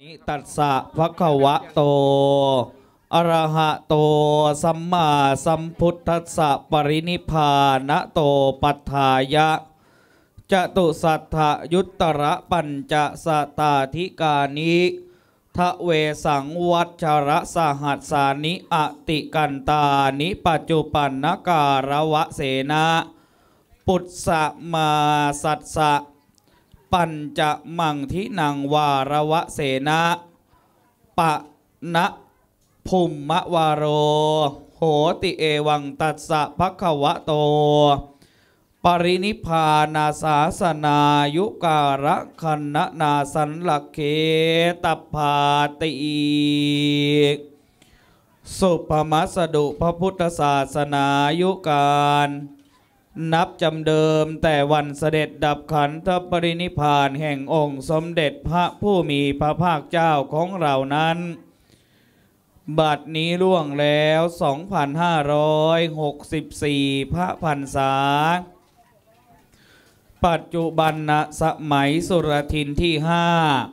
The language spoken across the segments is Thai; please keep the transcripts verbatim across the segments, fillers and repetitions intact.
นิตัสสะภะคะวะโตอะระหะโตสัมมาสัมพุทธัสสะปรินิพพานโตปัฏฐายะจตุสัทธยุตตระปัญจสตาธิกานิทะเวสังวัชชระสหัสสานิอติกันตานิปัจจุปันนการวะเสนะปุตสะมาสัสสะปัญจมังทินังวารวะเสนะปะนะภูมิมะวาโรโหติเอวังตัสสะภะคะวะโตปรินิพพานาสาสนายุการะคันนะนาสันลักเขตพาติสุภมัสดุพระพุทธศาสนายุการนับจำเดิมแต่วันเสด็จดับขันธปรินิพพานแห่งองค์สมเด็จพระผู้มีพระภาคเจ้าของเรานั้นบัดนี้ล่วงแล้ว สองพันห้าร้อยหกสิบสี่ พระพรรษาปัจจุบันณสมัยสุรทินที่ห้า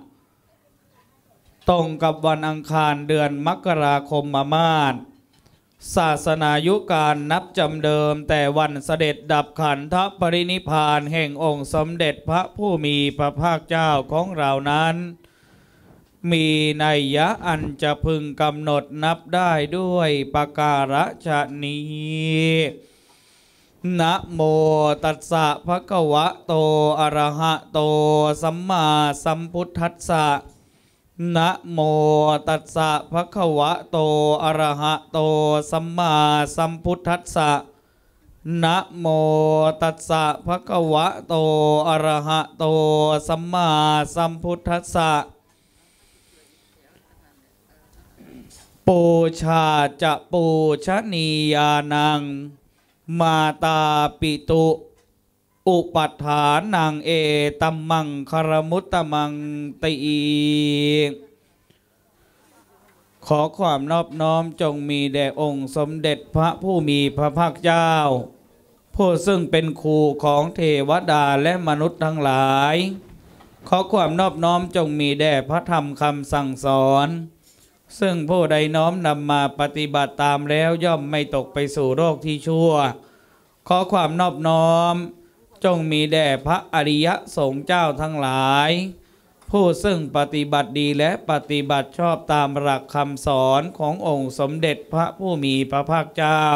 ตรงกับวันอังคารเดือนมกราคมมาศศาสนายุการนับจำเดิมแต่วันเสด็จดับขันธปรินิพพานแห่งองค์สมเด็จพระผู้มีพระภาคเจ้าของเรานั้นมีนัยยะอันจะพึงกำหนดนับได้ด้วยประการฉะนี้นะโมตัสสะภะคะวะโตอะระหะโตสัมมาสัมพุทธัสสะนะโมตัสสะภะคะวะโตอะระหะโตสัมมาสัมพุทธัสสะนะโมตัสสะภะคะวะโตอะระหะโตสัมมาสัมพุทธัสสะปูชาจะปูชนียานังมาตาปิตุอุปัฏฐานังเอตัมมังคารมุตตมังติขอความนอบน้อมจงมีแด่องค์สมเด็จพระผู้มีพระภาคเจ้าผู้ซึ่งเป็นครูของเทวดาและมนุษย์ทั้งหลายขอความนอบน้อมจงมีแด่พระธรรมคำสั่งสอนซึ่งผู้ใดน้อมนำมาปฏิบัติตามแล้วย่อมไม่ตกไปสู่โรคที่ชั่วขอความนอบน้อมจงมีแด่พระอริยสงฆ์เจ้าทั้งหลายผู้ซึ่งปฏิบัติดีและปฏิบัติชอบตามหลักคำสอนขององค์สมเด็จพระผู้มีพระภาคเจ้า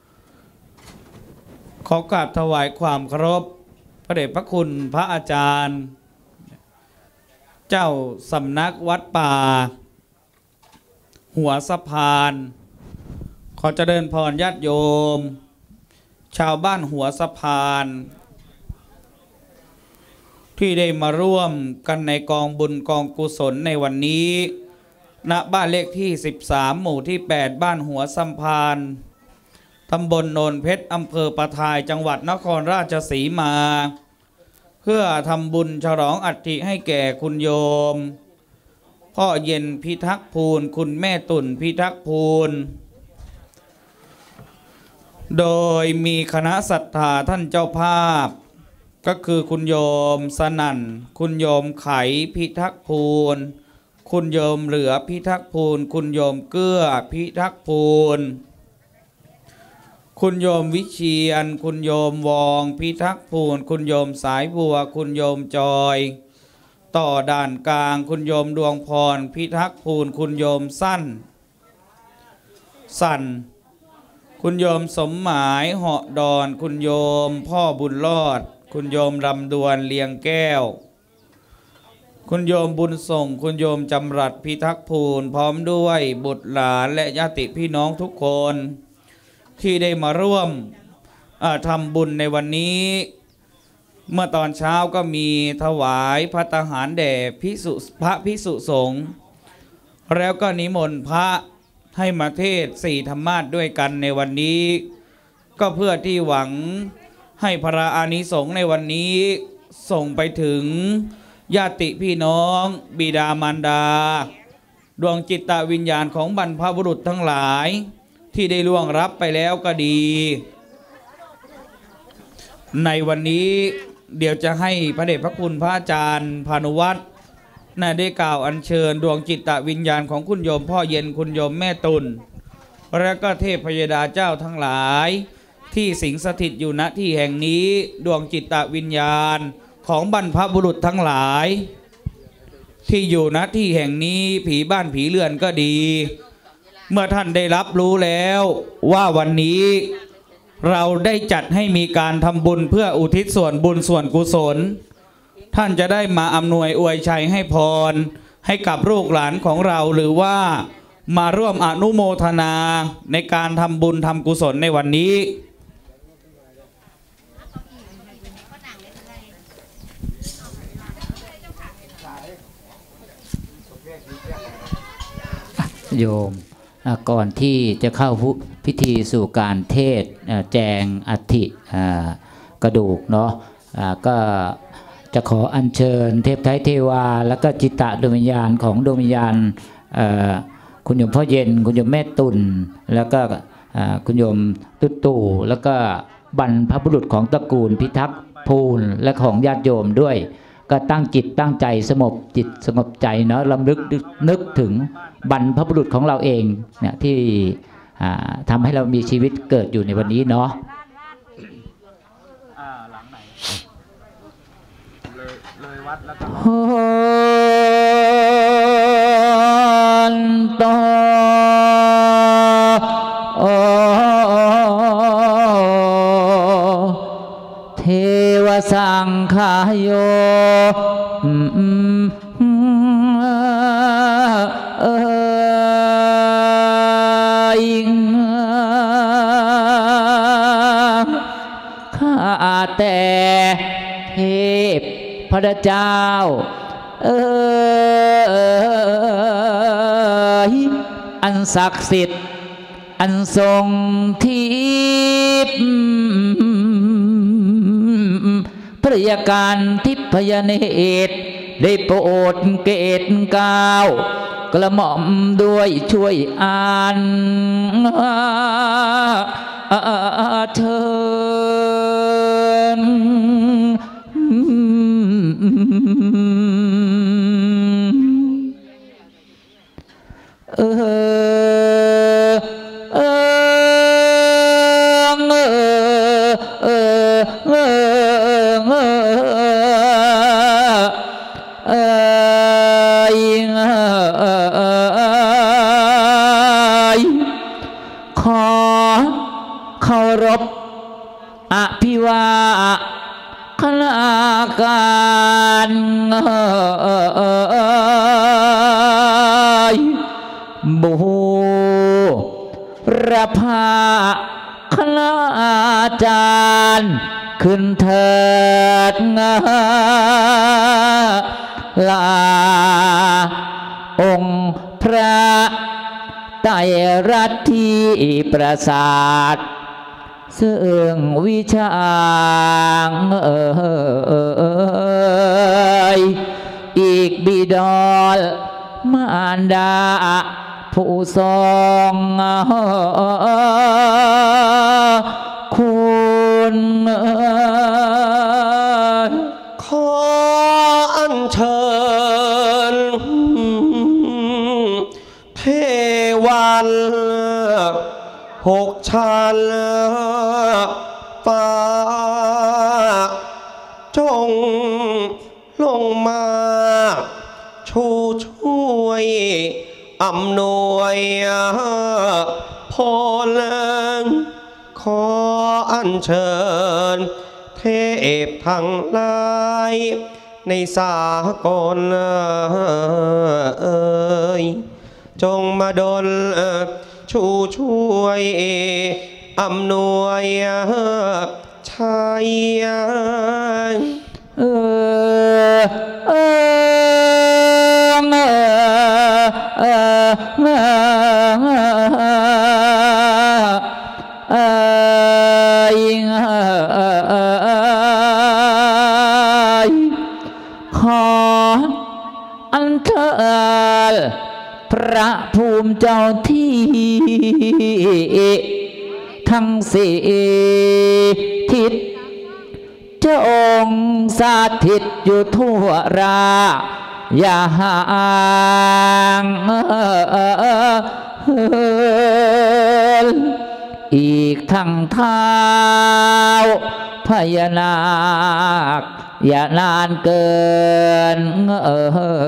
ขอกราบถวายความเคารพพระเดชพระคุณพระอาจารย์เจ้าสำนักวัดป่าหัวสะพานขอเจริญพรญาติโยมชาวบ้านหัวสะพานที่ได้มาร่วมกันในกองบุญกองกุศลในวันนี้ณบ้านเลขที่สิบสามหมู่ที่แปดบ้านหัวสะพานตำบลโนนเพชรอำเภอประทายจังหวัดนครราชสีมาเพื่อทำบุญฉลองอัฐิให้แก่คุณโยมพ่อเย็นพิทักษ์ภูลคุณแม่ตุ่นพิทักษ์ภูลโดยมีคณะศรัทธาท่านเจ้าภาพก็คือคุณโยมสนั่นคุณโยมไขพิทักษ์ภูลคุณโยมเหลือพิทักษ์ภูลคุณโยมเกื้อพิทักษ์ภูลคุณโยมวิเชียรคุณโยมวองพิทักษ์ภูลคุณโยมสายบัวคุณโยมจอยต่อด่านกลางคุณโยมดวงพรพิทักษ์ภูลคุณโยมสั้นสั่นคุณโยมสมหมายเหาะดอนคุณโยมพ่อบุญรอดคุณโยมรำดวนเลียงแก้วคุณโยมบุญส่งคุณโยมจำรัดพิทักษ์ภูลพร้อมด้วยบุตรหลานและญาติพี่น้องทุกคนที่ได้มาร่วมทำบุญในวันนี้เมื่อตอนเช้าก็มีถวายภัตตาหารแด่ภิกษุพระภิกษุสงฆ์แล้วก็นิมนต์พระให้มาเทศน์สี่ธรรมาสด้วยกันในวันนี้ก็เพื่อที่หวังให้พระอานิสงส์ในวันนี้ส่งไปถึงญาติพี่น้องบิดามารดาดวงจิตวิญญาณของบรรพบุรุษทั้งหลายที่ได้ล่วงรับไปแล้วก็ดีในวันนี้เดี๋ยวจะให้พระเดชพระคุณพระอาจารย์พานุวัฒน์น่ะได้กล่าวอัญเชิญดวงจิตวิญญาณของคุณโยมพ่อเย็นคุณโยมแม่ตุลและก็เทพยดาเจ้าทั้งหลายที่สิงสถิตอยู่ณที่แห่งนี้ดวงจิตวิญญาณของบรรพบุรุษทั้งหลายที่อยู่ณที่แห่งนี้ผีบ้านผีเรือนก็ดีเมื่อท่านได้รับรู้แล้วว่าวันนี้เราได้จัดให้มีการทำบุญเพื่ออุทิศส่วนบุญส่วนกุศลท่านจะได้มาอำนวยอวยชัยให้พรให้กับลูกหลานของเราหรือว่ามาร่วมอนุโมทนาในการทำบุญทำกุศลในวันนี้โยมก่อนที่จะเข้าพิธีสู่การเทศแจงอัฐิกระดูกเนาะก็จะขออัญเชิญเทพไทยเทวาแล้วก็จิตตดวงวิญญาณของดวงวิญญาณคุณโยมพ่อเย็นคุณโยมแม่ตุ่นแล้วก็คุณโยมตุ๊ตู่แล้วก็บรรพบุรุษของตระกูลพิทักษ์ภูลและของญาติโยมด้วยก็ตั้งจิตตั้งใจสงบจิตสงบใจเนาะลำลึกนึกถึงบรรพบุรุษของเราเองเนี่ยที่ทำให้เรามีชีวิตเกิดอยู่ในวันนี้เนาะหลังไหนเลยเลยวัดแล้วก็ต่อเทวสังขายโยเอ่ยข้าแต่เทพพระเจ้าเอ่ยอันศักดิ์สิทธิ์อันทรงทิพย์พระยาการทิพยเนตรได้โปรดเกตก้าวกระหม่อมด้วยช่วยอ่านเชิญเออเออเออเออขอเคารพอภิวาคณาการบูรพาคณาจารย์ขึ้นเถิดลาองค์พระไตรรัตน์ที่ประสาทซึ่งวิชาเอยอีกบิดรมารดาผู้ทรงคุณขออัญเชิญเทวันหกชั้นฟ้าจงลงมาชูช่วยอำนวยพรขออัญเชิญเทพทั้งหลายในสากลเอ่ยจงมาดลชูช่วยอำนวยชัยเออเออเออเออขออัญเชิญพระภูมิเจ้าที่ทั้งสี่ทิศจงสถิตอยู่ทั่วราอย่าห่างอีกทั้งเท้าพญานาคอย่านานเกินเอ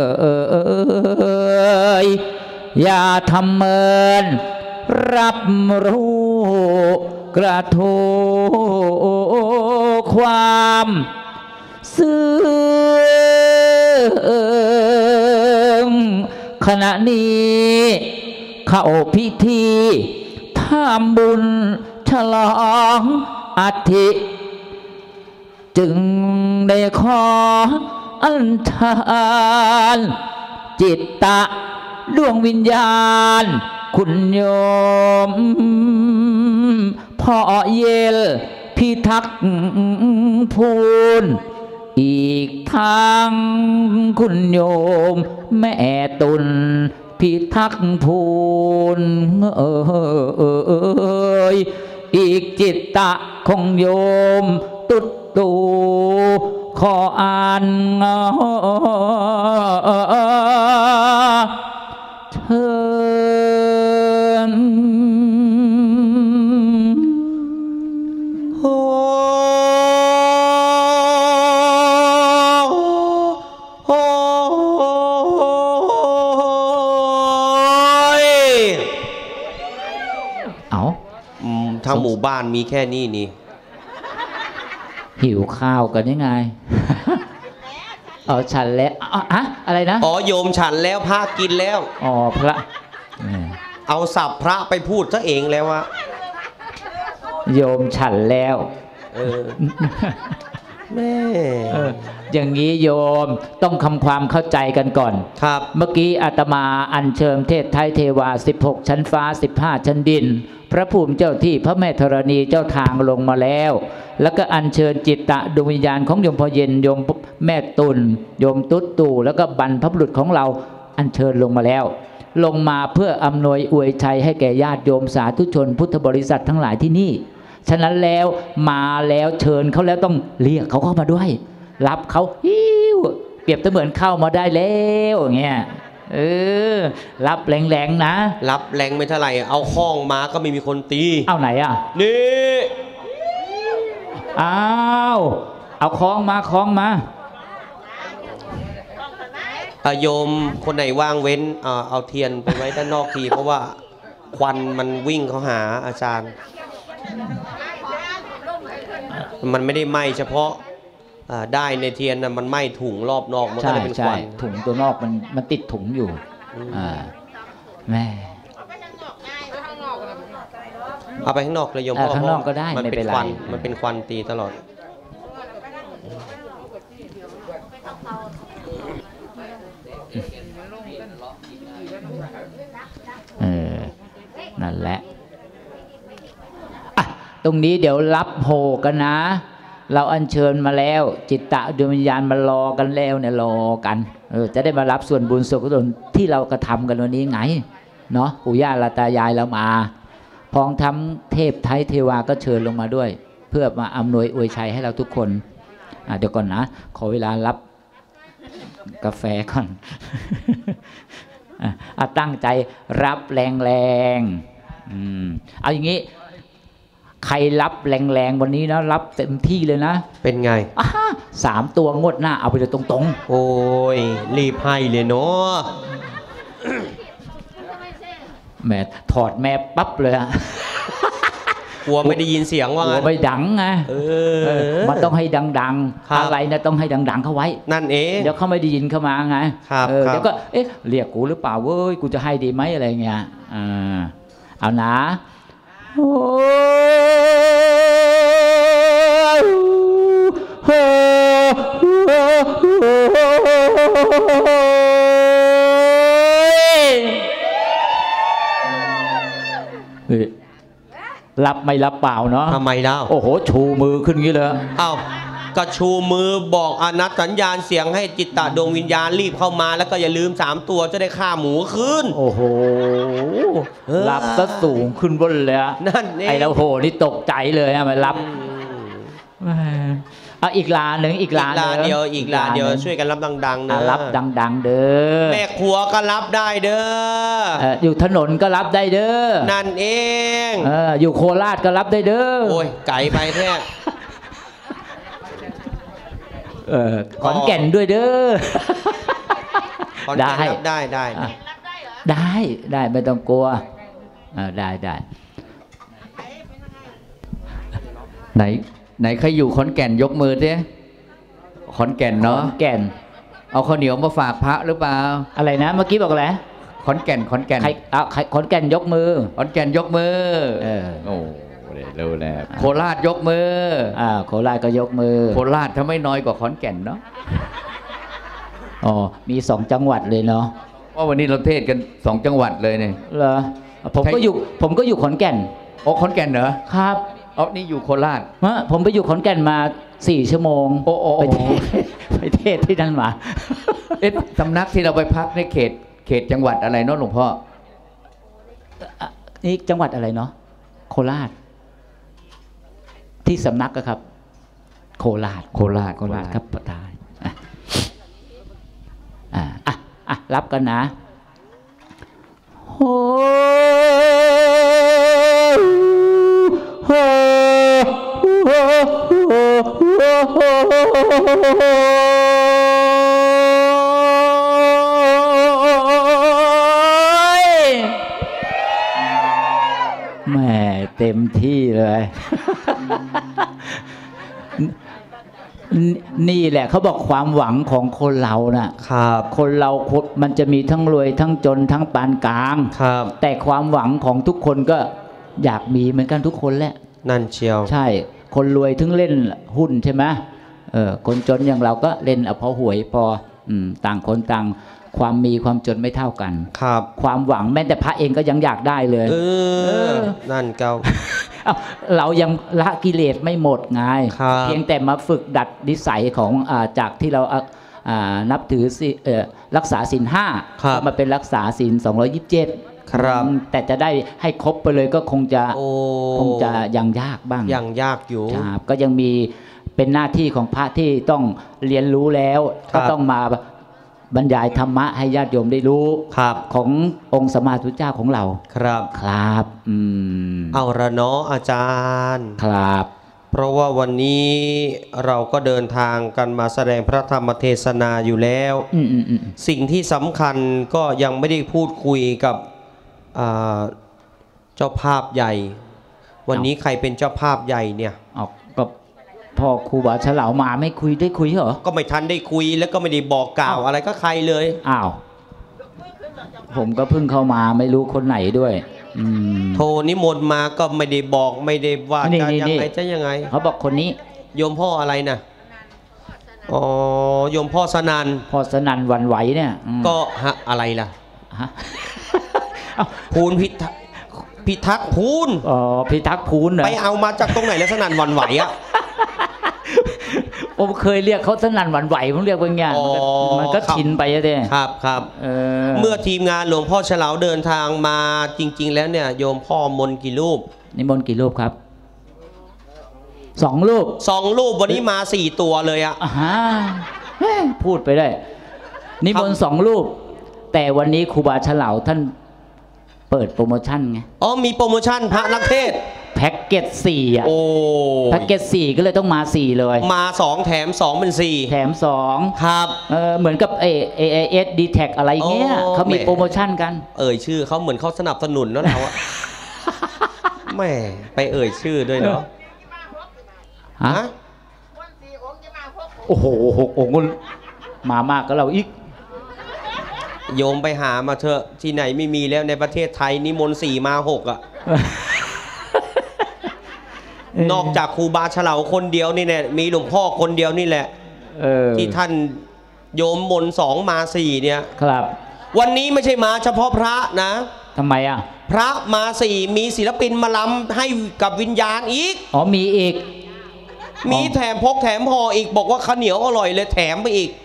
ออย่าทำเมินรับรู้กระทู้ความซึ้งขณะนี้เข้าพิธีทำบุญฉลองอัฐิจึงได้ขออัญเชิญจิตตะดวงวิญญาณคุณโยมพ่อเยลพิทักษ์ภูลอีกทางคุณโยมแม่ตุลพิทักษ์ภูลเอออีกจิตตะของโยมตุดตูขออ่านเชิญโอ้โหเอาทางหมู่บ้านมีแค่นี้นี่หิวข้าวกันยังไง เอาฉันแล้วอะอะไรนะอ๋อโยมฉันแล้วพระกินแล้วอ๋อพระเอาสับพระไปพูดซะเองแล้ววะโยมฉันแล้วเออแม่อย่างนี้โยมต้องทำความเข้าใจกันก่อนครับเมื่อกี้อาตมาอัญเชิญเทพไทยเทวาสิบหกชั้นฟ้าสิบห้าชั้นดินพระภูมิเจ้าที่พระแม่ธรณีเจ้าทางลงมาแล้วแล้วก็อัญเชิญจิตตะดวงวิญญาณของโยมพ่อเย็นโยมแม่ตุลโยมตุ๊ดตู่แล้วก็บรรพบุรุษของเราอัญเชิญลงมาแล้วลงมาเพื่ออำนวยอวยชัยให้แก่ญาติโยมสาธุชนพุทธบริษัททั้งหลายที่นี่ฉะนั้นแล้วมาแล้วเชิญเขาแล้วต้องเรียกเขาเข้ามาด้วยรับเขาฮิ้วเปรียบเสมือนเข้ามาได้แล้วอย่างเงี้ยเออรับแรงๆนะรับแรงไม่เท่าไหร่เอาข้องมาก็ไม่มีคนตีเอาไหนอ่ะนี่อ้าวเอาคล้องมาคล้องมาโยมคนไหนว่างเว้นเอาเทียนไปไว้ด้านนอกทีเพราะว่าควันมันวิ่งเข้าหาอาจารย์มันไม่ได้ไหม้เฉพาะได้ในเทียนนะมันไหม้ถุงรอบนอกมันก็เลยเป็นควันถุงตัวนอกมันมันติดถุงอยู่อ่าแม่เอาไปข้างนอกเลยโยมพ่อข้างนอกก็ได้มันเป็นควันมันเป็นควันตีตลอดเออนั่นแหละอ่ะตรงนี้เดี๋ยวรับโหกันนะเราอัญเชิญมาแล้วจิตตะดวงวิญญาณมารอกันแล้วเนี่ยรอกันเออจะได้มารับส่วนบุญส่วนกุศลที่เรากระทำกันวันนี้ไงเนาะปู่ย่าตายายเรามาพองทำเทพไทยเทวาก็เชิญลงมาด้วยเพื่อมาอำนวยอวยชัยให้เราทุกคนอ่ะเดี๋ยวก่อนนะขอเวลารับกาแฟก่อนอ่ะตั้งใจรับแรงๆอืมเอาอย่างนี้ใครรับแรงๆวันนี้นะรับเต็มที่เลยนะเป็นไงสามตัวงวดหน้าเอาไปเลยตรงๆโอ้ยรีบให้เลยเนาะแม่ถอดแม่ปั๊บเลยอะกลัวไม่ได้ยินเสียงว่าไงกลัวไม่ดังไงเออมันต้องให้ดังๆอะไรนะต้องให้ดังๆเข้าไว้นั่นเองเดี๋ยวเขาไม่ได้ยินเข้ามาไงเดี๋ยวก็เอ๊ะเรียกกูหรือเปล่าเว้ยกูจะให้ดีไหมอะไรเงี้ยอ่าเอานะโอ้รับไม่รับเปล่าเนาะทำไมเล่าโอ้โหชูมือขึ้นงี้เลยอ้าวก็ชูมือบอกอนัตสัญญาณเสียงให้จิตตะดวงวิญญาณรีบเข้ามาแล้วก็อย่าลืมสามตัวจะได้ฆ่าหมูขึ้นโอ้โหรับซะสูงขึ้นบนเลยนั่นเองไอ้เราโหนี่ตกใจเลยอะมันรับเอาอีกลาหนึ่งอีกลาลาเดียวอีกลาเดียวช่วยกันรับดังๆนะรับดังๆเด้อแม่ครัวก็รับได้เด้ออยู่ถนนก็รับได้เด้อนั่นเองเอออยู่โคราชก็รับได้เด้อโอ้ยไก่ไปแท้เออขอนแก่นด้วยเด้อได้ได้ได้ได้ได้ไม่ต้องกลัวได้ได้ไหนไหนใครอยู่ขอนแก่นยกมือสิขอนแก่นเนาะขอนแก่นเอาข้าวเหนียวมาฝากพระหรือเปล่าอะไรนะเมื่อกี้บอกอะไรขอนแก่นขอนแก่นใครเอาใครขอนแก่นยกมือขอนแก่นยกมือเออโอ้เร็วแล้วโคราชยกมืออ่าโคราชก็ยกมือโคราชถ้าไม่น้อยกว่าขอนแก่นเนาะอ๋อมีสองจังหวัดเลยเนาะเพราะวันนี้เราเทศกันสองจังหวัดเลยเนี่ยเหรอผมก็อยู่ผมก็อยู่ขอนแก่นโอ้ขอนแก่นเหรอครับอ๋อนี่อยู่โคราชฮะผมไปอยู่ขอนแก่นมาสี่ชั่วโมงโอ้โอ้ไปไปเทศที่นั่นมาเอ๊ะสำนักที่เราไปพักในเขตเขตจังหวัดอะไรเนาะหลวงพ่อนี่จังหวัดอะไรเนาะโคราชที่สำนักก็ครับโคราชโคราชโคราชครับประธานอ่ะอ่ะอ่ะรับกันนะโอ้โหแม่เต็มที่เลยนี่แหละเขาบอกความหวังของคนเราน่ะครับคนเรามันจะมีทั้งรวยทั้งจนทั้งปานกลางครับแต่ความหวังของทุกคนก็อยากมีเหมือนกันทุกคนแหละนั่นเชียวใช่คนรวยถึงเล่นหุ้นใช่ไหมเออคนจนอย่างเราก็เล่นเอาพอหวยพออืมต่างคนต่างความมีความจนไม่เท่ากันครับความหวังแม้แต่พระเองก็ยังอยากได้เลยเออนั่นเก่าเรายังละกิเลสไม่หมดไงเพียงแต่มาฝึกดัดนิสัยของอ่าจากที่เราอ่านับถือเอ่อรักษาศีลห้ามาเป็นรักษาศีลสองร้อยยี่สิบเจ็ดครับแต่จะได้ให้ครบไปเลยก็คงจะคงจะยังยากบ้างยังยากอยู่ครับก็ยังมีเป็นหน้าที่ของพระที่ต้องเรียนรู้แล้วก็ต้องมาบรรยายธรรมะให้ญาติโยมได้รู้ขององค์สมมาสัมพุทธเจ้าของเราครับครับอืมเอาละเนาะอาจารย์ครับเพราะว่าวันนี้เราก็เดินทางกันมาแสดงพระธรรมเทศนาอยู่แล้วสิ่งที่สำคัญก็ยังไม่ได้พูดคุยกับเจ้าภาพใหญ่วันนี้ใครเป็นเจ้าภาพใหญ่เนี่ยอ๋อก็พ่อครูบาฉลาวมาไม่คุยได้คุยเหรอก็ไม่ทันได้คุยแล้วก็ไม่ได้บอกกล่าวอะไรก็ใครเลยอ้าวผมก็เพิ่งเข้ามาไม่รู้คนไหนด้วยโทรนิมนต์มาก็ไม่ได้บอกไม่ได้ว่าจะยังไงจะยังไงเขาบอกคนนี้โยมพ่ออะไรนะอ๋อโยมพ่อสนันพ่อสนันวันไหวเนี่ยก็ฮะอะไรล่ะภูนพิทักพิทักภูนอ๋อพิทักภูนไปเอามาจากตรงไหนแล้วสนันวันไหวอ่ะผมเคยเรียกเขาสนั่นหวั่นไหวผมเรียกว่าไงมันก็ชินไปแล้วเด้ครับครับเมื่อทีมงานหลวงพ่อฉลาวเดินทางมาจริงๆแล้วเนี่ยโยมพ่อมนกี่รูปนิมนต์กี่รูปครับสองรูปสองรูปวันนี้มาสี่ตัวเลยอ่ะพูดไปได้นิมนต์สองรูปแต่วันนี้ครูบาฉลาวท่านเปิดโปรโมชั่นไงอ๋อมีโปรโมชั่นพระนักเทศแพ็กเกจสี่อ่ะโอ้แพ็กเกจสี่ก็เลยต้องมาสี่เลยมาสองแถมสองเป็นสี่แถมสองครับเออเหมือนกับเอเอเอสดีแท็กอะไรเงี้ยเขามีโปรโมชั่นกันเอ่ยชื่อเขาเหมือนเขาสนับสนุนแล้วเราอะแม่ไปเอ่ยชื่อด้วยเนาะฮะโอ้โหหกองค์มามากก็เราอีกโยมไปหามาเถอะที่ไหนไม่มีแล้วในประเทศไทยนิมนต์สี่มาหกอ่ะนอกจากครูบาฉลาวคนเดียวนี่แหละมีหลวงพ่อคนเดียวนี่แหละที่ท่านโยมมนสองมาสี่เนี่ยครับวันนี้ไม่ใช่มาเฉพาะพระนะทำไมอ่ะพระมาสี่มีศิลปินมาล้ำให้กับวิญญาณอีกอ๋อมีอีกมีแถมพกแถมห่ออีกบอกว่าข้าวเหนียวอร่อยเลยแถมไปอีก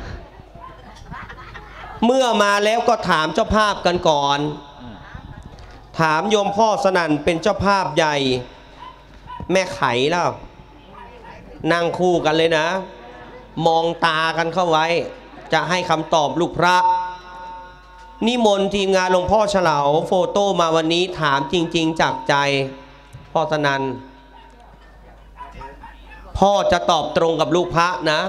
เมื่อมาแล้วก็ถามเจ้าภาพกันก่อนถามโยมพ่อสนั่นเป็นเจ้าภาพใหญ่แม่ไขแล้วนั่งคู่กันเลยนะ มองตากันเข้าไว้ จะให้คำตอบลูกพระนิมนต์ทีมงานหลวงพ่อเฉลาโฟโต้มาวันนี้ถามจริงๆจากใจพ่อสนันพ่อจะตอบตรงกับลูกพระนะ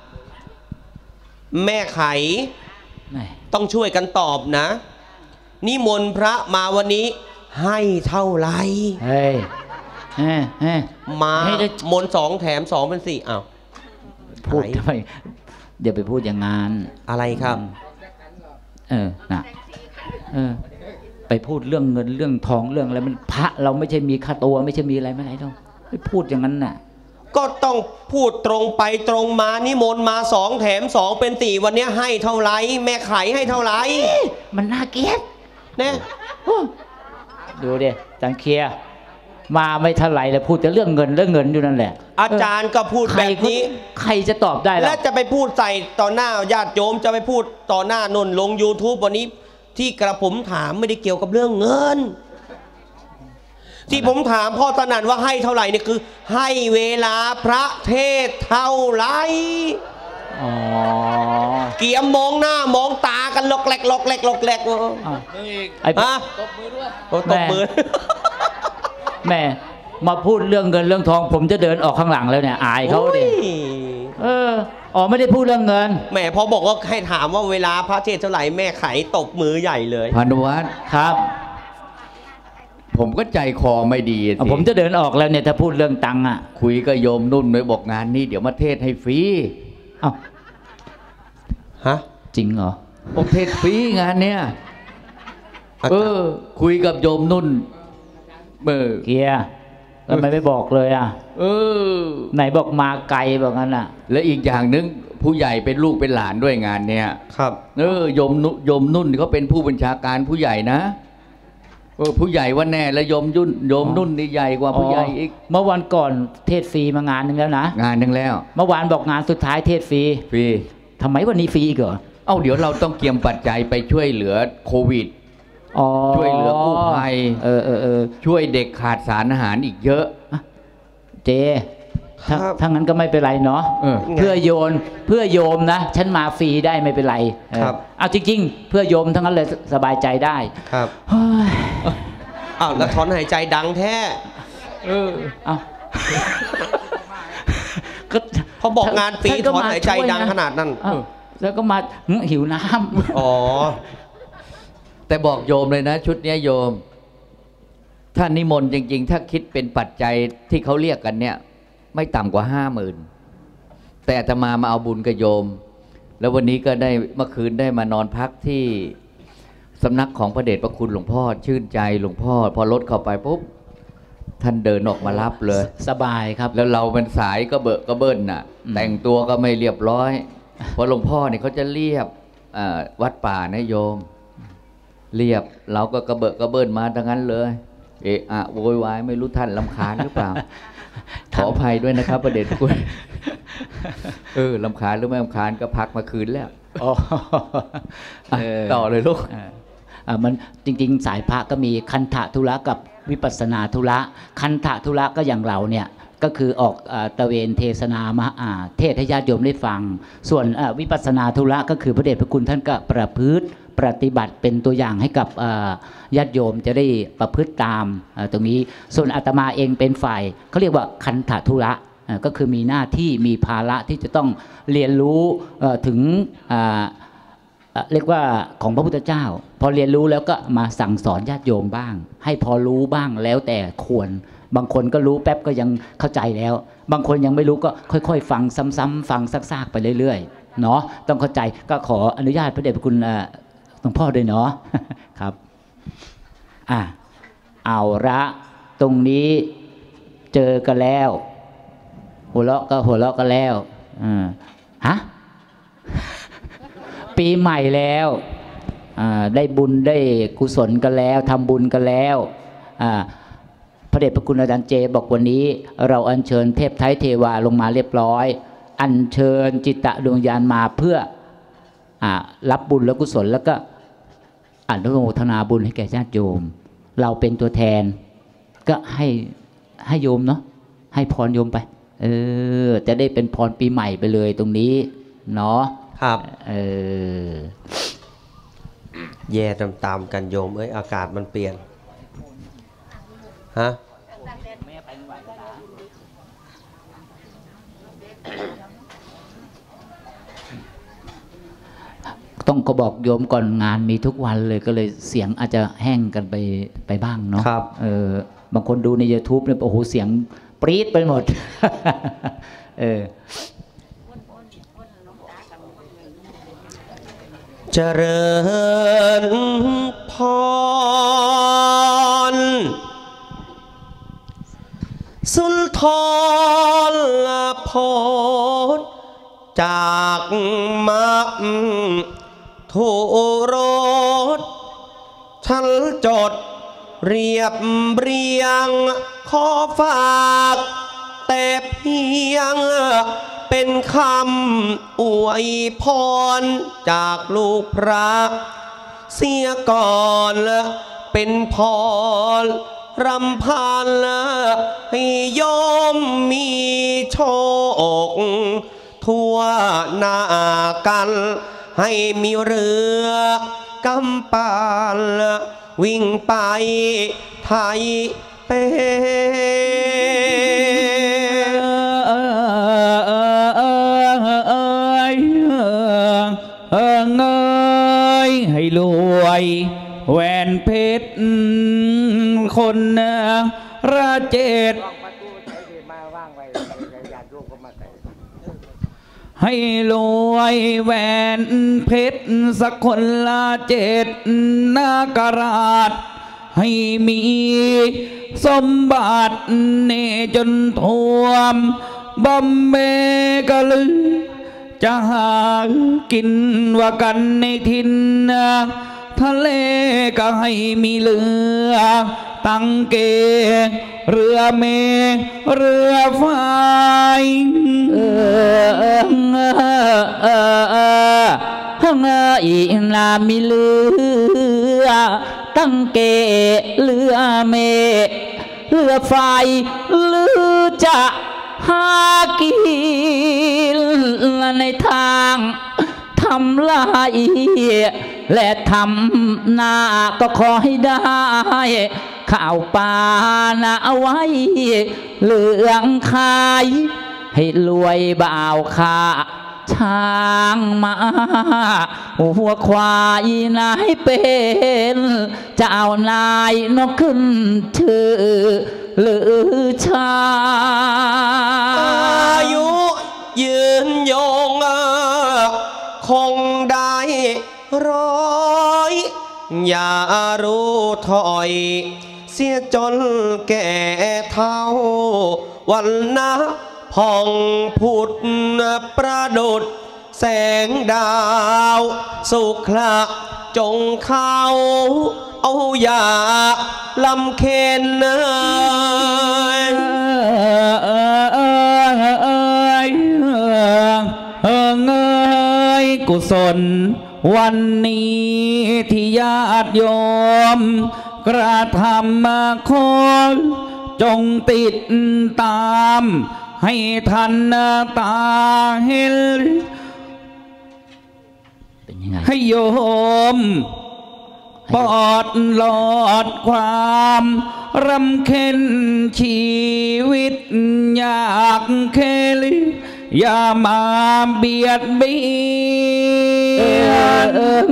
แม่ไขต้องช่วยกันตอบนะนิมนต์พระมาวันนี้ให้เท่าไหร่เฮ้ยเฮ้ยเฮ้ยมามนสองแถมสองเป็นสี่อ้าวพูดทำไมเดี๋ยวไปพูดอย่างงานอะไรครับเออนะเออไปพูดเรื่องเงินเรื่องทองเรื่องอะไรมันพระเราไม่ใช่มีค่าตัวไม่ใช่มีอะไรไม่ไหนต้องไปพูดอย่างนั้นน่ะก็ต้องพูดตรงไปตรงมานิมนต์มาสองแถมสองเป็นสี่วันนี้ให้เท่าไหร่แม่ไข่ให้เท่าไหร่มันน่าเกลียดเนี่ยดูดิจังเคียมาไม่เท่าไหร่เลยพูดแต่เรื่องเงินเรื่องเงินอยู่นั่นแหละอาจารย์ก็พูดแบบนี้ใครจะตอบได้ล่ะแล้วจะไปพูดใส่ต่อหน้าญาติโยมจะไปพูดต่อหน้านนลง ยูทูบ วันนี้ที่กระผมถามไม่ได้เกี่ยวกับเรื่องเงินที่ผมถามพ่อสนั่นว่าให้เท่าไหร่เนี่ยคือให้เวลาพระเทศเท่าไหร่เกี่ยมมองหน้ามองตากันหลอกแหลกหลอกแหลกหลอกแหลกไอ้ฮะตบมือด้วยตบมือแม่มาพูดเรื่องเงินเรื่องทองผมจะเดินออกข้างหลังแล้วเนี่ยอายเขาดิเอออ๋อไม่ได้พูดเรื่องเงินแม่พอบอกว่าให้ถามว่าเวลาพระเทศเท่าไหร่แม่ไขตบมือใหญ่เลยพานุวัฒน์ครับผมก็ใจคอไม่ดีผมจะเดินออกแล้วเนี่ยถ้าพูดเรื่องตังค์อ่ะคุยกับโยมนุ่นเลยบอกงานนี้เดี๋ยวมาเทศให้ฟรีเอ้าฮะจริงเหรอผมเทศฟรีงานเนี้ยเออคุยกับโยมนุ่นเบอร์เกียร์ทำไมไม่บอกเลยอ่ะเออไหนบอกมาไกลบอกงั้นอ่ะและอีกอย่างนึงผู้ใหญ่เป็นลูกเป็นหลานด้วยงานเนี้ยครับเออโยมโยมนุ่นเขาเป็นผู้บัญชาการผู้ใหญ่นะเออผู้ใหญ่ว่าแน่แล้วโยมยุ่นโยมนุ่นนี่ใหญ่กว่าผู้ใหญ่อีกเมื่อวันก่อนเทศฟรีมางานนึงแล้วนะงานนึงแล้วเมื่อวานบอกงานสุดท้ายเทศฟรีฟรีทำไมวันนี้ฟรีอีกเหรอเอ้าเดี๋ยวเราต้องเตรียมปัจจัยไปช่วยเหลือโควิดช่วยเหลือกู้ภัยเออเออเออช่วยเด็กขาดสารอาหารอีกเยอะเจถ้างั้นก็ไม่เป็นไรเนาะเพื่อโยนเพื่อโยมนะฉันมาฟรีได้ไม่เป็นไรครับเอาจริงๆเพื่อโยมทั้งนั้นเลยสบายใจได้ครับอ้าวแล้วถอนหายใจดังแท้เออเอาก็พอบอกงานฟรีถอนหายใจดังขนาดนั้นแล้วก็มาหิวน้ำอ๋อแต่บอกโยมเลยนะชุดนี้โยมถ้านิมนต์จริงๆถ้าคิดเป็นปัจจัยที่เขาเรียกกันเนี่ยไม่ต่ำกว่าห้าหมื่นแต่อาตมามาเอาบุญกับโยมแล้ววันนี้ก็ได้เมื่อคืนได้มานอนพักที่สำนักของพระเดชพระคุณหลวงพ่อชื่นใจหลวงพ่อพอรถเข้าไปปุ๊บท่านเดินออกมารับเลยสบายครับแล้วเราเป็นสายก็เบอะก็เบิ้ลน่ะแต่งตัวก็ไม่เรียบร้อยเพราะหลวงพ่อเนี่ยเขาจะเรียบวัดป่านะโยมเรียบเราก็กระเบอะกระเบิ้ลมาทั้งนั้นเลยเอะอะโวยวายไม่รู้ท่านรำคาญหรือเปล่าขออภัยด้วยนะครับประเด็นคุณเออรำคาญหรือไม่รำคาญก็พักมาคืนแล้วต่อเลยลูกมันจริงๆสายพระก็มีคันธะธุระกับวิปัสสนาธุระคันธะธุระก็อย่างเราเนี่ยก็คือออกตะเวนเทศนามาเทศให้ญาติโยมได้ฟังส่วนวิปัสสนาธุระก็คือพระเดชพระคุณท่านก็ประพฤติปฏิบัติเป็นตัวอย่างให้กับญาติโยมจะได้ประพฤติตามตรงนี้ส่วนอาตมาเองเป็นฝ่ายเขาเรียกว่าคันธะธุระก็คือมีหน้าที่มีภาระที่จะต้องเรียนรู้ถึงเรียกว่าของพระพุทธเจ้าพอเรียนรู้แล้วก็มาสั่งสอนญาติโยมบ้างให้พอรู้บ้างแล้วแต่ควรบางคนก็รู้แป๊บก็ยังเข้าใจแล้วบางคนยังไม่รู้ก็ค่อยๆฟังซ้ำๆฟังซากๆไปเรื่อยๆเนาะต้องเข้าใจก็ขออนุญาตพระเดชพระคุณหลวงพ่อด้วยเนาะครับอ่ะเอาละตรงนี้เจอกันแล้วหัวเราะก็หัวเราะกันแล้วอ่าฮะปีใหม่แล้วได้บุญได้กุศลกันแล้วทำบุญกันแล้วพระเดชพระคุณอาจารย์เจบอกวันนี้เราอัญเชิญเทพไทยเทวาลงมาเรียบร้อยอัญเชิญจิตตะดวงญาณมาเพื่อรับบุญและกุศลแล้วก็อนุโมทนาบุญให้แก่ญาติโยมเราเป็นตัวแทนก็ให้ให้โยมเนาะให้พรโยมไปเออจะได้เป็นพรปีใหม่ไปเลยตรงนี้เนาะครับเออแย่ตามๆกันโยมเอ้ยอากาศมันเปลี่ยนฮะต้องก็บอกโยมก่อนงานมีทุกวันเลยก็เลยเสียงอาจจะแห้งกันไปไปบ้างเนาะครับเออบางคนดูใน YouTube เนี่ยโอ้โหเสียงปรี๊ดไปหมดเออเจริญพรสุนทรพจน์จากมักทุรสฉันจดเรียบเรียงขอฝากแต่เพียงเป็นคำอวยพรจากลูกพระเสียก่อนเป็นพรรำพันให้โยมมีโชคทั่วหน้ากันให้มีเรือกำปั้นวิ่งไปไทยเป็นให้รวยแหวนเพชรคนราเจตให้รวยแหวนเพชรสักคนละเจ็ดนาการาชให้มีสมบัติเนจนท่วมบำเบกะลือจะหากินว่ากันในทินทะเลก็ให้มีเรือตั้งเกเรือเมเรือไฟเออเออเออเออฮังอีนามีเรือตั้งเกเรือเมเรือไฟหรือจะหากินในทางทำลายและทำนาก็ขอให้ได้ข้าวปลานาเอาไว้เหลืองขายให้รวยบ่าวขาช้างมาหัวควายนายเป็นเจ้านายนกขึ้นชื่อหรือชาอายุยืนยงคงได้ร้อยอย่ารู้ถอยเสียจนแก่เท่าวันนะผ่องผุดประดุดแสงดาวสุขละจงเข้าเอาอย่าลำเค็นเอ่ยเอ่ยเอ่ยเอ่ยกุศลวันนี้ที่ญาติโยมกระทำมาขอจงติดตามให้ทันตาเห็นให้โยมปลอดหลอดความรำเค็ญชีวิตอยากเคลิอย่ามาเบียดเบียน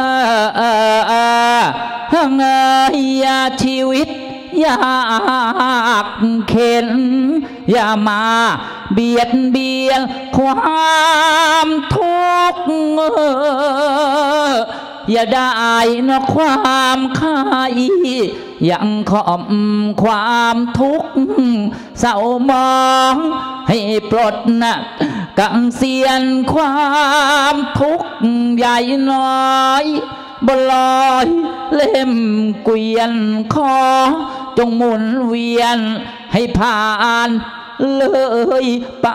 อย่าชีวิตอยากเข็นอย่ามาเบียดเบียนความทุกข์อย่าได้นะความคายยังขอมความทุกข์เศร้ามองให้ปลดหนักกังเสียนความทุกข์ใหญ่น้อยบลอยเล่มเกวียนคอจงหมุนเวียนให้ผ่านเลยไป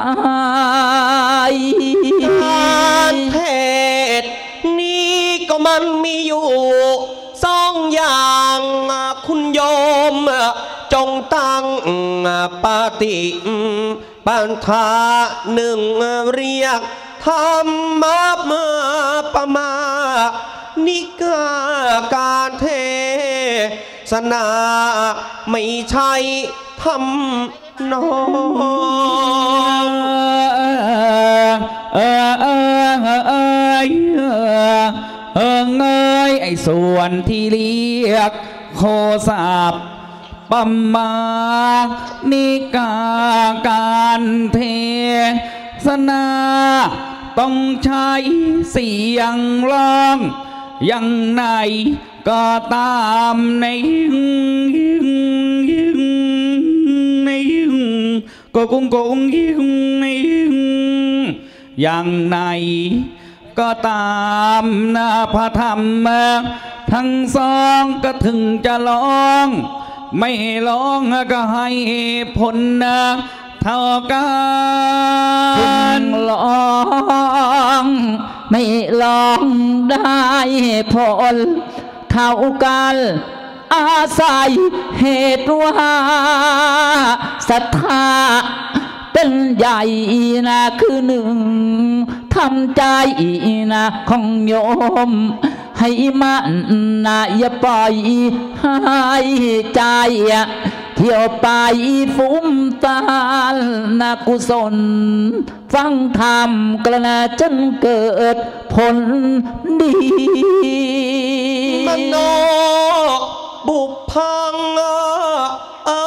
การเทศนี้ก็มันมีอยู่สองอย่างคุณโยมจงตั้งปฏิปันธาหนึ่งเรียกธรรมะมาปมานิกาการเทศนาไม่ใช่ทำนองเออเออเออเออเออเงยไอ้ส่วนที่เรียกโคสาบปัมมานิกาการเทศนาต้องใช้เสียงร้องอย่างไหนก็ตามในยิงยิงในยิงก็คงคงยิงในยิงอย่างไหนก็ตามนะพระธรรมทั้งสองก็ถึงจะร้องไม่ร้องก็ให้ผลนะเท่ากันลองไม่ลองได้ผลเท่ากันอาศัยเหตุว่าศรัทธาเป็นใหญ่นะคือหนึ่งทำใจนะของโยมให้มันนะอย่าปล่อยให้ใจเที่ยวไปฟุ้มตาลนะกุศลฟังธรรมกระนาจนเกิดผลดีมโนบุพพังเอ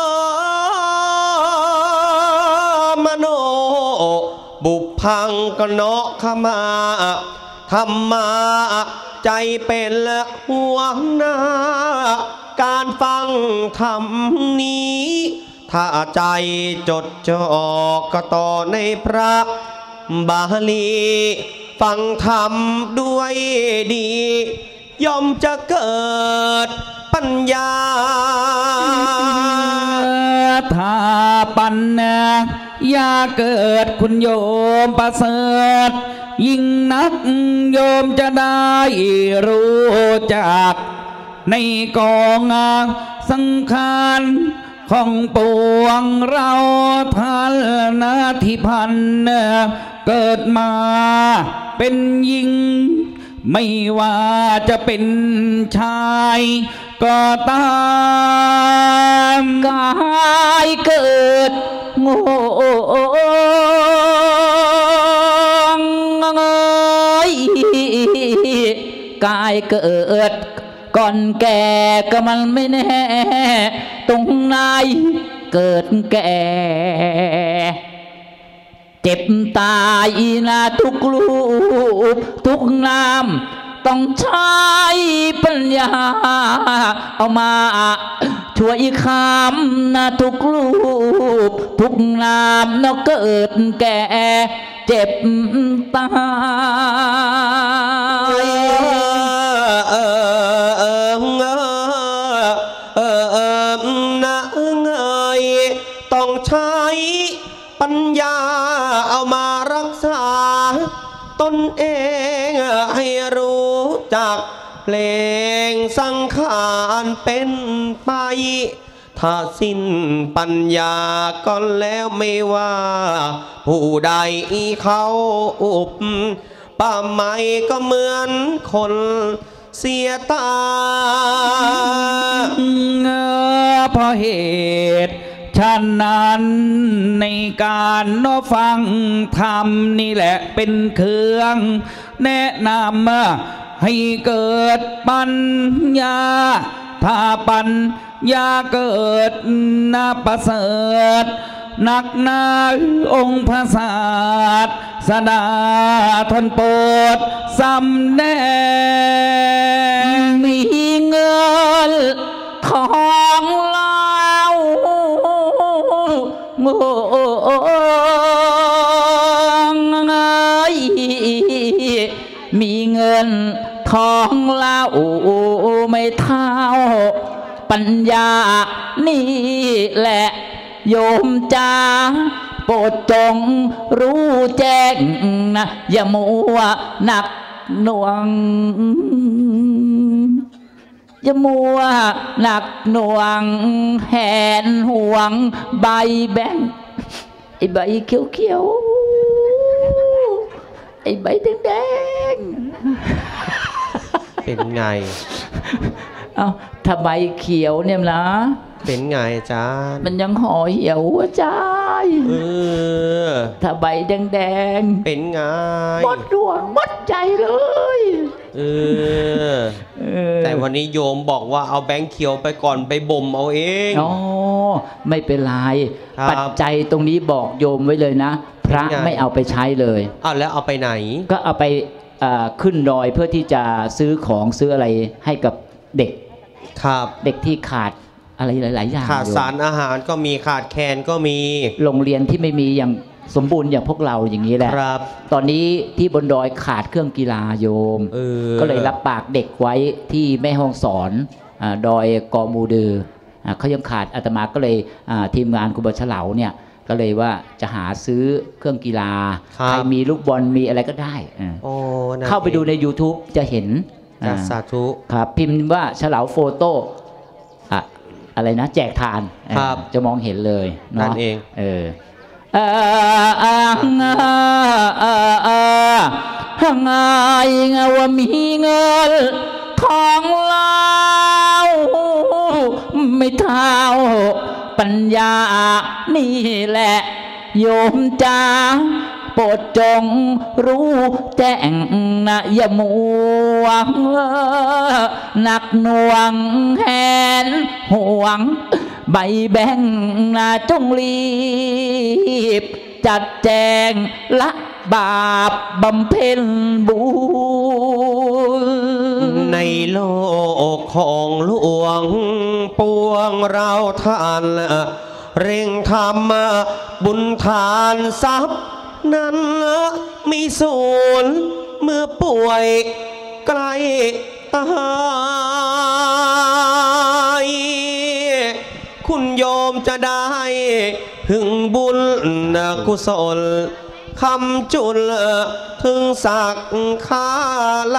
อมโนบุพพังก็เนาะขมาธรรมาใจเป็นหัวหน้าการฟังธรรมนี้ถ้าใจจดจ่อก็ต่อในพระบาลีฟังธรรมด้วยดีย่อมจะเกิดปัญญาถ้าปัญญาเกิดคุณโยมประเสริฐยิ่งนักโยมจะได้รู้จักในกองสังขารของปวงเราท่านนาทิพันธ์เกิดมาเป็นหญิงไม่ว่าจะเป็นชายก็ตามกายเกิดโง่กายเกิดก่อนแก่ก็มันไม่แน่ตรงไหนเกิดแก่เจ็บตายนะทุกลูกทุกนามต้องใช้ปัญญาเอามาช่วยคำนะทุกลูกทุกนามเนาะเกิดแก่เจ็บตายเออเออเออเออนะเงยต้องใช้ปัญญาเอามารักษาตนเองให้รู้จักเพลงสังขารเป็นไปถ้าสิ้นปัญญาก็แล้วไม่ว่าผู้ใดเขาอุบป่าไม้ก็เหมือนคนเสียตาเพราะเหตุฉะนั้นในการนฟังธรรมนี่แหละเป็นเครื่องแนะนำให้เกิดปัญญาถ้าปัญญาเกิดนาประเสริฐนักหนาองค์พระศาสดาท่านโปรดสำแดงมีเงินทองเล่าโง่มีเงินทองเล่าไม่เท่าปัญญานี่แหละโยมจ้าโปรดจงรู้แจ้งนะอย่ามัวหนักหน่วงอย่ามัวหนักหน่วงแหนห่วงใบแบงอ้ใบเขียวเขียวไอ้ใบแดงแดงเป็นไงเอาถ้าใบเขียวเนี่ยนะเป็นไงอาจารย์มันยังห่อเหี่ยวหัวใจเออถ้าใบแดงแดงเป็นไงหมดดวงหมดใจเลยเออแต่วันนี้โยมบอกว่าเอาแบงค์เขียวไปก่อนไปบ่มเอาเองอ๋อไม่เป็นไรปัจจัยตรงนี้บอกโยมไว้เลยนะพระไม่เอาไปใช้เลยอ้าวแล้วเอาไปไหนก็เอาไปขึ้นดอยเพื่อที่จะซื้อของซื้ออะไรให้กับเด็กครับเด็กที่ขาดอะไรหลายๆอย่างขาดสารอาหารก็มีขาดแคลนก็มีโรงเรียนที่ไม่มีอย่างสมบูรณ์อย่างพวกเราอย่างนี้แหละครับตอนนี้ที่บนดอยขาดเครื่องกีฬาโยมก็เลยรับปากเด็กไว้ที่แม่ห้องสอนดอยกอมูเดือเขายังขาดอาตมาก็เลยทีมงานครูบาเฉลาเนี่ยก็เลยว่าจะหาซื้อเครื่องกีฬาใครมีลูกบอลมีอะไรก็ได้เข้าไปดูใน YouTube จะเห็นสาธุครับพิมพ์ว่าเฉลาโฟโต้อะไรนะแจกทานจะมองเห็นเลยนั่นเองเออฮังไงว่ามีเงินทองเล่าไม่เท่าปัญญานี่แหละโยมจ้าโปรดจงรู้แจ้งนะอย่ามัวหนักหน่วงแหนห่วงใบแบงนะจงรีบจัดแจงละบาปบำเพ็ญบุญในโลกของหลวงปวงเราท่านเร่งทำบุญทานทรัพย์นั้นมีส่วนเมื่อป่วยใกล้ตายคุณโยมจะได้ถึงบุญกุศลคำจุลถึงสักขาไล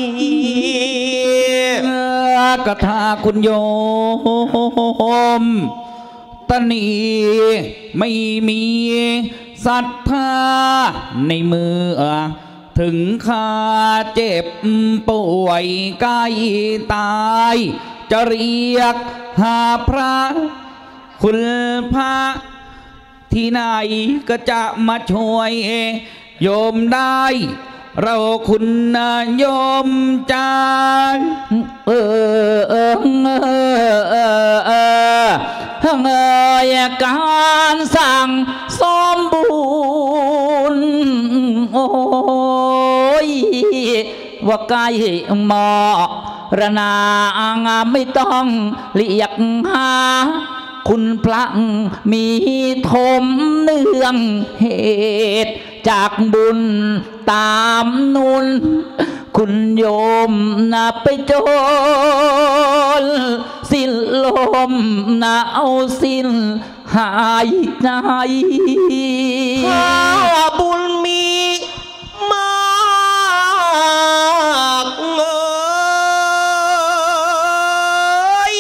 กระทาคุณโยมตนีไม่มีศรัทธาในมือถึงข้าเจ็บป่วยใกล้ตายจะเรียกหาพระคุณพระที่ไหนก็จะมาช่วยโยมได้เราคุณโยมจ้าเออเออเออเออเออเงยการสั่งสมบูรณ์โอ้ยว่าใกล้หมอระนางไม่ต้องเรียกหาคุณพระมีทมเนื่องเหตุจากบุญตามนุนคุณโยมนะไปโจรสิ้นลมนะเอาสิ้นหายใจถ้าบุญมีมากเอ้ย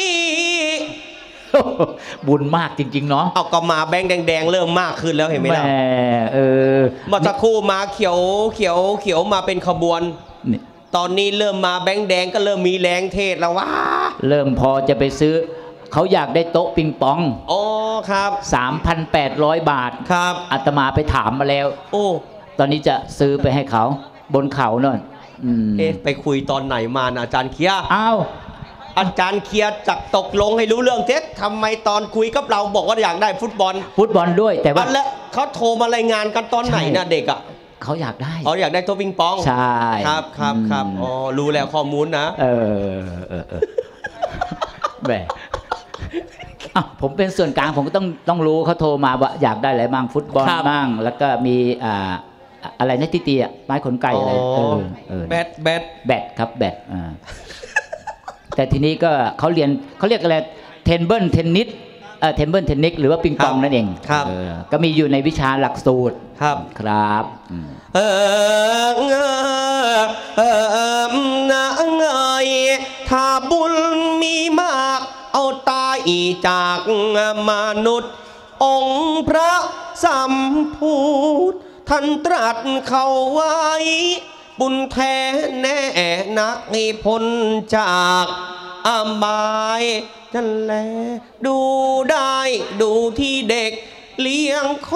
บุญมากจริงๆเนาะเอาก็มาแบงค์แดงๆเริ่มมากขึ้นแล้วเห็นไหมล่ะเออมาสักครู่มาเขียวเขียวเขียวมาเป็นขบวนตอนนี้เริ่มมาแบงค์แดงก็เริ่มมีแรงเทศแล้วว่าเริ่มพอจะไปซื้อเขาอยากได้โต๊ะปิงปองอ๋อครับสามพันแปดร้อย บาทครับอาตมาไปถามมาแล้วโอ้ตอนนี้จะซื้อไปให้เขาบนเขาโน่นเอ๊ะไปคุยตอนไหนมาอาจารย์เคียอ้าวอาจารย์เคลียร์จักตกลงให้รู้เรื่องเท็จทำไมตอนคุยกับเราบอกว่าอยากได้ฟุตบอลฟุตบอลด้วยแต่ว่าแล้วเขาโทรมารายงานกันตอนไหนนะเด็กอ่ะเขาอยากได้เขาอยากได้ตัวปิงปองใช่ครับครับครับอ๋อรู้แล้วข้อมูลนะเออเออเออแบบอ่ะผมเป็นส่วนกลางผมก็ต้องต้องรู้เขาโทรมาว่าอยากได้อะไรบ้างฟุตบอลบ้างแล้วก็มีอ่าอะไรนะที่ตีอ่ะไม้ขนไก่อะไรเออเออแบดแบดแบดครับแบดอ่าแต่ทีนี้ก็เขาเรียนเขาเรียกอะไรเทนเบิลเทนนิสเอ่อเทนเบิลเทนนิสหรือว่าปิงปองนั่นเองครับก็มีอยู่ในวิชาหลักสูตรครับครับเออเงอเออนะเงยถ้าบุญมีมากเอาตายจากมนุษย์องค์พระสัมพุทธท่านตรัสเขาไว้บุญแท้แน่นักให้พ้นจากอบายนั่นแหละดูได้ดูที่เด็กเลี้ยงโค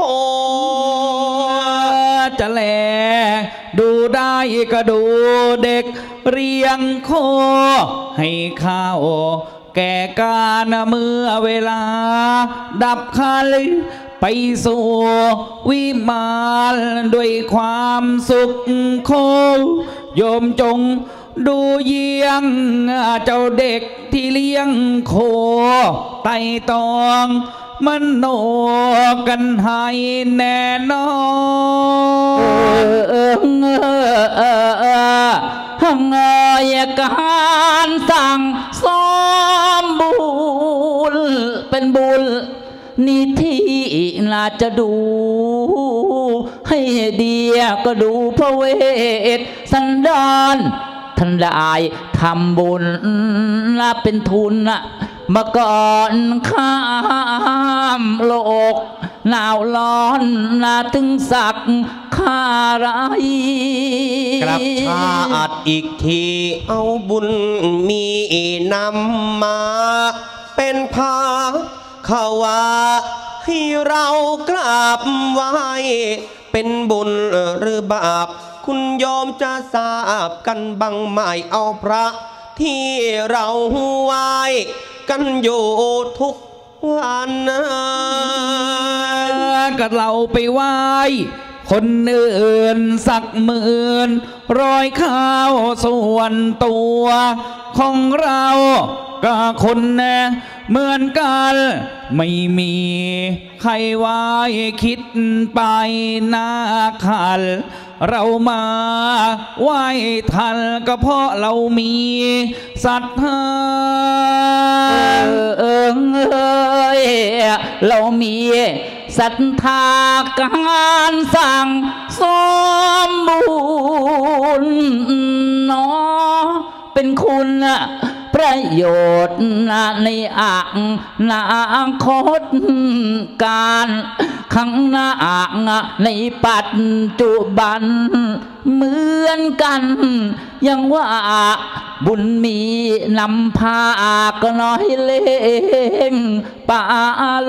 จะแลดูได้ก็ดูเด็กเรียงโคให้ข้าวแก่การเมื่อเวลาดับคันไปสู่วิมานด้วยความสุขโคโยมจงดูเยี่ยงเจ้าเด็กที่เลี้ยงโคไต่ตองมันโนกันให้แน่นอนเออเออเออเออหังเอยการสั่งซ้อมบุญเป็นบุญนิธิน่าจะดูให้ดีก็ดูพระเวทสันดานท่านได้ทำบุญละเป็นทุนนะเมื่อก่อนข้ามโลกหนาวร้อนนาถึงสักข้าไรกลับชาติอีกทีเอาบุญมีนำมาเป็นพาขาวาให้เรากราบไหว้เป็นบุญหรือบาปคุณยอมจะทราบกันบังไม่เอาพระที่เราไหว้กันอยู่ทุกวันก็เราไปไหว้คนอื่นสักหมื่นร้อยข้าวส่วนตัวของเราก็คนเหมือนกันไม่มีใครไหว้คิดไปหน้าขันเรามาไหว้ทันก็เพราะเรามีศรัทธาเออเอยเรามีศรัทธาการสั่งสมบูรณ์เนาะเป็นคุณประโยชน์ในอนาคตการข้างหน้าในปัจจุบันเหมือนกันยังว่าบุญมีนำพาก็น้อยเล่งปาโล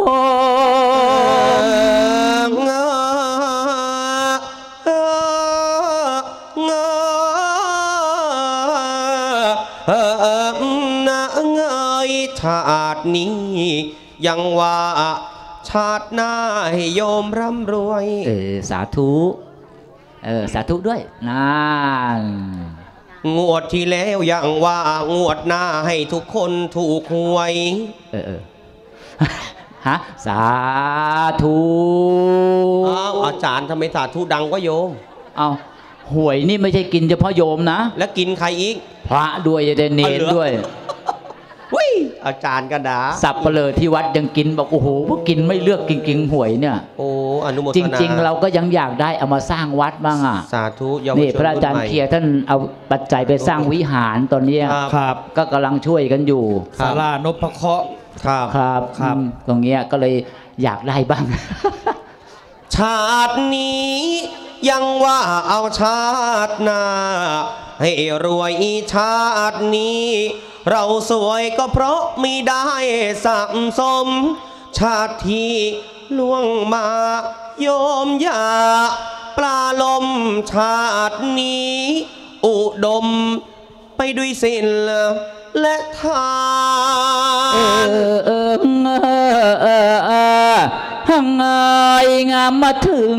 ชาตินี้ยังว่าชาติหน้าให้โยมร่ำรวยเออสาธุเออสาธุด้วยนั่นงวดที่แล้วยังว่างวดหน้าให้ทุกคนถูกหวยเออเออฮะสาธุอ้าวอาจารย์ทำไมสาธุดังก็โยมเอาหวยนี่ไม่ใช่กินเฉพาะโยมนะแล้วกินใครอีกพระด้วยจะเนรด้วยวิอาจารย์ก็ด่าสับเปลือที่วัดยังกินบอกโอ้โหพวกกินไม่เลือกกินกินหวยเนี่ยโอ้อนุโมทนาจริงๆเราก็ยังอยากได้เอามาสร้างวัดบ้างอ่ะสาธุนี่พระอาจารย์เคียร์ท่านเอาปัจจัยไปสร้างวิหารตอนนี้ครับก็กำลังช่วยกันอยู่ศาลานพเคราะห์ครับครับครับตรงเนี้ยก็เลยอยากได้บ้างชาตินี้ยังว่าเอาชาติหน้าให้รวยชาตินี้เราสวยก็เพราะมีได้สะสมชาติที่ล่วงมาโยมอย่าปลาลมชาตินี้อุดมไปด้วยศีลและทานเออเออเออเออหังไงงามมาถึง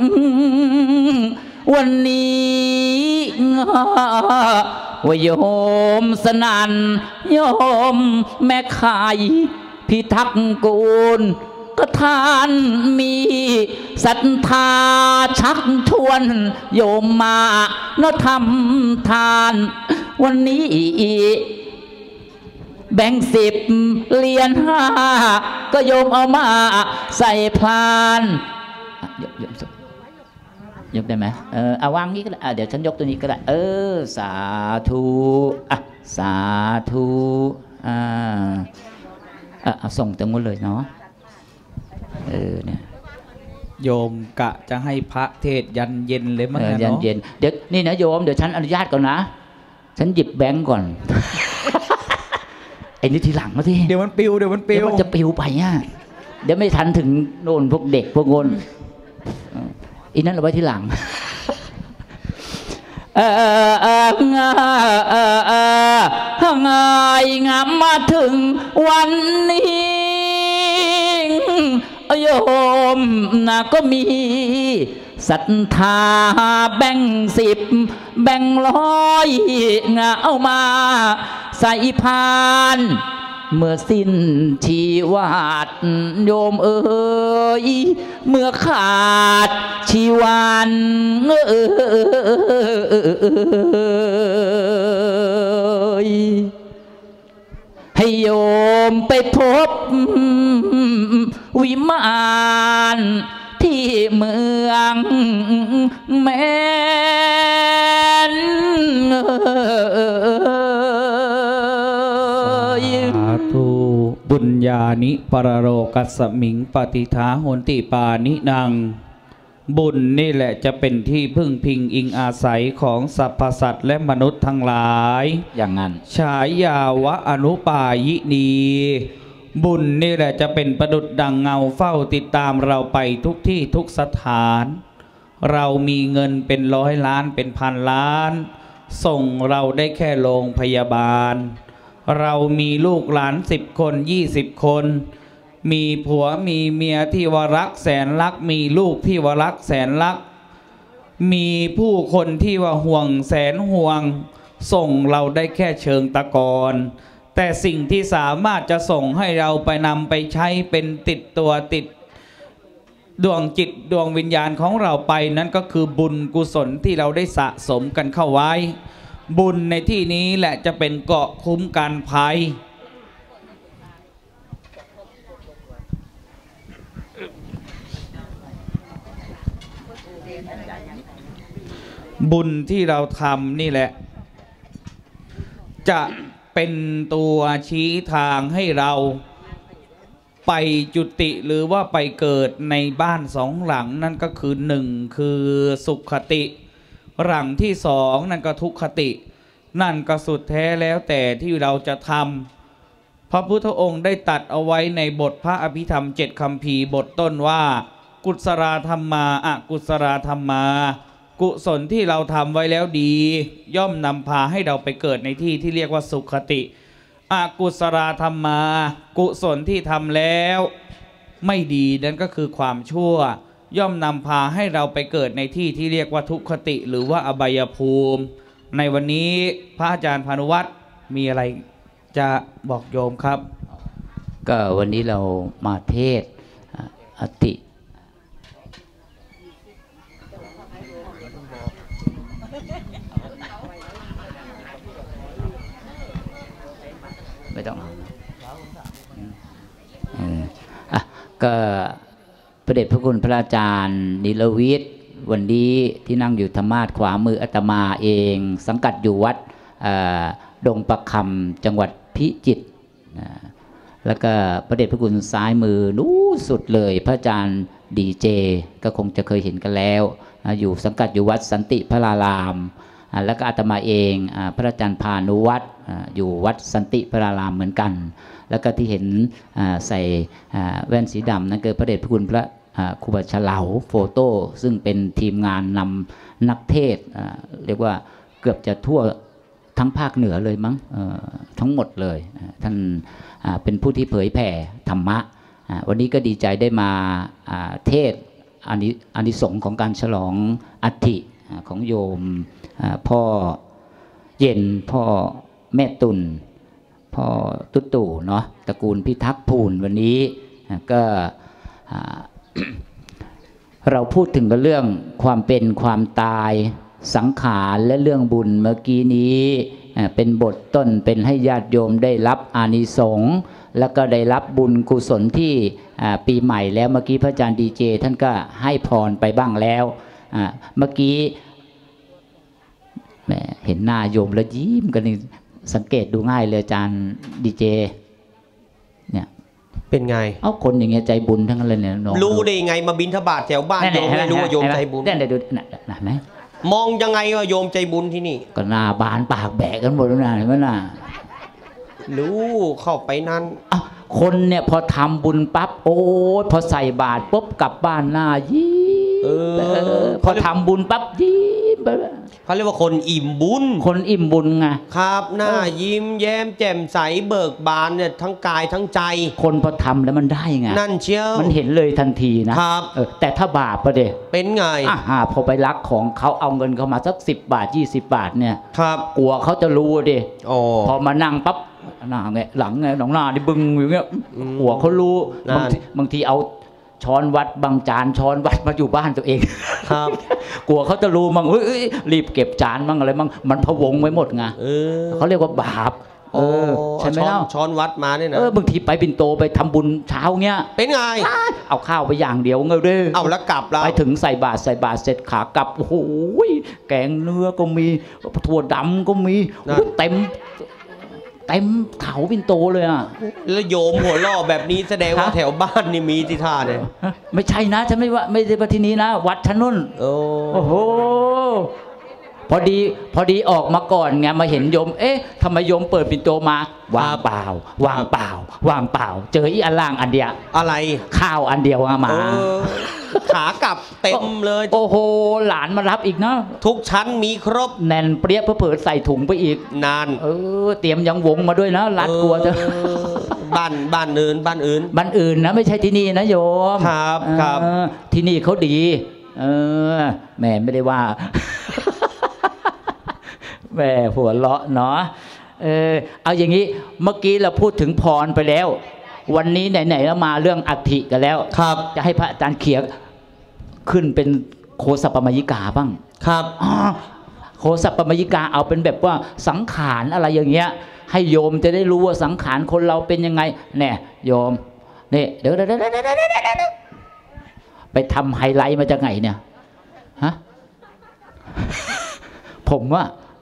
วันนี้ว่าโยมสนันโยมแม่ขายพิทักษ์กูลก็ท่านมีศรัทธาชักชวนโยมมาเนาะทำทานวันนี้แบ่งสิบเหรียญห้าก็โยมเอามาใส่พลานยกได้ไหมเออเอาวางนี้ก็ได้เดี๋ยวฉันยกตัวนี้ก็ได้เออสาธุอ่ะสาธุอ่าเอาส่งตรงนู้นเลยเนาะเออเนี่ยโยมกะจะให้พระเทศยันเย็นเลยมั้งนะเนาะยันเย็นเดี๋ยวนี่นะโยมเดี๋ยวฉันอนุญาตก่อนนะฉันหยิบแบงก์ก่อน ไอ้นี่ทีหลังมาทีเดี๋ยวมันปิวเดี๋ยวมันปิวเดี๋ยวมันจะปิวไปอ่ะเดี๋ยวไม่ทันถึงโน่นพวกเด็กพวกงนอีนั้นเอาไว้ทีหลังเออเออเงาเออเออไงงามมาถึงวันนี้โยมนะก็มีศรัทธาแบ่งสิบแบ่งร้อยเงาเอามาใส่พานเมื่อสิ้นชีวัตโยมเอ๋ยเมื่อขาดชีวันเอ๋ยให้โยมไปพบวิมานที่เมืองแม่นสาธุบุญญาณิปรโรกัสมิงปฏิทาโหนติปานินังบุญนี่แหละจะเป็นที่พึ่งพิงอิงอาศัยของสรรพสัตว์และมนุษย์ทั้งหลายอย่างนั้นฉายาวะอนุปายินีบุญนี่แหละจะเป็นประดุจดังเงาเฝ้าติดตามเราไปทุกที่ทุกสถานเรามีเงินเป็นร้อยล้านเป็นพันล้านส่งเราได้แค่โรงพยาบาลเรามีลูกหลานสิบคนยี่สิบคนมีผัวมีเมียที่วรักแสนรักมีลูกที่วรักแสนรักมีผู้คนที่ว่าห่วงแสนห่วงส่งเราได้แค่เชิงตะกอนแต่สิ่งที่สามารถจะส่งให้เราไปนำไปใช้เป็นติดตัวติดดวงจิตดวงวิญญาณของเราไปนั้นก็คือบุญกุศลที่เราได้สะสมกันเข้าไว้บุญในที่นี้แหละจะเป็นเกราะคุ้มกันภัยบุญที่เราทำนี่แหละจะเป็นตัวชี้ทางให้เราไปจุติหรือว่าไปเกิดในบ้านสองหลังนั่นก็คือหนึ่งคือสุขติหลังที่สองนั่นก็ทุกขตินั่นก็สุดแท้แล้วแต่ที่เราจะทำพระพุทธองค์ได้ตัดเอาไว้ในบทพระอภิธรรมเจ็ดคัมภีร์บทต้นว่ากุศลธรรมาอกุศลธรรมากุศลที่เราทำไว้แล้วดีย่อมนำพาให้เราไปเกิดในที่ที่เรียกว่าสุขติอกุศลธรรมากุศลที่ทำแล้วไม่ดีนั่นก็คือความชั่วย่อมนำพาให้เราไปเกิดในที่ที่เรียกว่าทุกขติหรือว่าอบายภูมิในวันนี้พระอาจารย์พานุวัฒน์มีอะไรจะบอกโยมครับก็วันนี้เรามาเทศอติไม่ต้องอ่ะก็พระเดชพระคุณพระอาจารย์นิรวิทย์วันนี้ที่นั่งอยู่ธรรมาสน์ขวามืออาตมาเองสังกัดอยู่วัดดงประคำจังหวัดพิจิตรแล้วก็พระเดชพระคุณซ้ายมือนู้สุดเลยพระอาจารย์ดีเจก็คงจะเคยเห็นกันแล้วอยู่สังกัดอยู่วัดสันติพระรารามแล้วก็อาตมาเองพระอาจารย์พานุวัฒน์อยู่วัดสันติพระรารามเหมือนกันแล้วก็ที่เห็นใส่แว่นสีดำนั่นคือพระเดชพระคุณพระครูบาเฉลาโฟโต้ซึ่งเป็นทีมงานนำนักเทศเรียกว่าเกือบจะทั่วทั้งภาคเหนือเลยมั้งทั้งหมดเลยท่านเป็นผู้ที่เผยแผ่ธรรมะวันนี้ก็ดีใจได้มาเทศอานิสงส์ของการฉลองอัฐิของโยมพ่อเย็นพ่อแม่ตุลพ่อตุ๊ตู่เนาะตระกูลพิทักษ์ภูลวันนี้ก็เราพูดถึงเรื่องความเป็นความตายสังขารและเรื่องบุญเมื่อกี้นี้เป็นบทต้นเป็นให้ญาติโยมได้รับอานิสงส์แล้วก็ได้รับบุญกุศลที่ปีใหม่แล้วเมื่อกี้พระอาจารย์ดีเจท่านก็ให้พรไปบ้างแล้วเมื่อกี้เห็นหน้าโยมแล้วยิ้มกันสังเกตดูง่ายเลยอาจารย์ดีเจเนี่ยเป็นไงเอาคนอย่างเงี้ยใจบุญทั้งนั้นเลยเนี่ยน้องรู้ได้ไงมาบิณฑบาตแถวบ้านโยมไม่รู้ว่าโยมใจบุญเนี่ยเดี๋ยวดูน่ะไหมมองยังไงว่าโยมใจบุญที่นี่ก็หน้าบานปากแบกกันหมดแล้วนะเห็นไหมน่ะรู้เข้าไปนั้นคนเนี่ยพอทำบุญปั๊บโอ้ยพอใส่บาตรปุ๊บกลับบ้านหน้ายิ้มพอทำบุญปั๊บยิ้มเขาเรียกว่าคนอิ่มบุญคนอิ่มบุญไงครับหน้ายิ้มแย้มแจ่มใสเบิกบานเนี่ยทั้งกายทั้งใจคนพอทำแล้วมันได้ไงนั่นเชียวมันเห็นเลยทันทีนะครับแต่ถ้าบาปประเดี๋ยเป็นไงอ่าพอไปลักของเขาเอาเงินเขามาสักสิบบาทยี่สิบบาทเนี่ยครับกลัวเขาจะรู้ดิพอมานั่งปั๊บหน้าไงหลังไงหนองหน้าดิบึงอยู่เงี้ยหัวเขารู้บางทีบางทีเอาช้อนวัดบางจานช้อนวัดมาอยู่บ้านตัวเองครับกลัวเขาจะรู้มั่งเฮ้ยรีบเก็บจานมั่งอะไรมั่งมันพะวงไว้หมดไงเขาเรียกว่าบาปเออใช่ไหมเล่าช้อนวัดมาเนี่ยนะเออบางทีไปบินโตไปทำบุญเช้าเงี้ยเป็นไงเอาข้าวไปอย่างเดียวเงยเด้อเอาแล้วกลับแล้วไปถึงใส่บาตรใส่บาตรเสร็จขากลับโอ้โหแกงเนื้อก็มีถั่วดำก็มีเต็มเต็มเถาปินโตเลยอ่ะแล้วโยมหัวล่อแบบนี้แสดงว่าแถวบ้านนี่มีที่ท่าเนี่ยไม่ใช่นะฉันไม่ว่าไม่ได้ว่าที่นี้นะวัดชั้นนุ่นโอ้โหพอดีพอดีออกมาก่อนไงมาเห็นโยมเอ๊ะทำไมโยมเปิดปินโตมาวางเปล่าวางเปล่าวางเปล่าเจออีอันล่างอันเดียวอะไรข้าวอันเดียวมาขากลับเต็มเลยโอ้โหหลานมารับอีกเนาะทุกชั้นมีครบแน่นเปรี้ยเพื่อเปิดใส่ถุงไปอีกนานเออเตรียมยังวงมาด้วยนะรัดกลัวจะบ้านบ้านอื่นบ้านอื่นบ้านอื่นนะไม่ใช่ที่นี่นะโยมครับครับที่นี่เขาดีเออแม่ไม่ได้ว่าแม่หัวเราะเนาะเออเอาอย่างนี้เมื่อกี้เราพูดถึงพรไปแล้ววันนี้ไหนๆแล้วมาเรื่องอัฐิกันแล้วครับจะให้พระอาจารย์เขียนขึ้นเป็นโคสัปปมัยยิกาบ้างครับโคสัปปมัยยิกาเอาเป็นแบบว่าสังขารอะไรอย่างเงี้ยให้โยมจะได้รู้ว่าสังขารคนเราเป็นยังไงเนี่ยโยมนี่เดี๋ยวเดี๋ยวเดี๋ยวเดี๋ยวไปทำไฮไลท์มาจากไหนเนี่ยฮะผมว่า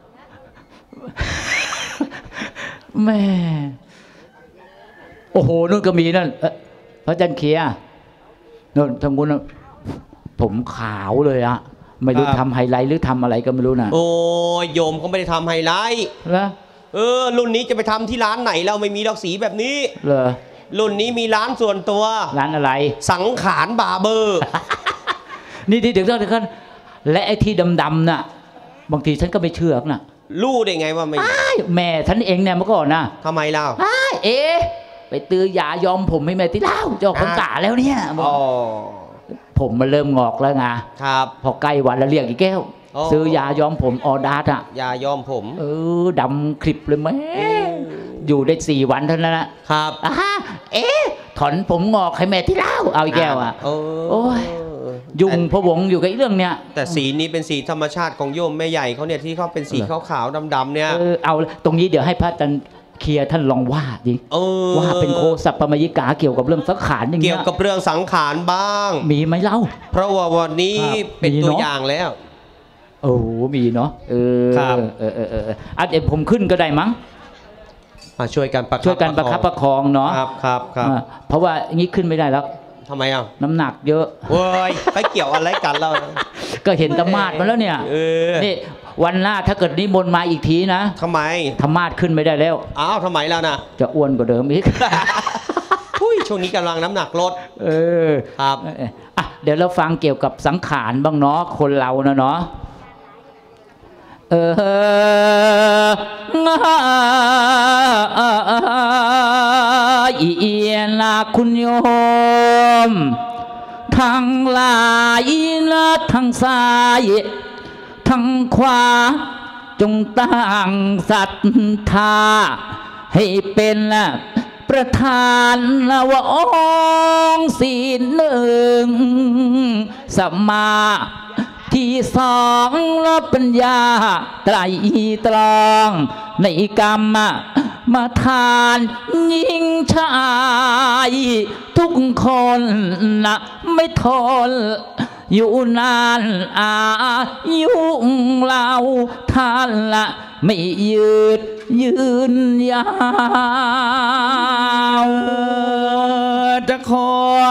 แม่โอ้โหนู่นก็มีนั่นพระอาจารย์เขียนู่นทางนู้นผมขาวเลยอะไม่รู้ทำไฮไลท์หรือทำอะไรก็ไม่รู้นะโอ้โยมเขาไม่ได้ทำไฮไลท์แล้วเออรุ่นนี้จะไปทำที่ร้านไหนเราไม่มีดอกสีแบบนี้เหรอรุ่นนี้มีร้านส่วนตัวร้านอะไรสังขารบาร์เบอร์นี่ที่เดี๋ยวเดี๋ยวและไอ้ที่ดำๆน่ะบางทีฉันก็ไม่เชื่อน่ะรู้ได้ไงว่าไม่แม่ฉันเองเนี่ยเมื่อก่อนนะทำไมเล่าเอ๊ะไปตื้อยายอมผมให้แม่ที่เล่าจอกคนกาแล้วเนี่ยผมมันเริ่มงอกแล้วไงครับพอใกล้วันแล้วเรียกอีกแก้วซื้อยายอมผมออดาร์อะยายอมผมเออดำคลิปเลยแม่อยู่ได้สี่วันเท่านั้นนะครับเอ๊ะถอนผมงอกให้แม่ที่เล่าเอาอีกแก้วอ่ะโอ้ยยุ่งพะวงอยู่กับเรื่องเนี้ยแต่สีนี้เป็นสีธรรมชาติของโยมแม่ใหญ่เขาเนี่ยที่เขาเป็นสีขาวๆดำๆเนี่ยเออเอาตรงนี้เดี๋ยวให้พระอาจารย์เคลียร์ท่านลองว่าดิว่าเป็นโคสัปปมัยยิกาเกี่ยวกับเรื่องสังขารอย่างเงี้ยเกี่ยวกับเรื่องสังขารบ้างมีไหมเล่าเพราะว่าวันนี้เป็นตัวอย่างแล้วโอ้มีเนาะเออเออเออเอออ่ะเดี๋ยวผมขึ้นก็ได้มั้งมาช่วยกันประคับช่วยกันประคับประคองเนาะครับครับครับเพราะว่างี้ขึ้นไม่ได้แล้วทำไมอ่ะน้ำหนักเยอะเว้ยไปเกี่ยวอะไรกันเราก็เห็นธรรมาสมาแล้วเนี่ยนี่วันหน้าถ้าเกิดนิมนต์มาอีกทีนะทำไมธรรมาสขึ้นไม่ได้แล้วอ้าวทำไมแล้วนะจะอ้วนกว่าเดิมอีกอุ้ยช่วงนี้กำลังน้ำหนักลดเออครับอ่ะเดี๋ยวเราฟังเกี่ยวกับสังขารบ้างเนาะคนเรานะเนาะเอออีเอียนะคุณโยมทางลายนะทางซ้ายทางขวาจงตั้งศรัทธาให้เป็นประธานวองศีลหนึ่งสัมมาที่สองละปัญญาไตรตรองในกรรมมาทานยิ่งชายทุกคนนะไม่ทนอยู่นานอายุเราท่านละไม่ยืดยืนยาว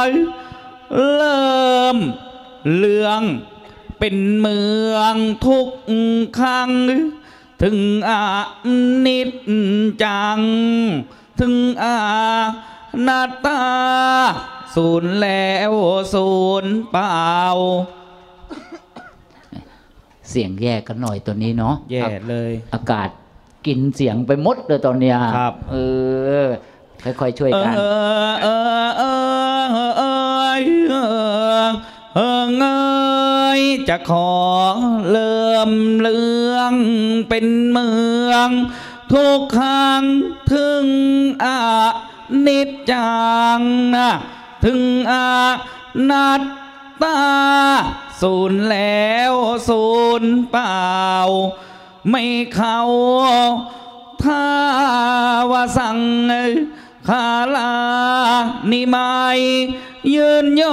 เริ่มเลืองเป็นเมืองทุกครั้งถึงอานิจจังถึงอานาตตาสูญแล้วสูญเปล่าเสียงแย่กันหน่อยตัวนี้เนาะแย่เลยอากาศกินเสียงไปหมดเลยตอนเนี้ยครับเออค่อยๆช่วยกันเออเออเออเออเออเออจะขอเริ่มเลืองเป็นเมืองทุกครั้งถึงอานิจจังนะถึงอานัตตาสูญแล้วสูญเปล่าไม่เข้าท่าวาสังคาลานิไมยืนย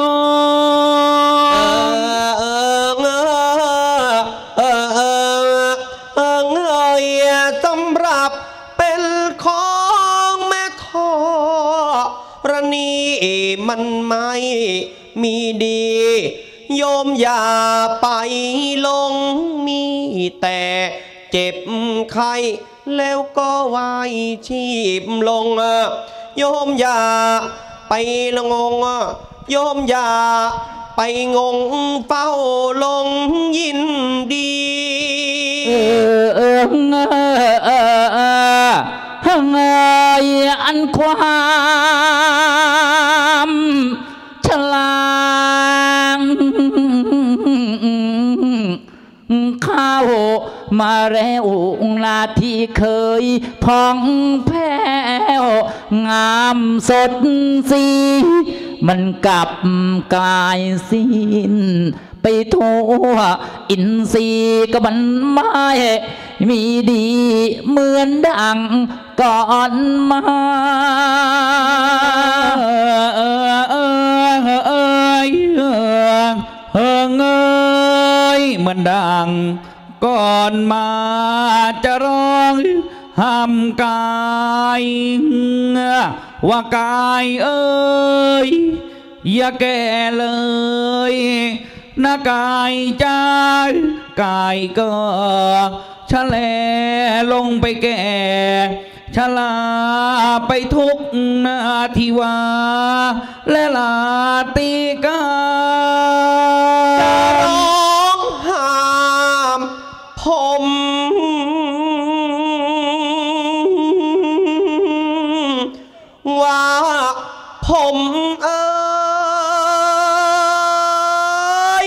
งเออเออเออเออเอยสำหรับเป็นของแม่ทอรณีมันไม่มีดีโยมอย่าไปลงมีแต่เจ็บไข้แล้วก็วายชีพลงโยมอย่าไปละงงโยมอย่าไปงงเฝ้าลงยินดีเออเออเออเออเออเงยอันความฉลางเข้ามาแล้วนาที่เคยพองแผ้วงามสดสีมันกลับกลายสิ้นไปทั่วอินทรีย์ก็มันไม่มีดีเหมือนดังก่อนมาเออเออเออเออเออเงยเหมือนดังก่อนมาจะร้องห้ามกายว่ากายเอ้ยอย่าแก่เลยนะกายใจกายก็ชะแลลงไปแก่ชะลาไปทุกนาทีวาและลาติกาจะร้องห้ามผมว่าผมเอ้ย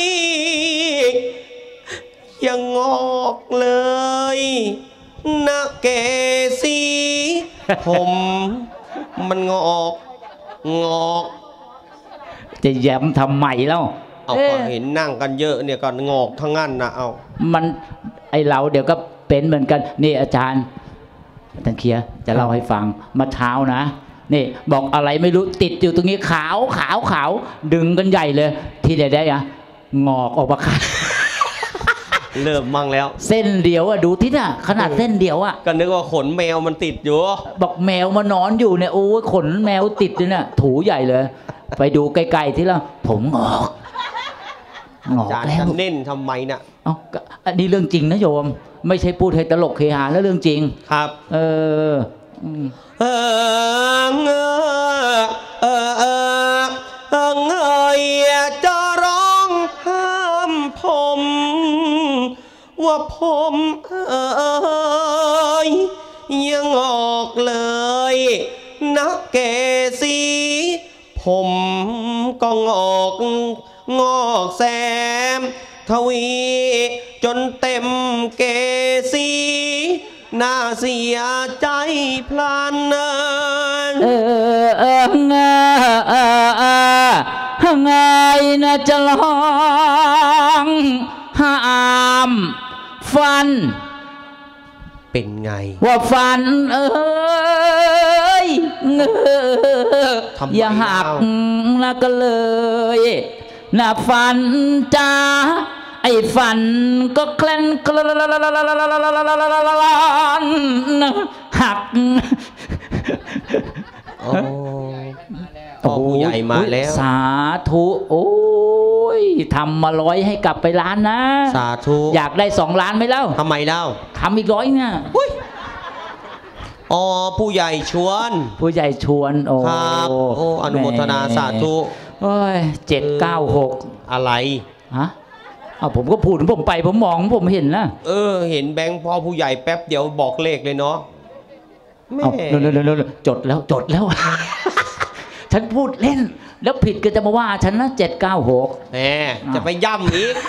ยังงอกเลยนะเกสีผมมันงอกงอกจะแย้มทำไมแล้วเอาก็เห็นนั่งกันเยอะเนี่ยก็งอกทั้งนั้นนะเอามันไอเราเดี๋ยวก็เป็นเหมือนกันนี่อาจารย์อาจารย์เคียจะเล่าให้ฟังมาเช้านะนี่บอกอะไรไม่รู้ติดอยู่ตรงนี้ขาวขาวขาวดึงกันใหญ่เลยที่ใดได้อะงอกออกมาขาดเริ่มมั่งแล้วเส้นเดียวอะดูที่น่ะขนาดเส้นเดียวอะก็นึกว่าขนแมวมันติดอยู่บอกแมวมานอนอยู่เนี่ยโอ้ยขนแมวติดเลยเนี่ยถูใหญ่เลยไปดูไกลๆที่ละผมงอกงอกแล้วเน้นทำไมน่ะอ๋ออันนี้เรื่องจริงนะโยมไม่ใช่พูดให้ตลกเฮฮาแล้วเรื่องจริงครับเออเออเงอเออเออเออเงยจะร้องห้ามผมว่าผมเอ้ยยังออกเลยนักเกสีผมก็งอกงอกแซมทวีจนเต็มเกสีน่าเสียใจพลันเออเออเงาเออเออไงนะจะลองห้ามฟันเป็นไงว่าฟันเอ้ยเงออย่าหักนะก็เลยน่ะฟันจ้าไอ้ฟันก็แคลนหักโอ้พ่อผู้ใหญ่มาแล้วสาธุโอ้ยทำมาร้อยให้กลับไปล้านนะสาธุอยากได้สองล้านไหมเล่าทำไมเล่าทำอีกร้อยเนี่ยอ๋อผู้ใหญ่ชวนผู้ใหญ่ชวนโอ้ครับโอ้อนุโมทนาสาธุโอ้ยเจ็ดเก้าหกอะไรฮะอ้าวผมก็พูดผมไปผมมองผมเห็นนะเออเห็นแบงค์พ่อผู้ใหญ่แป๊บเดียวบอกเลขเลยเนาะแม่จดแล้วจดแล้ว ฉันพูดเล่นแล้วผิดก็จะมาว่าฉันนะเจ็ดเก้าหกแหมจะไปย่ำอีก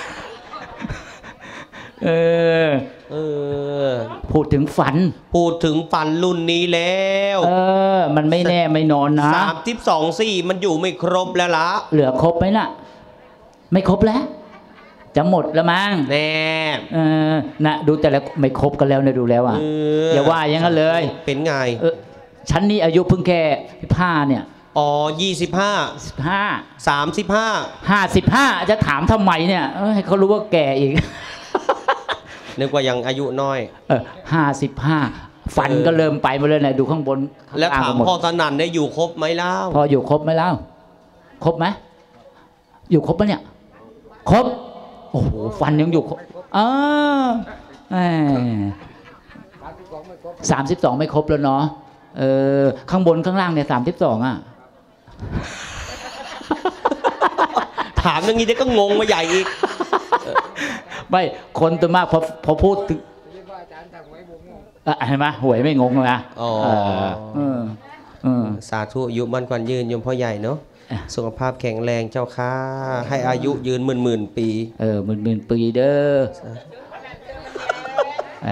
เออเออพูดถึงฝันพูดถึงฝันรุ่นนี้แล้วเออมันไม่แน่ไม่นอนนะสามสิบสองสี่มันอยู่ไม่ครบแล้วละเหลือครบไหมล่ะไม่ครบแล้วจะหมดแล้วมั้งแน่เออนะดูแต่ละไม่ครบกันแล้วนะดูแล้วอ่ะอย่าว่าอย่างนั้นเลยเป็นไงเออฉันนี่อายุเพิ่งแค่ผ้าเนี่ยอ๋อยี่สิบห้าสิบห้าสามสิบห้าห้าสิบห้าจะถามทำไมเนี่ยให้เขารู้ว่าแก่อีกนึกว่ายังอายุน้อยเออห้าสิบห้าฟันก็เริ่มไปมาเลยนะดูข้างบนแล้วถามพ่อสนั่นได้อยู่ครบไหมเล่าพออยู่ครบไหมเล่าครบไหมอยู่ครบปะเนี่ยครบโอ้โหฟันยังอยู่ครบเออสามสิบสองไม่ครบแล้วเนาะเออข้างบนข้างล่างเนี่ยสามสิบสองอ่ะถามอย่างนี้เด็กก็งงมาใหญ่อีกไม่คนตัวมากพอพอพูดถึงเห็นไหมหวยไม่งงนะอ๋อสาธุอายุมั่นขวัญยืนโยมพ่อใหญ่เนาะสุขภาพแข็งแรงเจ้าค่ะให้อายุยืนหมื่นหมื่นปีเออหมื่นหมื่นปีเด้อ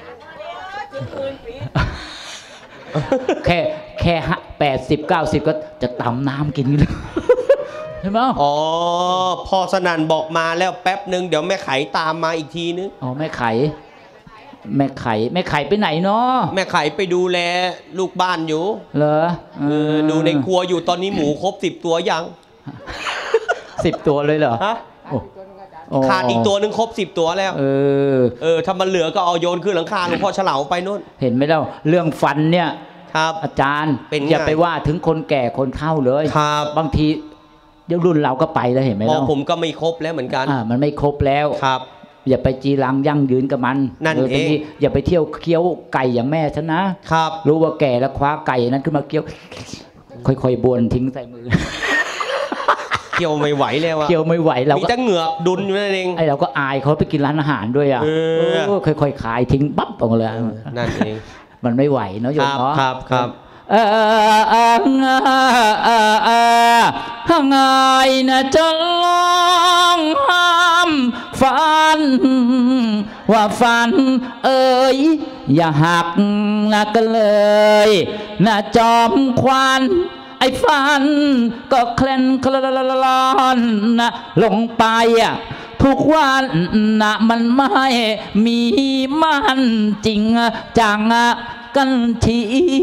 แค่แค่แปดสิบเก้าสิบก็จะตำน้ำกินเลยใช่ไหมอ๋อพ่อสนั่นบอกมาแล้วแป๊บหนึ่งเดี๋ยวแม่ไข่ตามมาอีกทีนึงอ๋อแม่ไข่แม่ไข่แม่ไข่ไปไหนเนาะแม่ไข่ไปดูแลลูกบ้านอยู่เหรอเออดูในครัวอยู่ตอนนี้หมูครบสิบตัวยังสิบตัวเลยเหรอฮะขาดอีกตัวหนึ่งครบสิบตัวแล้วเออเออถ้ามันเหลือก็เอาโยนขึ้นหลังคาหลวงพ่อเฉลาไปนู่นเห็นไหมเล่าเรื่องฟันเนี่ยครับอาจารย์อย่าไปว่าถึงคนแก่คนเฒ่าเลยครับบางทีเดี๋ยวรุ่นเราก็ไปแล้วเห็นไหมเล่าผมก็ไม่ครบแล้วเหมือนกันอ่ามันไม่ครบแล้วครับอย่าไปจีรังยั่งยืนกับมันนั่นเองอย่าไปเที่ยวเคี้ยวไก่อย่างแม่ฉันนะครับรู้ว่าแก่แล้วคว้าไก่นั้นขึ้นมาเคี้ยวค่อยๆบวนทิ้งใส่มือเคี้ยวไม่ไหวแล้วอะเคี้ยวไม่ไหวเราก็มีแต่เหงือกดุนอยู่นั่นเองไอเราก็อายเขาไปกินร้านอาหารด้วยอ่ะค่อยๆขายทิ้งปั๊บออกมาเลยนั่นเองมันไม่ไหวเนาะโยมเนาะครับครับเออเออเออเออเออห่างไงนะจะลองห้ามฝันว่าฝันเอ่ยอย่าหักนะกันเลยนะจอมควันไอ้ฝันก็เคลื่อนคลอนนะลงไปอ่ะทุกวันนะมันไม่มีมันจริงจังกันที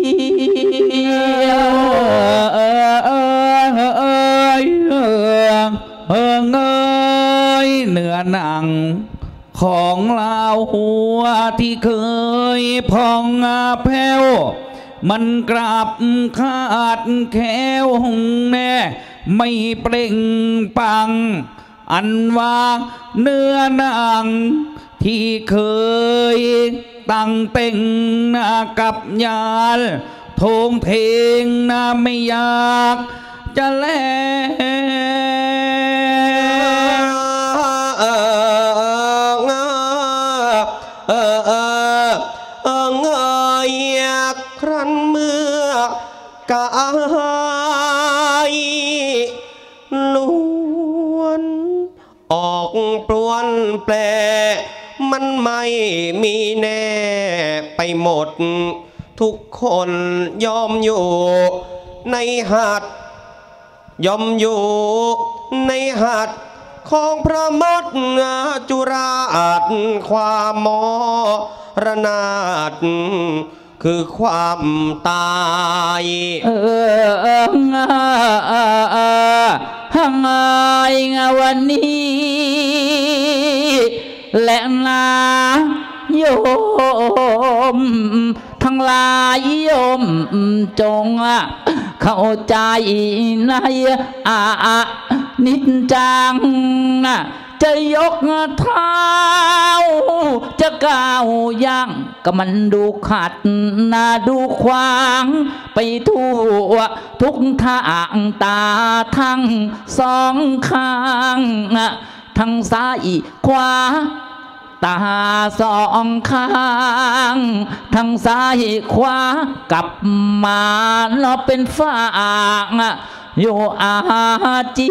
เออเออเออเออเออเงยเนื้อหนังของเราหัวที่เคยพองแผ้วมันกลับขาดแคล้วแน่ไม่เปล่งปังอันว่าเนื้อหนังที่เคยตั้งเต่งนากับยาลทงเทงนาไม่อยากจะแลเออเงอเออเออเออเงยครั้นเมื่อกายล้วนออกปรวนแปรมันไม่มีแน่ไปหมดทุกคนยอมอยู่ในหัตถ์ยอมอยู่ในหัตถ์ของพระมดจุราชความมรณาถคือความตายเออเออเออเออเออห่างไงวันนี้และนาโยมทั้งหลายโยมจงเข้าใจในอานิจจังจะยกเท้าจะก้าวย่างก็มันดูขัดนาดูขวางไปทั่วทุกทางตาทั้งสองข้างทั้งซ้ายขวาตาสองข้างทั้งซ้ายขวากลับมาเราเป็นฝากโยอาจี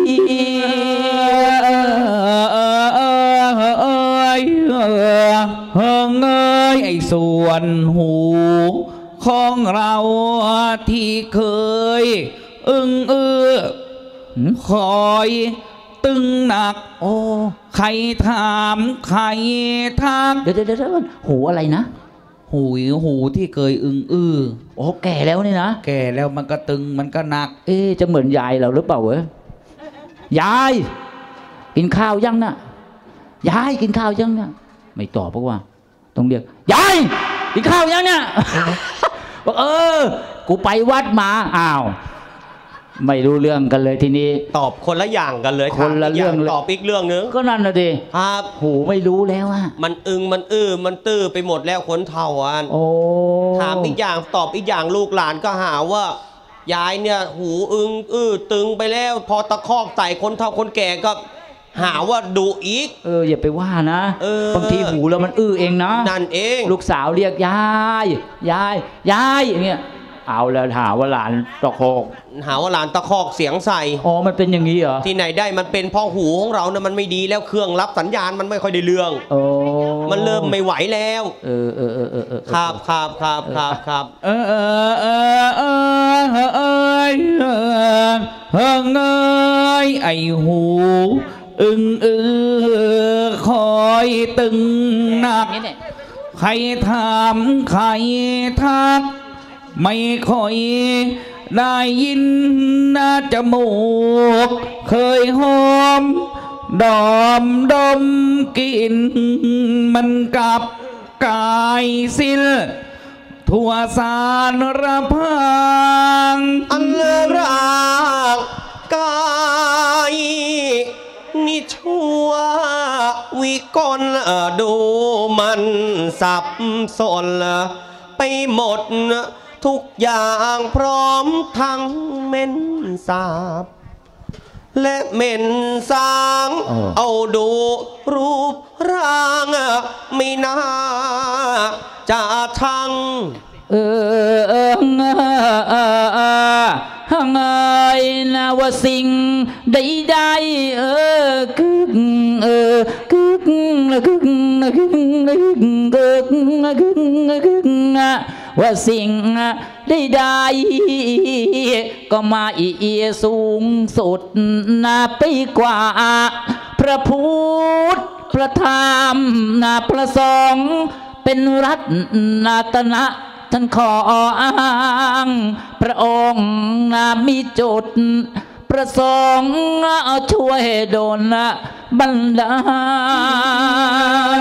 เอ้ยเอ้ยไอ้ส่วนหูของเราที่เคยอึ้งเอื้อคอยตึงหนักโอ้ใครถามใครทักเดี๋ยวเดี๋ยวเดี๋ยวหูอะไรนะหูหูที่เคยอึ้งอื้อโอ้แก่แล้วนี่นะแก่แล้วมันก็ตึงมันก็หนักเอ๊ะจะเหมือนยายเราหรือเปล่าเว้ยยายกินข้าวยังน่ะยายกินข้าวยังเนี่ยไม่ตอบเพราะว่าต้องเรียกยายกินข้าวยังเนี่ยบอกเออกูไปวัดมาอ้าวไม่รู้เรื่องกันเลยทีนี้ตอบคนละอย่างกันเลยคนละเรื่องตอบอีกเรื่องนึงก็นั่นนะดิครับหูไม่รู้แล้วอะมันอึงมันอื้อมันตื้อไปหมดแล้วคนเท่าอันโอ้ถามอีกอย่างตอบอีกอย่างลูกหลานก็หาว่ายายเนี่ยหูอึงอื้อตึงไปแล้วพอตะคอกใส่คนเท่าคนแก่ก็หาว่าดุอีกเอออย่าไปว่านะบางทีหูเรามันอื้อเองนะนั่นเองลูกสาวเรียกยายยายยายอย่างเงี้ยเอาแล้วหาว่าหลานตะคอกหาว่าหลานตะคอกเสียงใส่อ๋อมันเป็นอย่างนี้เหรอที่ไหนได้มันเป็นพ่อหูของเรานะมันไม่ดีแล้วเครื่องรับสัญญาณมันไม่ค่อยได้เรื่องโอ้มันเริ่มไม่ไหวแล้วเออเออเออเออเออครับครับครับครับครับเออเออเออเออเออเออเออเออไอหูอึงเออคอยตึงหนักใครถามใครทักไม่ค่อยได้ยินน่าจมูกเคยหอมดอมดมกลิ่นมันกับกายสิลทั่วสารระพังอันเลิกรากกายนี่ชั่ววิกลดูมันสับสนไปหมดทุกอย่างพร้อมทั้งเม่นสาบและเม่นสางเอาดูรูปร่างไม่น่าจะชังเออเออเออฮังไงนะว่าสิ่งใดๆเออกึกเออกึกละกึกละกึกละกึกกึกละกึกละกึกว่าสิ่งใดๆก็มาอีสูงสุดนาไปกว่าพระพุทธพระธรรมนาพระสงฆ์เป็นรัตนนะท่านขออ้างพระองค์นามีจุดประสงค์ช่วยดลบันดาล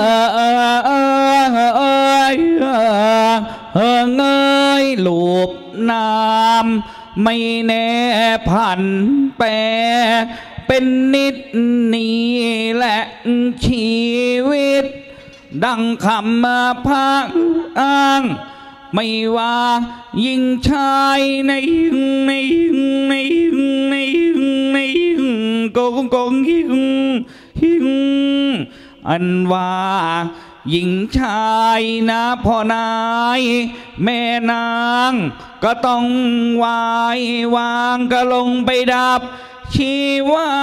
เงยลูบนามไม่แน่พันแปรเป็นนิดนี้แหละชีวิตดังคำพักอ้างไม่ว่ายิ่งชายในในในในในกงกงหิงหิงอันว่ายิ่งชายนะพ่อนายแม่นางก็ต้องวายวางก็ลงไปดับชีวา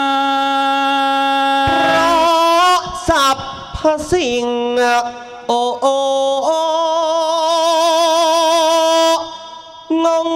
สัพพสิ่งโอโองง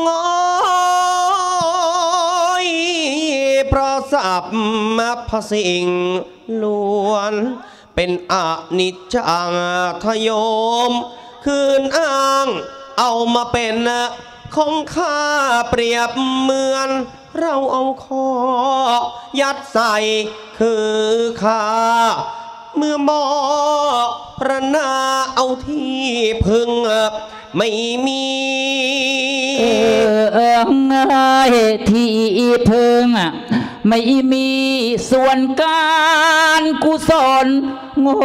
อยเพราะสัพพสิ่งล้วนเป็นอนิจจังทโยมคืนอ้างเอามาเป็นของข้าเปรียบเหมือนเราเอาคอยัดใส่คือข้าเมื่อมอระนาเอาที่พึงไม่มีเออเออที่เพิ่งไม่มีส่วนการกุศลโง่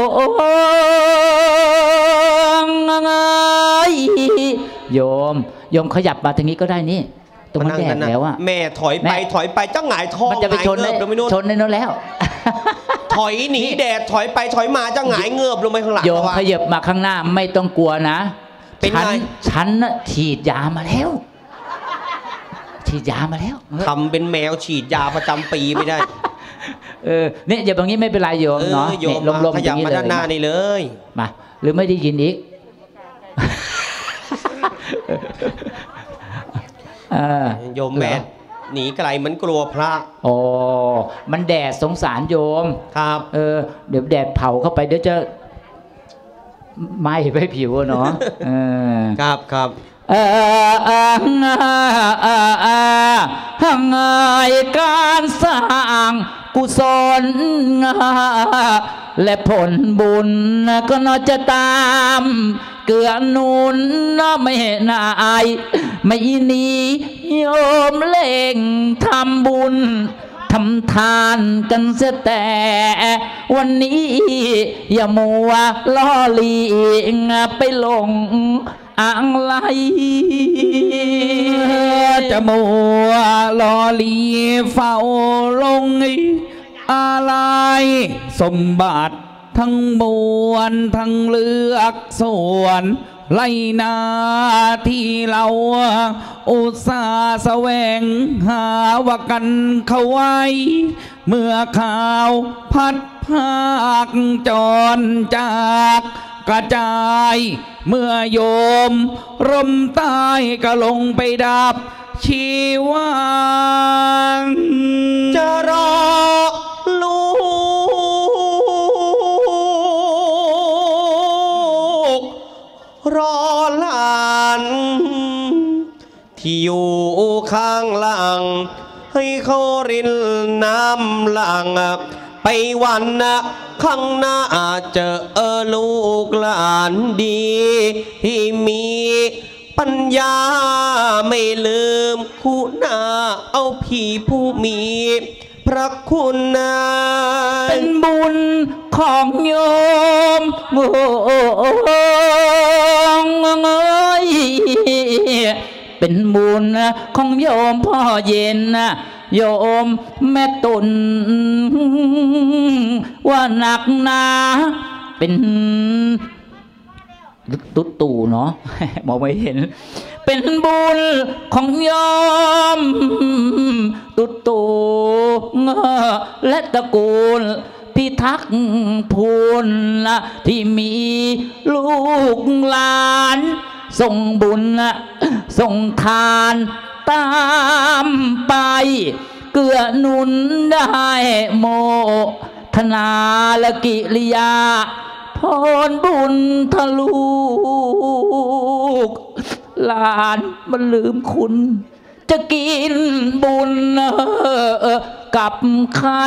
โยมโยมขยับมาทางนี้ก็ได้นี่ตรงนั้นแดดแล้วอะแม่ถอยไปถอยไปจ้าหงายท้องมันจะไปชนเลยชนในนั้นแล้วถอยหนีแดดถอยไปถอยมาจ้าหงายเงือบลงไปข้างหลังโยมขยับมาข้างหน้าไม่ต้องกลัวนะฉันฉันน่ะฉีดยามาแล้วฉีดยามาแล้วทำเป็นแมวฉีดยาประจำปีไม่ได้เออเนี่ยอย่าแบบนี้ไม่เป็นไรโยมเนาะโยมลมๆขยับมาด้านหน้านี่เลยมาหรือไม่ได้ยินอีกโยมแม่หนีไกลเหมือนกลัวพระโอ้มันแดดสงสารโยมครับเออเดี๋ยวแดดเผาเข้าไปเดี๋ยวจะไหม้ไปผิวเนาะครับครับเออเออเออเออหังการสร้างกุศลและผลบุญก็น่าจะตามเกื้อหนุนไม่นายไม่หนีโยมเล่งทำบุญทำทานกันเสียแต่วันนี้อย่ามัวล่อลีงไปลงอ่างไหลจะมัวล่อลีเฝ้าลงอะไรสมบัติทั้งมวลทั้งเลือกส่วนไล่นาที่เราอุตส่าห์แสวงหาว่ากันเขาไว้เมื่อข่าวพัดภาคจรจากกระจายเมื่อโยมร่มใต้ก็ลงไปดับชีวันจะรอลูกรอหลานที่อยู่ข้างหลังให้เขารินน้ำหลังไปวันนะข้างหน้าเจอลูกหลานดีที่มีปัญญาไม่ลืมคุณาเอาพี่ผู้มีพระคุณนะเป็นบุญของโยมโอ้ยเป็นบุญของโยมพ่อเย็นโยมแม่ตุนว่าหนักหนาเป็นตุ๊ดตู่เนาะมองไม่เห็นเป็นบุญของโยมตุ๊ดตู่และตระกูลพิทักษ์พูนที่มีลูกหลานส่งบุญส่งทานตามไปเกื้อหนุนได้โมทนาและกิริยาพรบุญทะลุกหลานมันลืมคุณจะกินบุญกับใคร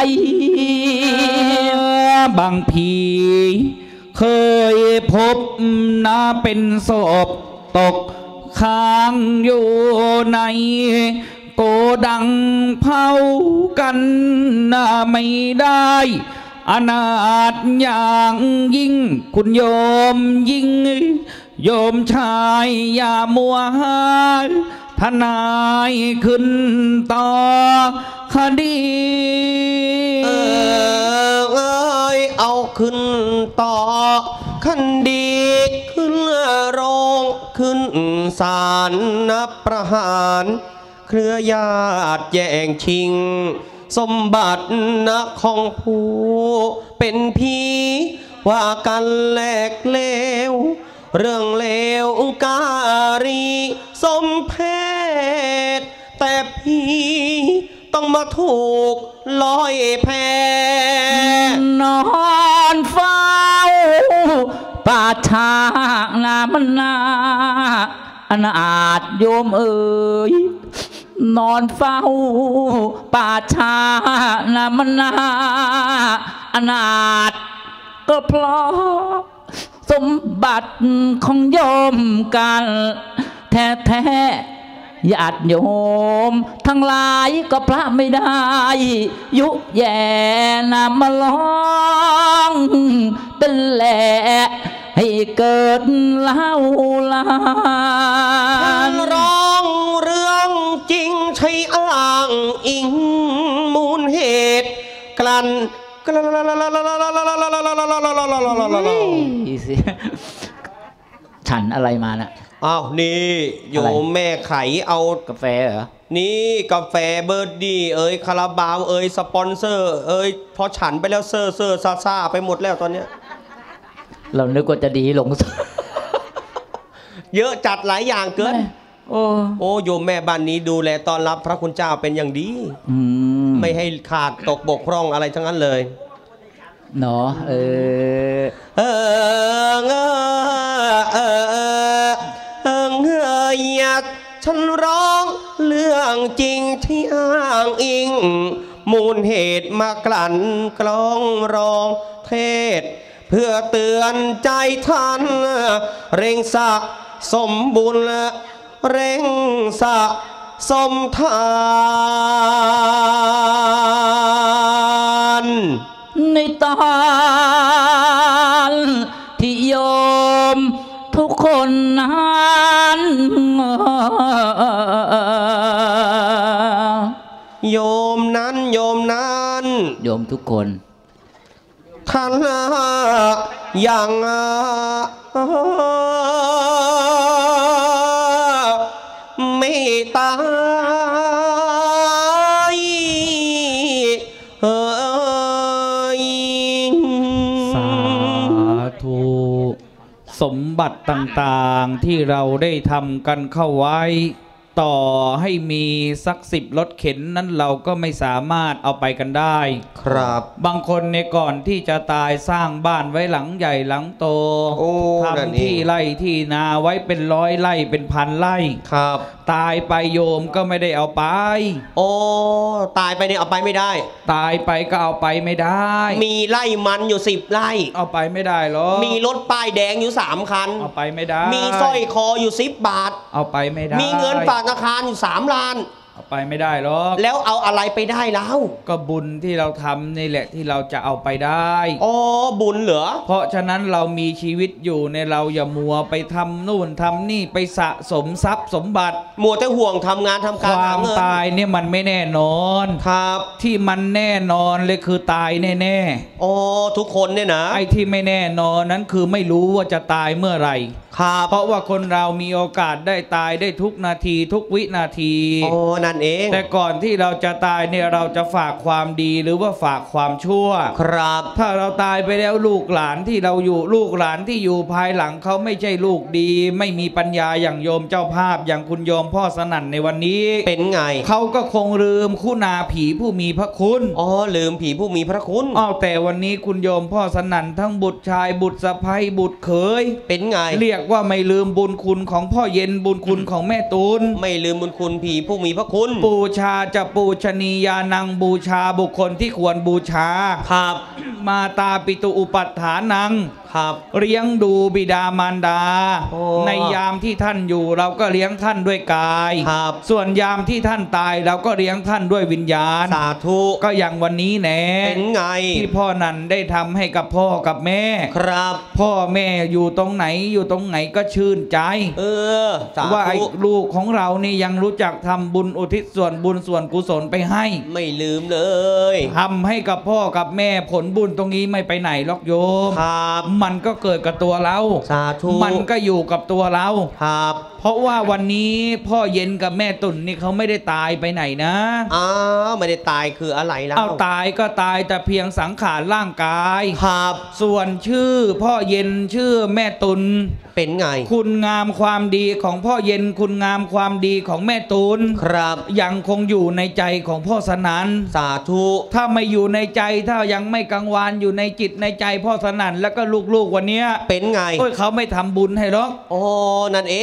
บางทีเคยพบนาเป็นศพตกค้างอยู่ในโกดังเผากันไม่ได้อนาถอย่างยิ่งคุณโยมยิ่งโยมชายอย่ามัวหาทนายขึ้นต่อคดีเออเอ้ยเอาขึ้นต่อคดีขึ้นโรงขึ้นศาลนับประหารเครือญาติแย่งชิงสมบัตินะของผู้เป็นพี่ว่ากันแหลกเลวเรื่องเลวการีสมเพศแต่พี่ต้องมาถูกลอยแพนอนเฝ้าป่าช้านามันนาอนาถโยมเอ๋ยนอนเฝ้าป่าช้านามันนาอนาถก็เพราะสมบัติของโยมกันแท้แท้ญาติโยมทั้งหลายก็พระไม่ได้ยุแย่นำมาลองเป็นแหละให้เกิดเล่าลานร้องเรื่องจริงใช่อ้างอิงมูลเหตุกลั่นฉันอะไรมาน่ะอ้าวนี่โยมแม่ไขเอากาแฟเหรอนี่กาแฟเบิร์ดดี้เอ้ยคาราบาวเอ้ยสปอนเซอร์เอ้ยพอฉันไปแล้วเซอร์เซอร์ซาซาไปหมดแล้วตอนเนี้ยเรานึกว่าจะดีหลงเยอะจัดหลายอย่างเกินโอ้โอ้โยมแม่บ้านนี้ดูแลตอนรับพระคุณเจ้าเป็นอย่างดีไม่ให้ขาดตกบกพร่องอะไรทั้งนั้นเลยเนาะเออเออเออเออเออเอออยากฉันร้องเรื่องจริงที่อ้างอิงมูลเหตุมากลั่นกลองร้องเทศเพื่อเตือนใจท่านเร่งสะสมบุญเร่งสะสมทานในตอนที่โยมทุกคนนั้นโยมนั้นโยมนั้นโยมทุกคนท่านอย่างไม่ตายเฮ้ยสาธุสมบัติต่างๆที่เราได้ทำกันเข้าไว้ต่อให้มีสักสิบรถเข็นนั้นเราก็ไม่สามารถเอาไปกันได้ครับบางคนในก่อนที่จะตายสร้างบ้านไว้หลังใหญ่หลังโตทำที่ไร่ที่นาไว้เป็นร้อยไร่เป็นพันไร่ครับตายไปโยมก็ไม่ได้เอาไปโอ้ตายไปเนี่ยเอาไปไม่ได้ตายไปก็เอาไปไม่ได้มีไร่มันอยู่สิบไร่เอาไปไม่ได้หรอกมีรถป้ายแดงอยู่สามคันเอาไปไม่ได้มีสร้อยคออยู่สิบบาทเอาไปไม่ได้มีเงินฝากธนาคารอยู่สามล้านเอาไปไม่ได้หรอกแล้วเอาอะไรไปได้แล้วก็บุญที่เราทำนี่แหละที่เราจะเอาไปได้อ๋อบุญเหรอเพราะฉะนั้นเรามีชีวิตอยู่ในเราอย่ามัวไปทำนู่นทำนี่ไปสะสมทรัพย์สมบัติมัวแต่ห่วงทำงานทำการความตายเนี่ยมันไม่แน่นอนครับที่มันแน่นอนเลยคือตายแน่ๆอ๋อทุกคนเนี่ยนะไอ้ที่ไม่แน่นอนนั้นคือไม่รู้ว่าจะตายเมื่อไหร่ครับเพราะว่าคนเรามีโอกาสได้ตายได้ทุกนาทีทุกวินาทีโอ้นั่นเองแต่ก่อนที่เราจะตายเนี่ยเราจะฝากความดีหรือว่าฝากความชั่วครับถ้าเราตายไปแล้วลูกหลานที่เราอยู่ลูกหลานที่อยู่ภายหลังเขาไม่ใช่ลูกดีไม่มีปัญญาอย่างโยมเจ้าภาพอย่างคุณโยมพ่อสนั่นในวันนี้เป็นไงเขาก็คงลืมคุณาผีผู้มีพระคุณอ๋อลืมผีผู้มีพระคุณอ้าวแต่วันนี้คุณโยมพ่อสนั่นทั้งบุตรชายบุตรสะใภ้บุตรเขยเป็นไงเรียกว่าไม่ลืมบุญคุณของพ่อเย็นบุญคุณของแม่ตูนไม่ลืมบุญคุณผีผู้มีพระคุณบูชาจะปูชนียานังบูชาบุคคลที่ควรบูชาครับมาตาปิตุอุปัฏฐานังครับเลี้ยงดูบิดามารดาในยามที่ท่านอยู่เราก็เลี้ยงท่านด้วยกายครับส่วนยามที่ท่านตายเราก็เลี้ยงท่านด้วยวิญญาณสาธุก็อย่างวันนี้แน่เป็นไงที่พ่อนันได้ทำให้กับพ่อกับแม่ครับพ่อแม่อยู่ตรงไหนอยู่ตรงไหนก็ชื่นใจเออว่าไอ้ลูกของเรานี่ยังรู้จักทำบุญอุทิศส่วนบุญส่วนกุศลไปให้ไม่ลืมเลยทำให้กับพ่อกับแม่ผลบุญตรงนี้ไม่ไปไหนหรอกโยมครับมันก็เกิดกับตัวเราสาธุมันก็อยู่กับตัวเราครับเพราะว่าวันนี้พ่อเย็นกับแม่ตุ่นนี่เขาไม่ได้ตายไปไหนนะอ้าวไม่ได้ตายคืออะไรล่ะเอาตายก็ตายแต่เพียงสังขารร่างกายครับส่วนชื่อพ่อเย็นชื่อแม่ตุ่นเป็นไงคุณงามความดีของพ่อเย็นคุณงามความดีของแม่ตุลครับยังคงอยู่ในใจของพ่อสนั่นสาธุถ้าไม่อยู่ในใจถ้ายังไม่กังวานอยู่ในจิตในใจพ่อสนั่นแล้วก็ลูกๆวันนี้เป็นไงโอ้ยเขาไม่ทำบุญให้หรอกโอ้นั่นเองโอ้พิ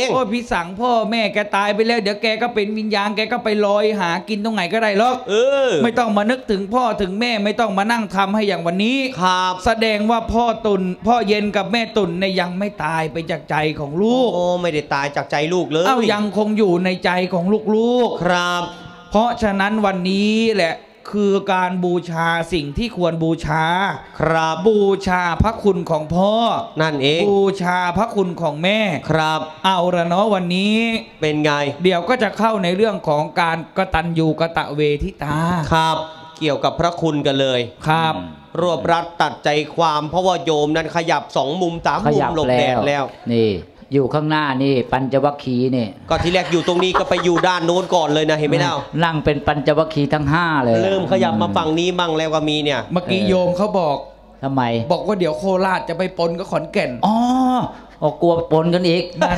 สั่งพ่อแม่แกตายไปแล้วเดี๋ยวแกก็เป็นวิญญาณแกก็ไปลอยหากินตรงไหนก็ได้หรอกเออไม่ต้องมานึกถึงพ่อถึงแม่ไม่ต้องมานั่งทำให้อย่างวันนี้ครับแสดงว่าพ่อตุนพ่อเย็นกับแม่ตุนเนี่ยยังไม่ตายไปจากใจของลูกโอ้ไม่ได้ตายจากใจลูกเลยเอ้ายังคงอยู่ในใจของลูกๆครับเพราะฉะนั้นวันนี้แหละคือการบูชาสิ่งที่ควรบูชาครับบูชาพระคุณของพ่อนั่นเองบูชาพระคุณของแม่ครับเอาละเนาะวันนี้เป็นไงเดี๋ยวก็จะเข้าในเรื่องของการกตัญญูกตเวทิตาครับเกี่ยวกับพระคุณกันเลยครับรวบรัดตัดใจความเพราะว่าโยมนั้นขยับสองมุมสามมุมหลบแดดแล้วนี่อยู่ข้างหน้านี่ปัญจวัคคีย์นี่ก็ทีแรกอยู่ตรงนี้ก็ไปอยู่ด้านโน้นก่อนเลยนะเห็นไหมเล่านั่งเป็นปัญจวัคคีย์ทั้งห้าเลยเริ่มขยับมาฝั่งนี้มั่งแล้วก็มีเนี่ยเมื่อกี้โยมเขาบอกทำไมบอกว่าเดี๋ยวโคราชจะไปปนกับขอนแก่นอ๋ออ๋อกลัวปนกันอีกนั่น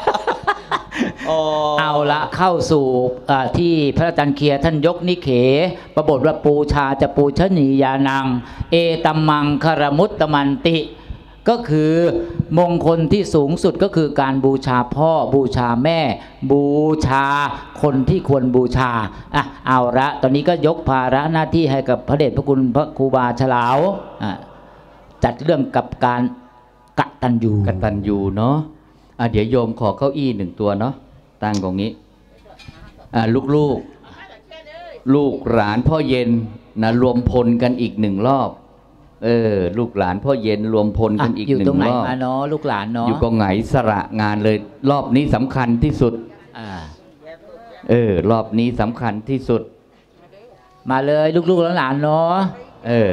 เอาละเข้าสู่ที่พระอาจารย์เคียท่านยกนิเขประบทว่าปูชาจะปูชนียานังเอตัมมังคารมุตตมันติก็คือมงคลที่สูงสุดก็คือการบูชาพ่อบูชาแม่บูชาคนที่ควรบูชาอ่ะเอาละตอนนี้ก็ยกภาระหน้าที่ให้กับพระเดชพระคุณพระครูบาฉลาวอ่ะจัดเรื่องกับการกตัญญูกตัญญูเนาะอ่ะเดี๋ยวโยมขอเก้าอี้หนึ่งตัวเนาะตั้งตรงนี้อ่ะลูกลูกลูกหลานพ่อเย็นนะรวมพลกันอีกหนึ่งรอบเออลูกหลานพ่อเย็นรวมพลกันอีกหนึ่งรอบอยู่ตรงไหนมาเนาะลูกหลานเนาะอยู่กองไหนสระงานเลยรอบนี้สำคัญที่สุดอ่าเออรอบนี้สำคัญที่สุดมาเลยลูกๆหลานเนาะเอ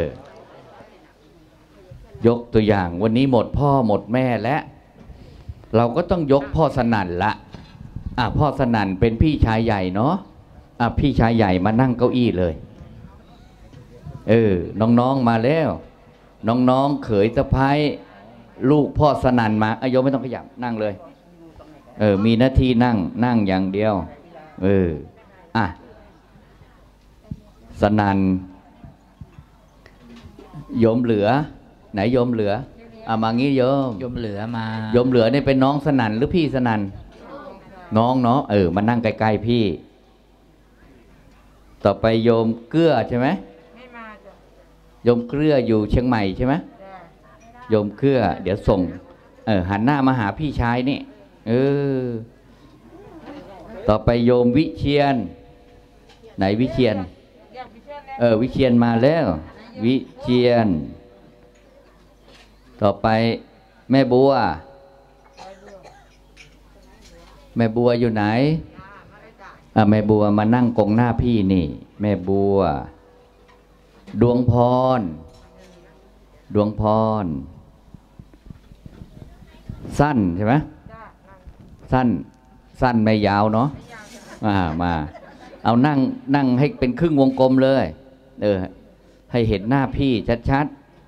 อยกตัวอย่างวันนี้หมดพ่อหมดแม่แล้วเราก็ต้องยกพ่อสนั่นละอ่ะพ่อสนั่นเป็นพี่ชายใหญ่เนาะอ่ะพี่ชายใหญ่มานั่งเก้าอี้เลยเออน้องๆมาแล้วน้องๆเขยสะพ้ายลูกพ่อสนั่นมาอายุไม่ต้องขยับนั่งเลยเออมีหน้าที่นั่งนั่งอย่างเดียวเอออ่ะสนั่นโยมเหลือไหนโยมเหลืออ่ะมางี้โยมโยมเหลือมาโยมเหลือนี่เป็นน้องสนั่นหรือพี่สนั่นน้องเนาะเออมานั่งใกล้ๆพี่ต่อไปโยมเกื้อใช่ไหมโยมเกลืออยู่เชียงใหม่ใช่ไหมโยมเกลือเดี๋ยวส่งเออหันหน้ามาหาพี่ชายนี่เออต่อไปโยมวิเชียนไหนวิเชียนเออวิเชียนมาแล้ววิเชียนต่อไปแม่บัวแม่บัวอยู่ไหนอ่ะแม่บัวมานั่งกองหน้าพี่นี่แม่บัวดวงพรดวงพรสั้นใช่ไหมสั้นสั้นไม่ยาวเนาะมามาเอานั่งนั่งให้เป็นครึ่งวงกลมเลยเออให้เห็นหน้าพี่ชัด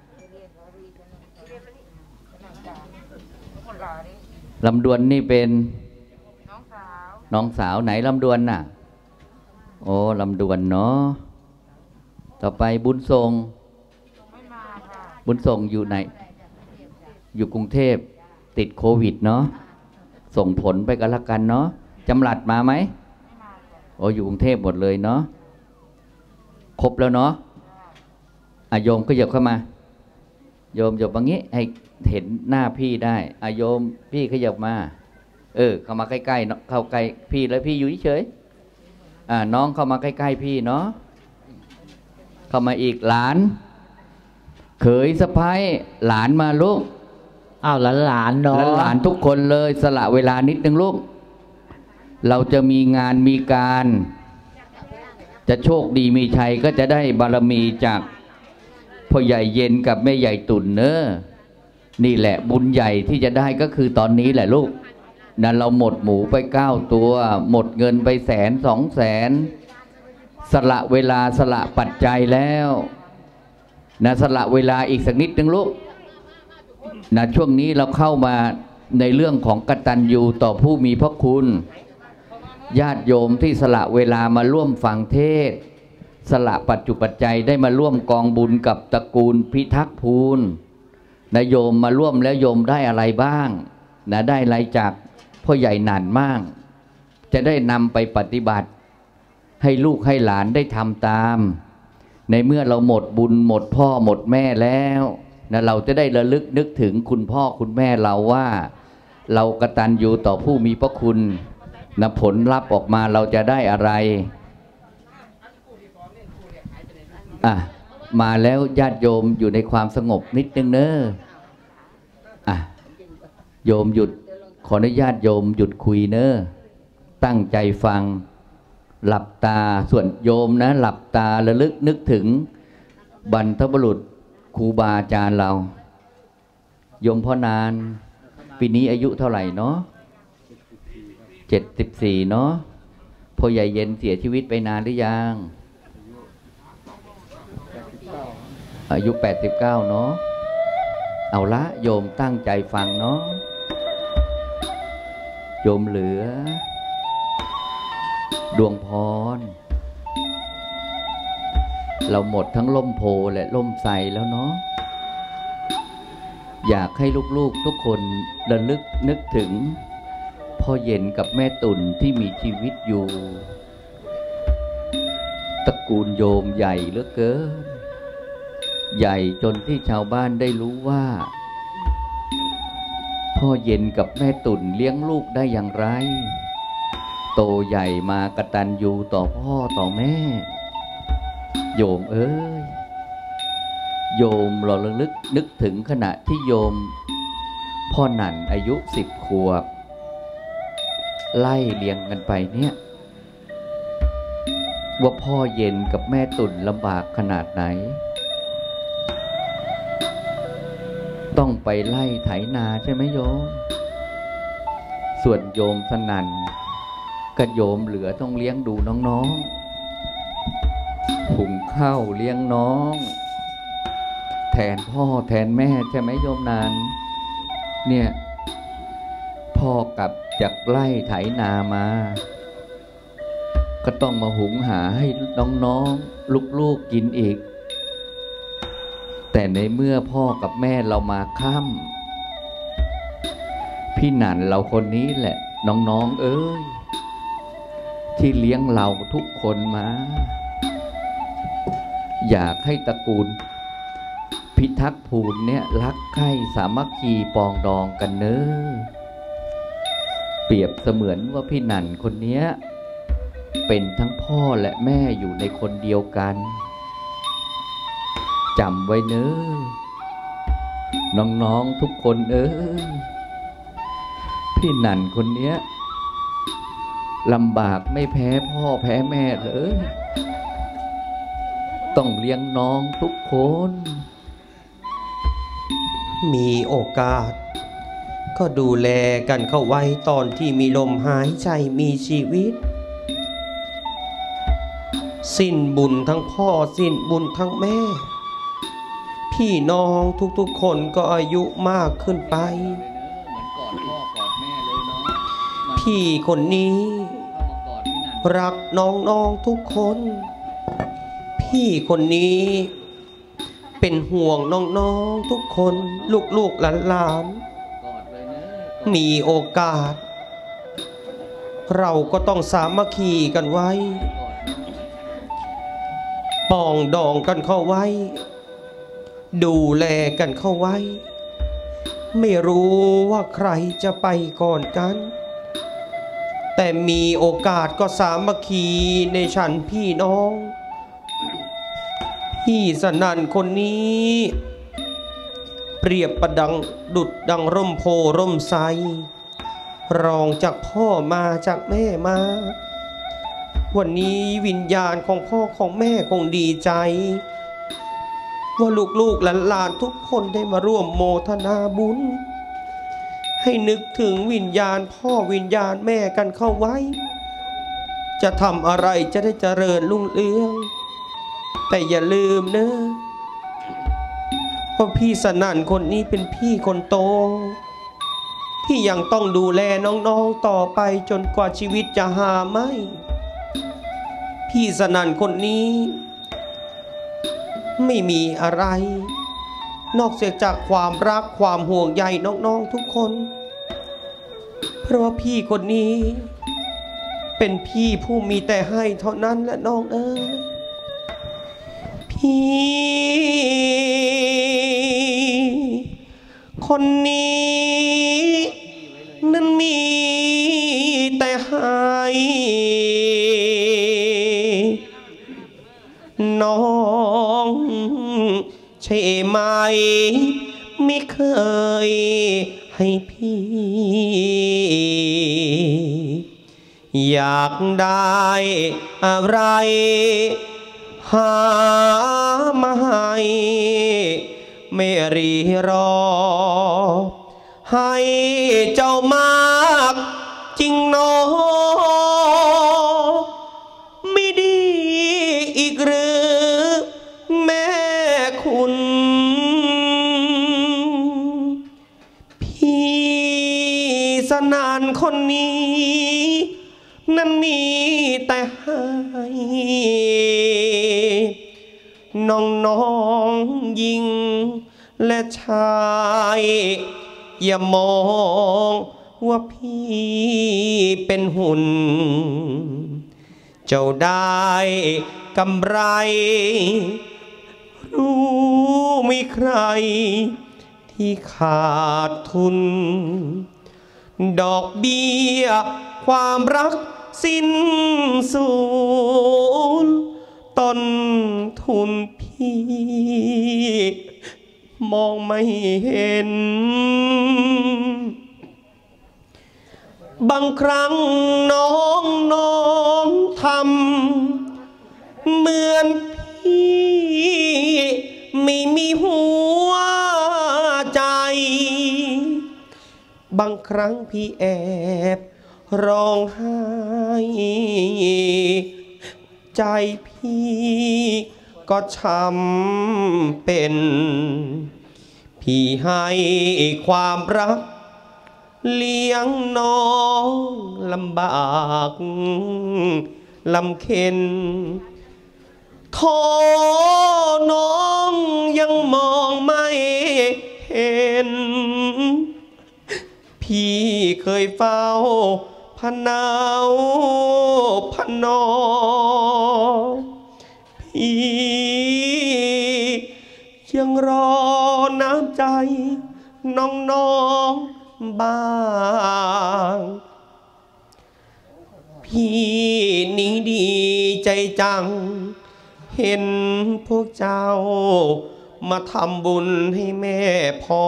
ๆลำดวนนี่เป็นน้องสาวน้องสาวไหนลำดวนน่ะโอ้ลำดวนเนาะต่อไปบุญทรงบุญทรงอยู่ไหนอยู่กรุงเทพติดโควิดเนาะส่งผลไปกันละกันเนาะจำหลัดมาไหมโอ้อยู่กรุงเทพหมดเลยเนาะครบแล้วเนาะอาโยมก็หยิบเข้ามาโยมหยิบอย่างนี้ให้เห็นหน้าพี่ได้อาโยมพี่ขยับมาเออเข้ามาใกล้ๆเข้าใกล้พี่แล้วพี่อยู่เฉยอ่าน้องเข้ามาใกล้ๆพี่เนาะเข้ามาอีกหลานเขยสะพ้ายหลานมาลูกอ้าวหลานหลานเนาะหลานทุกคนเลยสละเวลานิดนึงลูกเราจะมีงานมีการจะโชคดีมีชัยก็จะได้บารมีจากพ่อใหญ่เย็นกับแม่ใหญ่ตุ่นเนอะนี่แหละบุญใหญ่ที่จะได้ก็คือตอนนี้แหละลูกนั้นเราหมดหมูไปเก้าตัวหมดเงินไปแสนสองแสนสละเวลาสละปัจจัยแล้วนะสละเวลาอีกสักนิดนึงลูกนะช่วงนี้เราเข้ามาในเรื่องของกตัญญูต่อผู้มีพระคุณญาติโยมที่สละเวลามาร่วมฟังเทศน์สละปัจจุปัจจัยได้มาร่วมกองบุญกับตระกูลพิทักษ์ภูลนะโยมมาร่วมแล้วโยมได้อะไรบ้างนะได้อะไรจากพ่อพ่อใหญ่หนานมากจะได้นำไปปฏิบัติให้ลูกให้หลานได้ทำตามในเมื่อเราหมดบุญหมดพ่อหมดแม่แล้วนะเราจะได้ระลึกนึกถึงคุณพ่อคุณแม่เราว่าเรากตัญญูต่อผู้มีพระคุณนะผลลัพธ์ออกมาเราจะได้อะไรอ่ะมาแล้วญาติโยมอยู่ในความสงบนิดนึงเนอะอ่ะโยมหยุดขออนุญาตโยมหยุดคุยเนอะตั้งใจฟังหลับตาส่วนโยมนะหลับตาระลึกนึกถึงบรรพบุรุษครูบาอาจารย์เราโยมพ่อนานปีนี้อายุเท่าไหร่เนาะเจ็ดสิบสี่เนาะพ่อใหญ่เย็นเสียชีวิตไปนานหรือยังอายุแปดสิบเก้าเนาะเอาละโยมตั้งใจฟังเนาะโยมเหลือดวงพรเราหมดทั้งล่มโพและล่มไทรแล้วเนาะอยากให้ลูกๆทุกคนระลึกนึกถึงพ่อเย็นกับแม่ตุ่นที่มีชีวิตอยู่ตระกูลโยมใหญ่เหลือเกินใหญ่จนที่ชาวบ้านได้รู้ว่าพ่อเย็นกับแม่ตุ่นเลี้ยงลูกได้อย่างไรโตใหญ่มากตัญญูต่อพ่อต่อแม่โยมเอ้ยโยมเราระลึกนึกถึงขณะที่โยมพ่อหนันอายุสิบขวบไล่เลี้ยงกันไปเนี่ยว่าพ่อเย็นกับแม่ตุ่นลำบากขนาดไหนต้องไปไล่ไถนาใช่ไหมโยมส่วนโยมสนั่นกับโยมเหลือต้องเลี้ยงดูน้องๆหุงข้าวเลี้ยงน้องแทนพ่อแทนแม่ใช่ไหมโยมนานเนี่ยพ่อกลับจากไล่ไถนามาก็ต้องมาหุงหาให้น้องๆลูกๆกินอีกแต่ในเมื่อพ่อกับแม่เรามาค่ำพี่หนันเราคนนี้แหละน้องๆเอ้ยที่เลี้ยงเราทุกคนมาอยากให้ตระกูลพิทักษ์ภูลเนี่ยรักใคร่สามัคคีปองดองกันเนอะเปรียบเสมือนว่าพี่หนันคนนี้เป็นทั้งพ่อและแม่อยู่ในคนเดียวกันจำไว้เนอะน้องๆทุกคนเอ้ยพี่หนันคนนี้ลำบากไม่แพ้พ่อแพ้แม่เลยต้องเลี้ยงน้องทุกคนมีโอกาสก็ดูแลกันเข้าไว้ตอนที่มีลมหายใจมีชีวิตสิ้นบุญทั้งพ่อสิ้นบุญทั้งแม่พี่น้องทุกๆคนก็อายุมากขึ้นไปพี่คนนี้รักน้องๆทุกคนพี่คนนี้เป็นห่วงน้องๆทุกคนลูกๆหลานๆมีโอกาสเราก็ต้องสามัคคีกันไว้ปองดองกันเข้าไว้ดูแลกันเข้าไว้ไม่รู้ว่าใครจะไปก่อนกันแต่มีโอกาสก็สามัคคีในฉันพี่น้องพี่สนั่นคนนี้เปรียบประดังดุจดังร่มโพร่มไทรรองจากพ่อมาจากแม่มาวันนี้วิญญาณของพ่อของแม่คงดีใจว่าลูกๆหลานๆทุกคนได้มาร่วมโมทนาบุญให้นึกถึงวิญญาณพ่อวิญญาณแม่กันเข้าไว้จะทำอะไรจะได้เจริญรุ่งเรืองแต่อย่าลืมนะว่าพี่สนั่นคนนี้เป็นพี่คนโตที่ยังต้องดูแลน้องๆต่อไปจนกว่าชีวิตจะหาไม่พี่สนั่นคนนี้ไม่มีอะไรนอกเสียจากความรักความห่วงใยน้องๆทุกคนพราะว่าพี่คนนี้เป็นพี่ผู้มีแต่ให้เท่านั้นแหละน้องเอ้ยพี่คนนี้นั้นมีแต่ให้น้องใช่ไหมไม่เคยให้พี่อยากได้อะไรหามาให้ไม่รีรอให้เจ้ามากจริงหนอไม่ดีอีกหรือแม่คุณพี่สนานคนนี้นั้นมีแต่ให้น้องๆหญิงและชายอย่ามองว่าพี่เป็นหุ่นเจ้าได้กำไรรู้มีใครที่ขาดทุนดอกเบี้ยความรักสิ้นสูญต้นทุนพี่มองไม่เห็นบางครั้งน้องน้องทำเหมือนพี่ไม่มีหัวใจบางครั้งพี่แอบร้องไห้ใจพี่ก็ช้ำเป็นพี่ให้ความรักเลี้ยงน้องลำบากลำเค็ญโทน้องยังมองไม่เห็นพี่เคยเฝ้าพะเนาพะนอพี่ยังรอน้ำใจน้องๆบ้างพี่นี้ดีใจจังเห็นพวกเจ้ามาทำบุญให้แม่พ่อ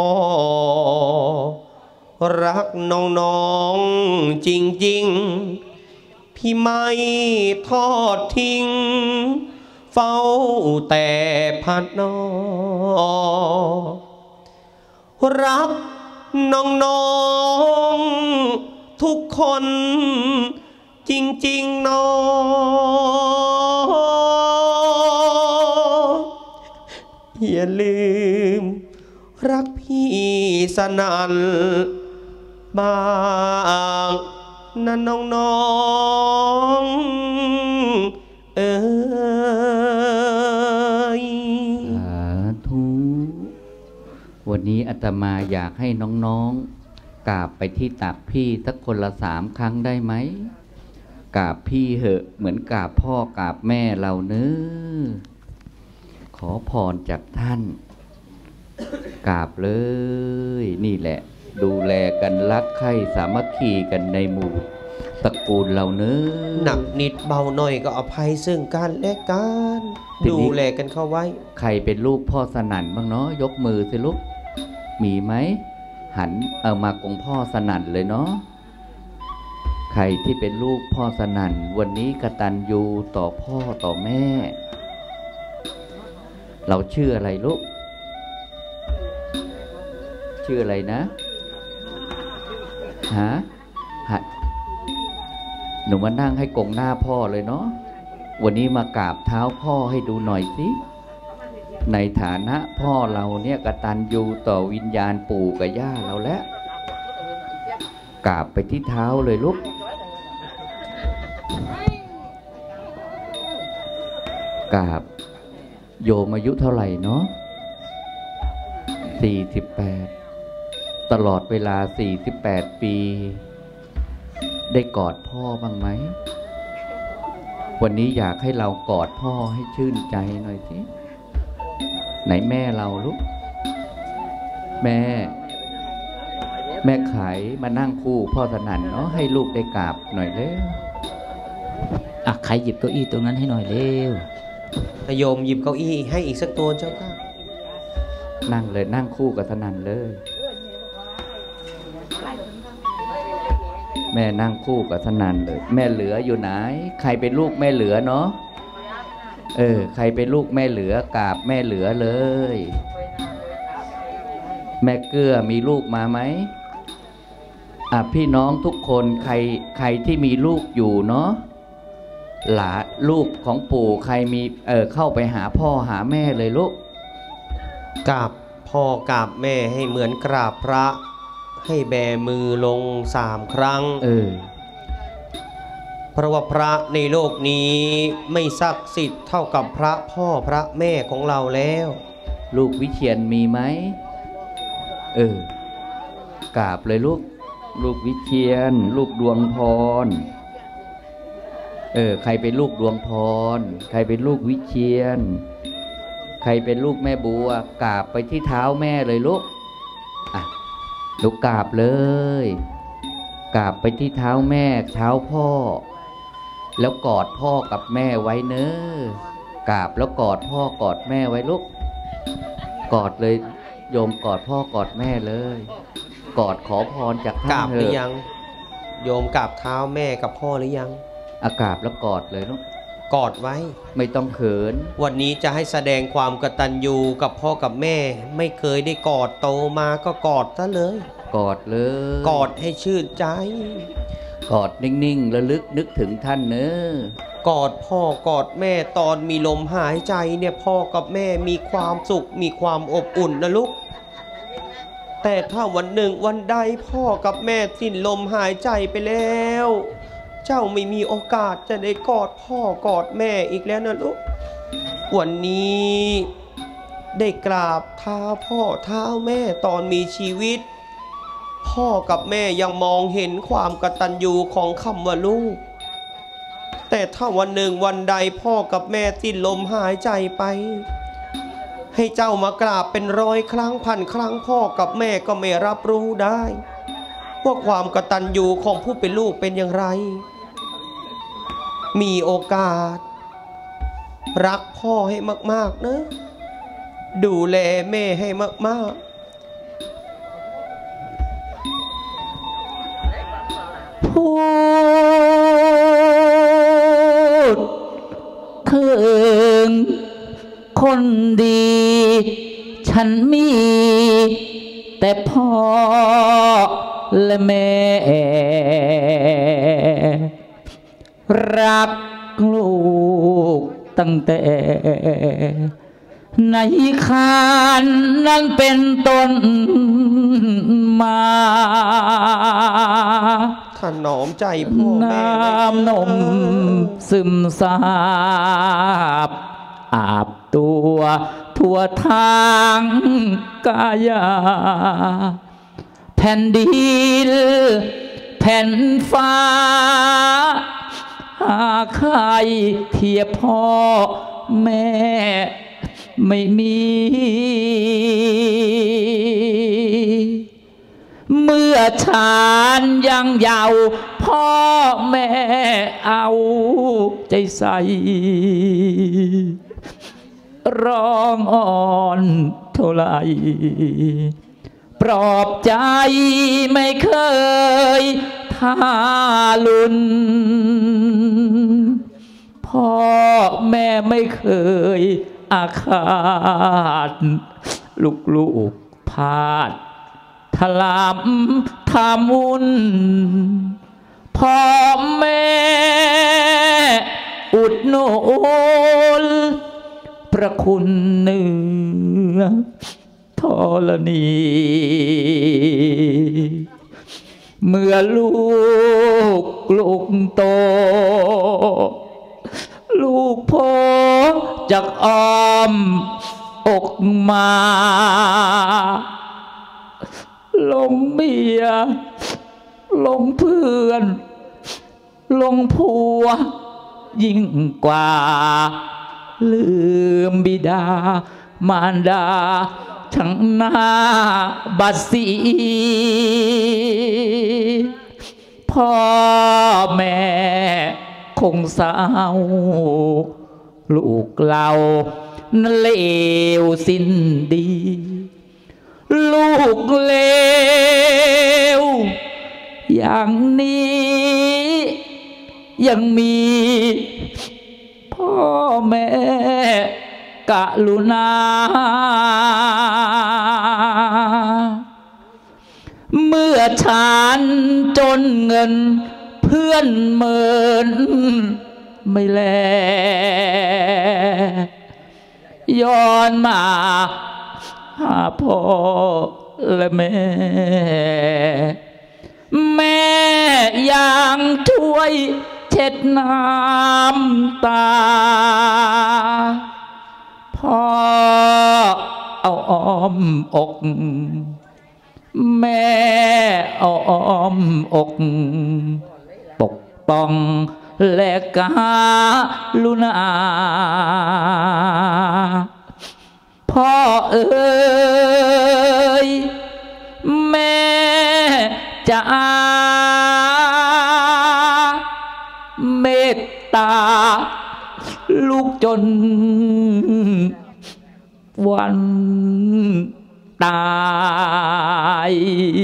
รักน้องๆจริงๆพี่ไม่ทอดทิ้งเฝ้าแต่พัดน้องรักน้องๆทุกคนจริงๆน้องอย่าลืมรักพี่สนั่นบางนั่นน้องๆเอ้ยสาธุวันนี้อาตมาอยากให้น้องๆกราบไปที่ตักพี่สักคนละสามครั้งได้ไหมกราบพี่เหอะเหมือนกราบพ่อกราบแม่เราเนื้อขอพรจากท่านกราบเลยนี่แหละดูแลกันรักใคร่สามัคคีกันในหมู่ตระกูลเราเนื้อหนักนิดเบาหน่อยก็อภัยซึ่งกันและกันดูแลกันเข้าไว้ใครเป็นลูกพ่อสนั่นบ้างเนาะยกมือสิลูกมีไหมหันเอามากงพ่อสนั่นเลยเนาะใครที่เป็นลูกพ่อสนั่นวันนี้กตัญญูต่อพ่อต่อแม่เราชื่ออะไรลูกชื่ออะไรนะฮะฮะหนูมานั่งให้กงหน้าพ่อเลยเนาะวันนี้มากราบเท้าพ่อให้ดูหน่อยสิในฐานะพ่อเราเนี่ยกตัญญูต่อวิญญาณปู่กับย่าเราแล้วกราบไปที่เท้าเลยลูกกราบโยมอายุเท่าไหร่เนาะสี่สิบแปดตลอดเวลาสี่สิบแปดปีได้กอดพ่อบ้างไหมวันนี้อยากให้เรากอดพ่อให้ชื่นใจหน่อยสิไหนแม่เราลูกแม่แม่ไขมานั่งคู่พ่อสนั่นเนาะให้ลูกได้กราบหน่อยเร็วอ่ะใครหยิบเก้าอี้ตรงนั้นให้หน่อยเร็วโยมหยิบเก้าอี้ให้อีกสักตัวเจ้าค่ะนั่งเลยนั่งคู่กับสนั่นเลยแม่นั่งคู่กับสนั่นเลยแม่เหลืออยู่ไหนใครเป็นลูกแม่เหลือเนาะเออใครเป็นลูกแม่เหลือกราบแม่เหลือเลยแม่เกื้อมีลูกมาไหมอ่ะพี่น้องทุกคนใครใครที่มีลูกอยู่เนาะหลาลูกของปู่ใครมีเออเข้าไปหาพ่อหาแม่เลยลูกกราบพ่อกราบแม่ให้เหมือนกราบพระให้แบมือลงสามครั้งเออเพราะว่าพระในโลกนี้ไม่ศักดิ์สิทธิ์เท่ากับพระพ่อพระแม่ของเราแล้วลูกวิเชียรมีไหมเออกราบเลยลูกลูกวิเชียรลูกดวงพรเออใครเป็นลูกดวงพรใครเป็นลูกวิเชียรใครเป็นลูกแม่บัวกราบไปที่เท้าแม่เลยลูกอ่ะลูกกราบเลยกราบไปที่เท้าแม่เท้าพ่อแล้วกอดพ่อกับแม่ไว้เนอะกราบแล้วกอดพ่อกอดแม่ไว้ลูกกอดเลยโยมกอดพ่อกอดแม่เลยกอดขอพรจากท่านเถอะกราบหรือยังโยมกราบเท้าแม่กับพ่อหรือยังอากราบแล้วกอดเลยลูกกอดไว้ไม่ต้องเขินวันนี้จะให้แสดงความกตัญญูกับพ่อกับแม่ไม่เคยได้กอดโตมาก็กอดซะเลยกอดเลยกอดให้ชื่นใจกอดนิ่งๆระลึกนึกถึงท่านเนอะกอดพ่อกอดแม่ตอนมีลมหายใจเนี่ยพ่อกับแม่มีความสุขมีความอบอุ่นนะลูกแต่ถ้าวันหนึ่งวันใดพ่อกับแม่สิ้นลมหายใจไปแล้วเจ้าไม่มีโอกาสจะได้กอดพ่อกอดแม่อีกแล้วนะลูกวันนี้ได้กราบเท้าพ่อเท้าแม่ตอนมีชีวิตพ่อกับแม่ยังมองเห็นความกตัญญูของคำว่าลูกแต่ถ้าวันหนึ่งวันใดพ่อกับแม่สิ้นลมหายใจไปให้เจ้ามากราบเป็นร้อยครั้งพันครั้งพ่อกับแม่ก็ไม่รับรู้ได้ว่าความกตัญญูของผู้เป็นลูกเป็นอย่างไรมีโอกาสรักพ่อให้มากๆนะดูแลแม่ให้มากๆพูดถึงคนดีฉันมีแต่พ่อและแม่รักลูกตั้งแต่ในครรภ์นั้นเป็นต้นมาถนอมใจพ่อแม่น้ำนมซึมซาบอาบตัวทั่วทางกายาแผ่นดินแผ่นฟ้าหาใครเทียบพ่อแม่ไม่มีเมื่อฉันยังเยาว์พ่อแม่เอาใจใส่ร้องอ่อนเท่าไรปลอบใจไม่เคยทารุณพ่อแม่ไม่เคยอาฆาตลูกๆพาดถลำทามุนพ่อแม่อุดหนุนพระคุณเหนือธรณีเมื่อลูกลูกโตลูกพ่อจากอ้อมอกมาลงเมียลงเพื่อนลงผัวยิ่งกว่าลืมบิดามารดาทั้งหน้าบัดสีพ่อแม่คงเศร้าลูกเรานั้นเลวสิ้นดีลูกเลวอย่างนี้ยังมีพ่อแม่กรุณาเมื่อฉันจนเงินเพื่อนเมินไม่แลย้อนมาหาพ่อและแม่แม่ยังช่วยเช็ดน้ำตาพ่อเอาอ้อมอกแม่เอาอ้อมอกปกป้องและกาลุณาพ่อเอ๋ยแม่จะเมตตาลูกจนวันตาย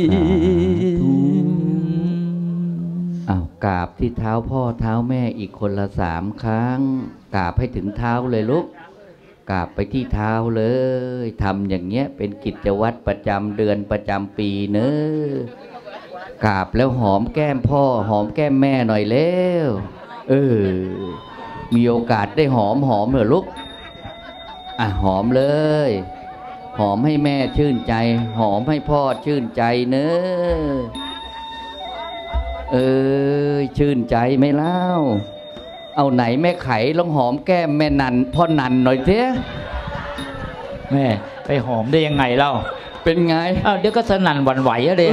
อ้าวกราบที่เท้าพ่อเท้าแม่อีกคนละสามครั้งกราบให้ถึงเท้าเลยลูกกราบไปที่เท้าเลยทำอย่างเงี้ยเป็นกิจวัตรประจำเดือนประจำปีเนอะกราบแล้วหอมแก้มพ่อหอมแก้มแม่หน่อยเร็วเออมีโอกาสได้หอมหอมเหรอลูกอ่ะหอมเลยหอมให้แม่ชื่นใจหอมให้พ่อชื่นใจเนอะเออชื่นใจไหมเล่าเอาไหนแม่ไข่ลองหอมแก้มแม่นันพ่อนันหน่อยเถอะแม่ไปหอมได้ยังไงเล่าเป็นไงอ้าวเดี๋ยวก็สนั่นหวั่นไหวอะเด็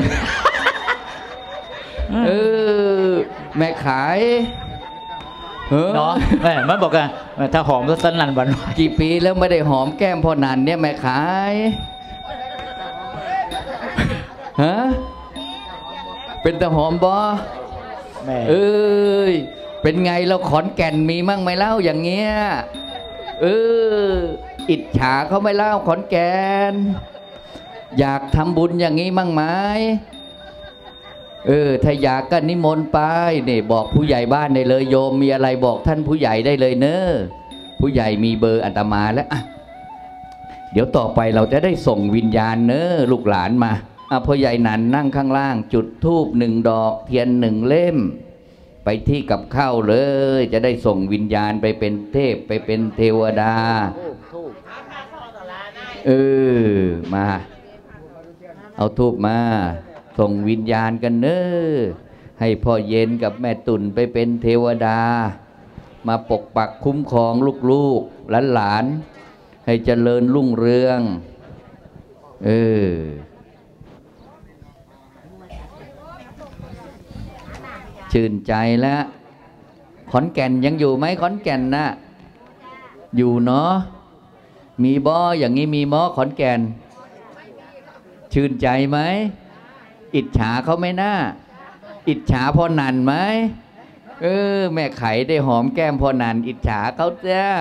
เออแม่ไข่เนาะแม่มันบอกกันถ้าหอมก็สนั่นหวั่นไหวกี่ปีแล้วไม่ได้หอมแก้มพ่อนันเนี่ยแม่ไข่ฮะเป็นตะหอมบ่แม่เอ้ยเป็นไงเราขอนแก่นมีมั่งไหมเล่าอย่างเงี้ยเอออิจฉาเขาไหมเล่าขอนแก่นอยากทำบุญอย่างนี้มั่งไหมเออถ้าอยากก็นิมนต์ไปเนี่ยบอกผู้ใหญ่บ้านได้เลยโยมมีอะไรบอกท่านผู้ใหญ่ได้เลยเนอะผู้ใหญ่มีเบอร์อาตมาแล้วอ่ะเดี๋ยวต่อไปเราจะได้ส่งวิญญาณเนอะลูกหลานมาอ่ะพ่อใหญ่นันนั่งข้างล่างจุดธูปหนึ่งดอกเทียนหนึ่งเล่มไปที่กับข้าวเลยจะได้ส่งวิญญาณไปเป็นเทพไปเป็นเทวดาเออมาเอาธูปมาส่งวิญญาณกันเนอะให้พ่อเย็นกับแม่ตุ่นไปเป็นเทวดามาปกปักคุ้มครองลูกๆหลานๆให้เจริญรุ่งเรืองเออชื่นใจแล้วขอนแก่นยังอยู่ไหมขอนแก่นนะอยู่เนาะมีบ่ออย่างนี้มีม้อขอนแก่นชื่นใจไหมอิจฉาเขาไหมนะอิจฉาพ่อนันไหมเออแม่ไข่ได้หอมแก้มพ่อนันอิจฉาเขาจ้า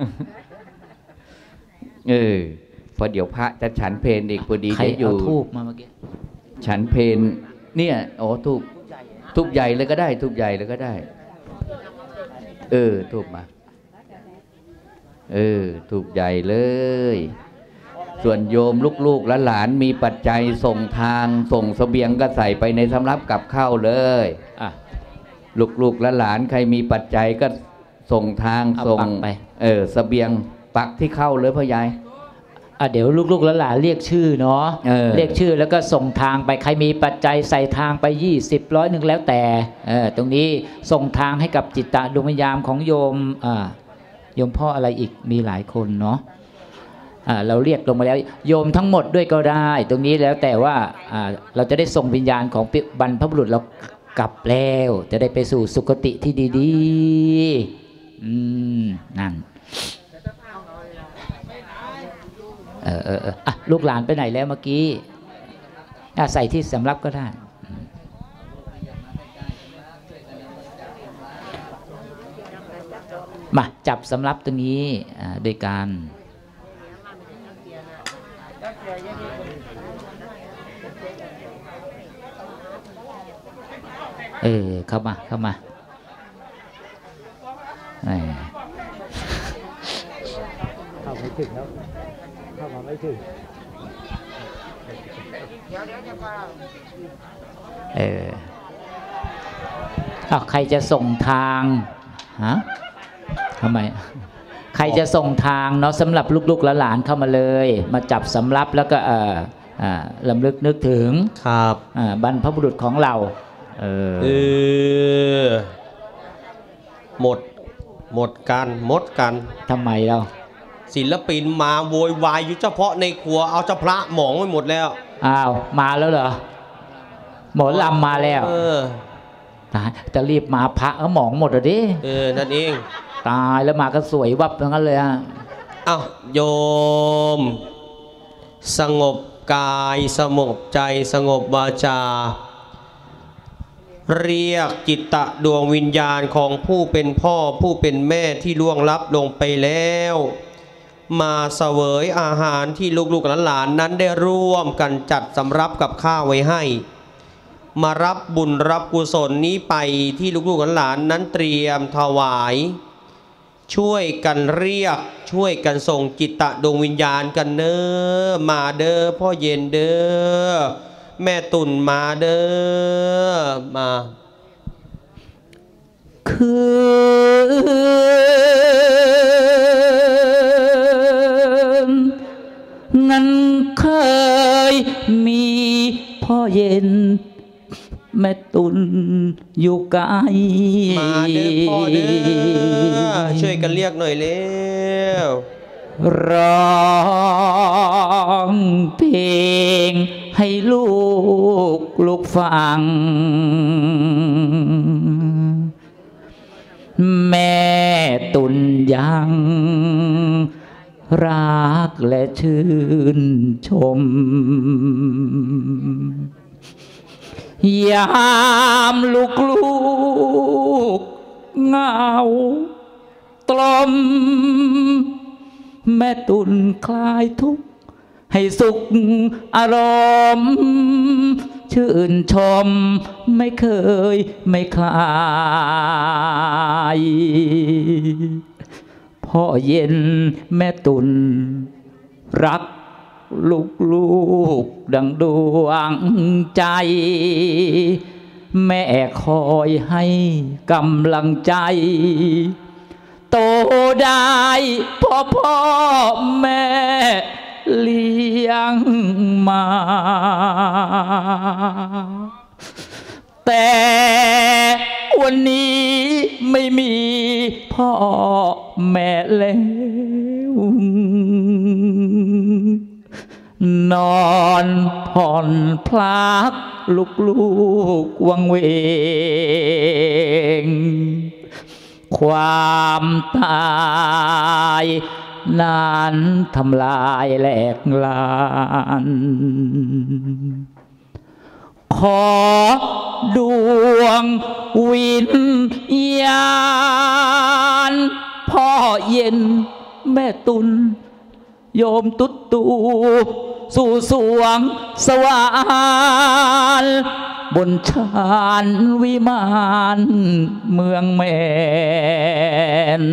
เออพอเดี๋ยวพระจะฉันเพลอีกพอดีจะอยู่ทูบมาเมื่อกี้ฉันเพลเนี่ยโอ้ทูบทูบใหญ่เลยก็ได้ทูบใหญ่เลยก็ได้เออทูบมาเออทูบใหญ่เลยส่วนโยมลูกๆและหลานมีปัจจัยส่งทางส่งเสบียงก็ใส่ไปในสำรับกับข้าวเลยอ่ะลูกๆและหลานใครมีปัจจัยก็ส่งทางส่งไปเออเสบียงปักที่เข้าเลยพ่อใหญ่อ่ะเดี๋ยวลูกๆและหลานเรียกชื่อเนาะ เออ เรียกชื่อแล้วก็ส่งทางไปใครมีปัจจัยใส่ทางไปยี่สิบร้อยหนึ่งแล้วแต่เออตรงนี้ส่งทางให้กับจิตตะดวงวิญญาณของโยมอ่าโยมพ่ออะไรอีกมีหลายคนเนาะอ่าเราเรียกลงมาแล้วโยมทั้งหมดด้วยก็ได้ตรงนี้แล้วแต่ว่าอ่าเราจะได้ส่งวิญญาณของบรรพบุรุษเรากลับแล้วจะได้ไปสู่สุคติที่ดีๆอืมนั่นเออเออเอออ่ะลูกหลานไปไหนแล้วเมื่อกี้อ่ะใส่ที่สำรับก็ได้มาจับสำรับตรงนี้ด้วยกันเออเข้ามาเข้ามาเข้าไม่ถึงแล้วเข้ามาไม่ถึงเอออ้าวใครจะส่งทางฮะทำไมใครจะส่งทางเนาะสำหรับลูกๆหลานๆเข้ามาเลยมาจับสำรับแล้วก็เอออ่าลำลึกนึกถึงครับอ่าบรรพบุรุษของเราเออเออหมดหมดกันหมดกันทำไมเราศิลปินมาโวยวายอยู่เฉพาะในครัวเอาเจ้าพระหมองไปหมดแล้วอ้าวมาแล้วเหรอหมอลำมาแล้วเออจะรีบมาพระก็หมองหมดเลยดิเออนั่นเองตายแล้วมาก็สวยวับทั้งนั้นเลยอ่ะอ้าวโยมสงบกายสงบใจสงบวาจาเรียกจิตตะดวงวิญญาณของผู้เป็นพ่อผู้เป็นแม่ที่ล่วงลับลงไปแล้วมาเสวยอาหารที่ลูกๆหลานๆนั้นได้ร่วมกันจัดสำรับกับข้าวไว้ให้มารับบุญรับกุศลนี้ไปที่ลูกๆหลานๆนั้นเตรียมถวายช่วยกันเรียกช่วยกันส่งจิตตะดวงวิญญาณกันเน้อมาเด้อพ่อเย็นเด้อแม่ตุ่นมาเด้อมาคืนงั้นเคยมีพ่อเย็นแม่ตุนอยู่ไกลมาเด้อพ่อเด้อช่วยกันเรียกหน่อยเร็วร้องเพลงให้ลูกลูกฟังแม่ตุนยังรักและชื่นชมยามลูกลูกเงาตรมแม่ตุนคลายทุกข์ให้สุขอารมณ์ชื่นชมไม่เคยไม่คลายพ่อเย็นแม่ตุนรักลูกลูกดังดวงใจแม่คอยให้กำลังใจโตได้พ่อพ่อแม่เลี้ยงมาแต่วันนี้ไม่มีพ่อแม่แล้วนอนผ่อนพลักลูกลูกวังเวงความตายนั้นทำลายแหลกลานขอดวงวิญญาณพ่อเย็นแม่ตุนโยมตุ๊ดตูสู่สวงสวรรค์บนชานวิมานเมืองแมน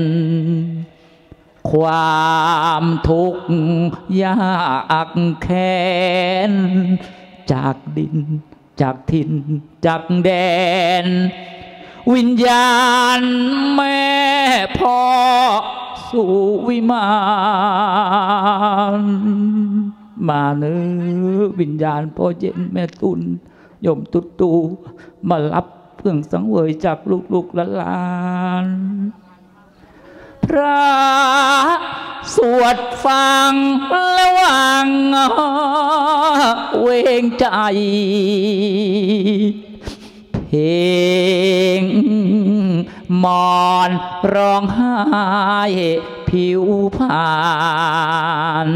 ความทุกข์ยากแค้นจากดินจากถิ่นจากแดนวิญญาณแม่พ่อสู่วิมานมาเนื้อวิญญาณพ่อเย็นแม่ตุนโยมตุ๊ดตูมารับเครื่องสังเวยจากลูกๆหลานพระสวดฟังระหว่างเวงใจเพเพลงมอนร้องไห้ผิวพาน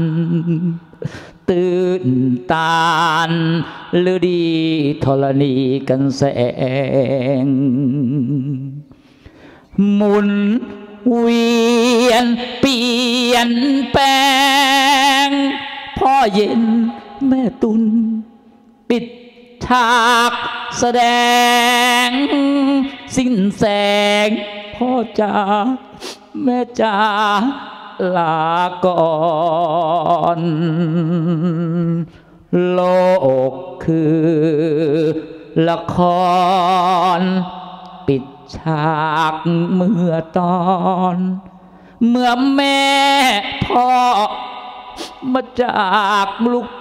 ตื่นตานฤดีธรณีกันแสงหมุนเวียนเปลี่ยนแปลงพ่อเย็นแม่ตุนปิดฉากแสดงสิ้นแสงพ่อจ๋าแม่จ๋าลาก่อนโลกคือละครปิดฉากเมื่อตอนเมื่อแม่พ่อมาจากลูกไป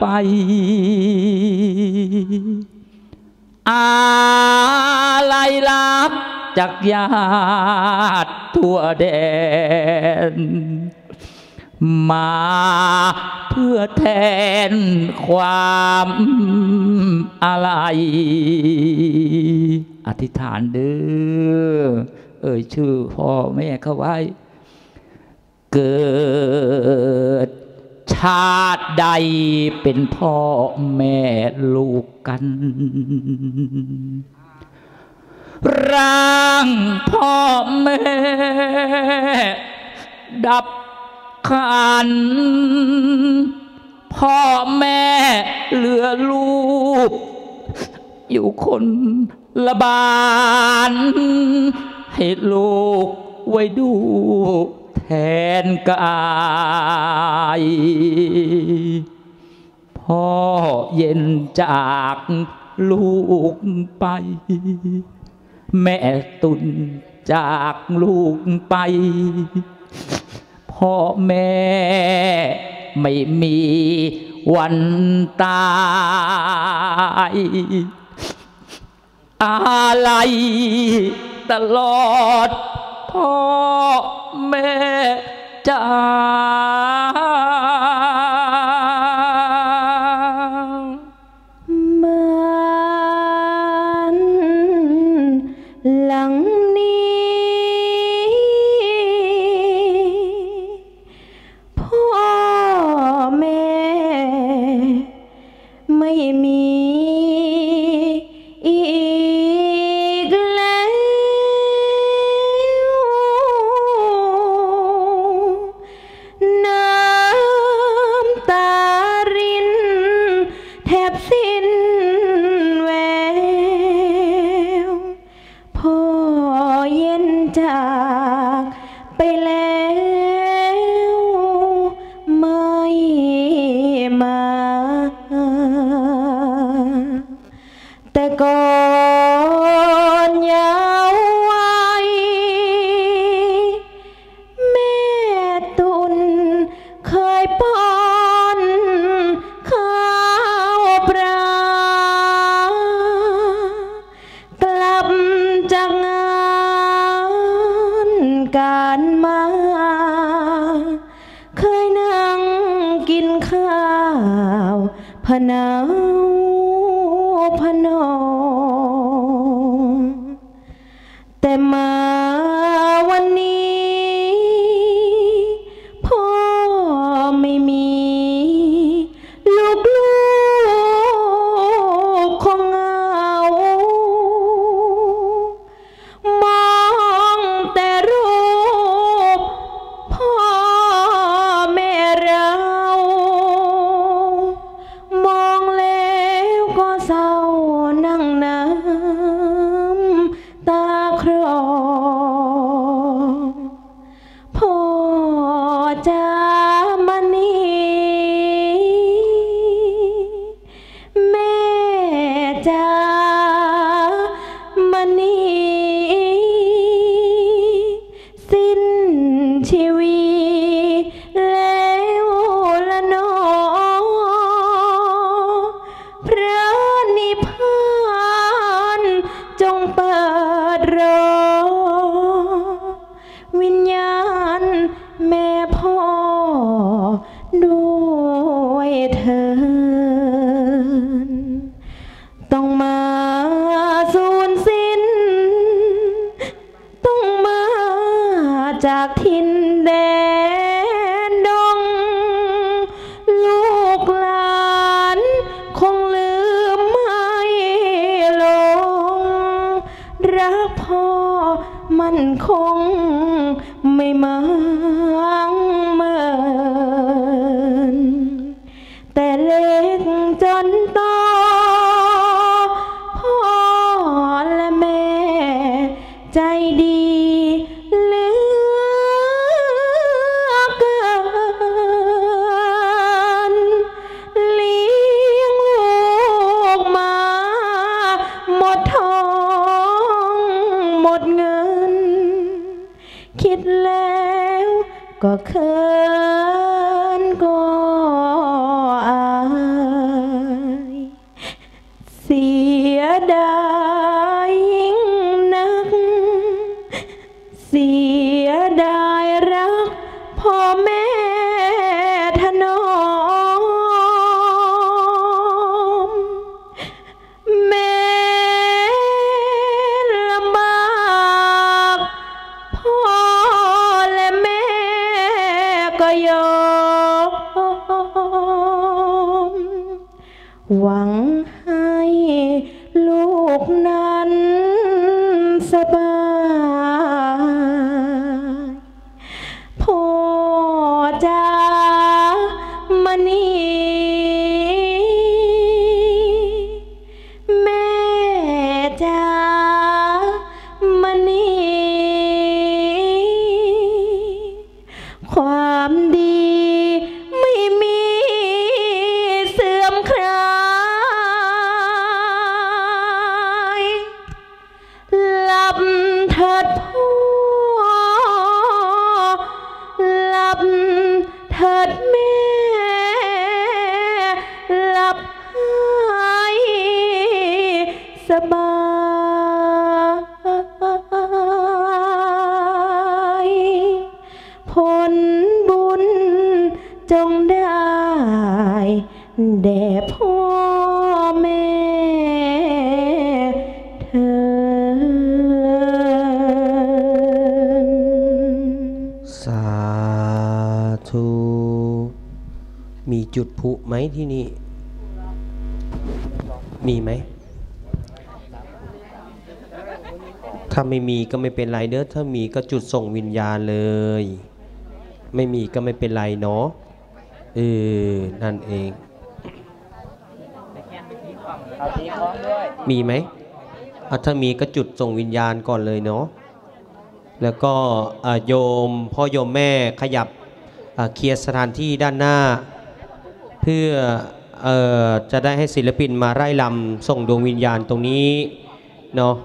อะไรลับจากญาติทั่วแดนมาเพื่อแทนความอะไรอธิษฐานเด้อเอ่ยชื่อพ่อแม่เขาไว้เกิดชาติใดเป็นพ่อแม่ลูกกันร่างพ่อแม่ดับขันพ่อแม่เหลือลูกอยู่คนละบานให้ลูกไว้ดูแทนกายพ่อเย็นจากลูกไปแม่ตุนจากลูกไปพ่อแม่ไม่มีวันตายอะไรตลอดพ่อแม่จ๋าบ้านหลังนี้พ่อแม่ไม่มีอีกแล้วน้ำตารินแทบสิ้นแววพ่อเย็นจากไปแล้วไม่มาแต่ก่อนยาววัยแม่ตุนเคยป้อนข้าวปลากลับจากงานการมาเคยนั่งกินข้าวพะเนาพะนอแต่มาวันนี้พ่อไม่มีลูกลูกคงเหงามองแต่รูปพ่อแม่เรามองแล้แดนดงลูกหลานคงลืมไม่ลงรักพ่อมันคงไม่มังเมินแต่เล็กจนโตพ่อและแม่ใจดีเหลือเกินเลี้ยงลูกมาหมดทองหมดเงินคิดแล้วก็เขินก็อายเสียดายยิ่งนักเสียดายรักพ่อแม่ถนอมแม่ลำบากพ่อและแม่ก็ยอมหวังให้ลูกนั้นสบายพ่อจ๋ามณีแม่จ๋ามณีความดีไม่มีเสื่อมคลายหลับเถิดพ่อหลับเถิดแม่หลับให้สบายผลบุญจงได้แด่พ่อแม่เธอสาธุ มีจุดพลุไหมที่นี่ มีไหม ถ้าไม่มีก็ไม่เป็นไรเด้อ ถ้ามีก็จุดส่งวิญญาณเลย ไม่มีก็ไม่เป็นไรเนาะเออนั่นเอง มีไหมเอาถ้ามีก็จุดส่งวิญญาณก่อนเลยเนาะ แล้วก็อ่าโยมพ่อโยมแม่ขยับอ่าเคลียร์สถานที่ด้านหน้า เพื่อเอ่อจะได้ให้ศิลปินมาไล่ลำส่งดวงวิญญาณตรงนี้เนาะ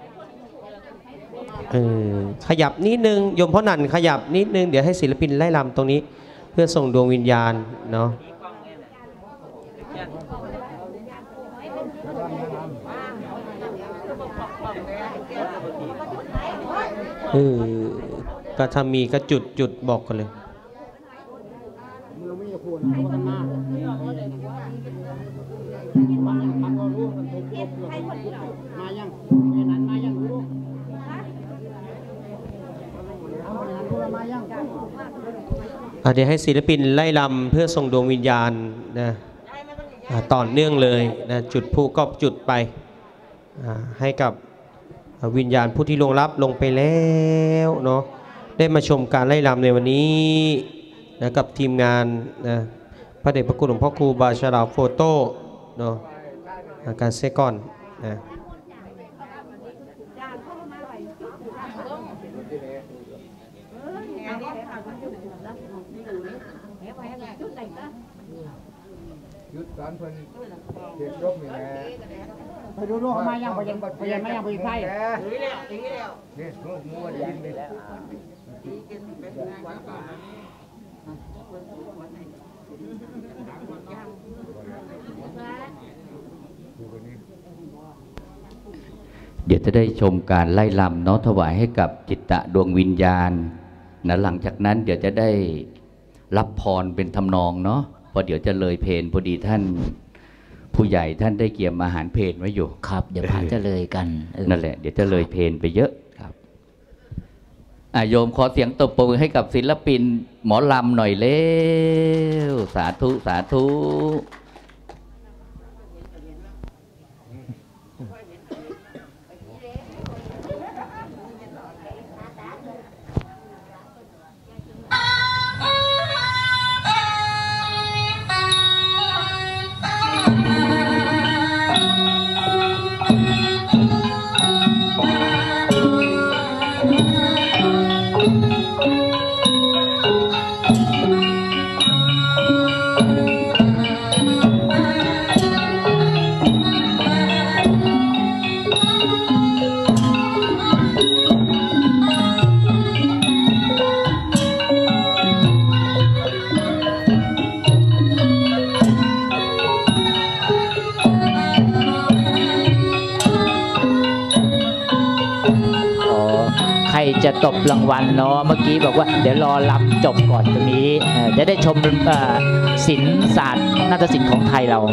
เออขยับนิดนึงโยมพ่อหนันขยับนิดนึงเดี๋ยวให้ศิลปินไล่ลำตรงนี้เพื่อส่งดวงวิญญาณเนาะเออก็ถ้ามีก็จุดจุดบอกกันเลยเดี๋ยวให้ศิลปินไล่ลำเพื่อส่งดวงวิญญาณนะต่อเนื่องเลยนะจุดผู้ก็จุดไปให้กับวิญญาณผู้ที่ล่วงลับลงไปแล้วเนาะได้มาชมการไล่ลำในวันนี้นะกับทีมงานนะพระเดชพระคุณหลวงพ่อครูบาชาราโฟโต้เนาะการเซกอนนะยุดสารเพิ่นเก็บรบนี่แหละไปดูดูมายังไปยังไปยังไม่ยังไปยังไทยนี่แล้วอย่างนี้แล้วนี่รู้มัวได้ยินไปแล้วเดี๋ยวจะได้ชมการไล่ลำเนาะถวายให้กับจิตตะดวงวิญญาณนะหลังจากนั้นเดี๋ยวจะได้รับพรเป็นทำนองเนาะพอเดี๋ยวจะเลยเพลพอดีท่านผู้ใหญ่ท่านได้เกี่ยมอาหารเพลไว้อยู่ครับเดี๋ยวพาจะเลยกันนั่นแหละเดี๋ยวจะเลยเพลไปเยอะครับอ่ะโยมขอเสียงตบมือให้กับศิลปินหมอลำหน่อยเร็วสาธุสาธุจะตบรางวัลเนาะเมื่อกี้บอกว่าเดี๋ยวรอลำจบก่อนตรงนี้จะได้ชมศิลป์ศาสตร์นาฏศิลป์ของไทยเรา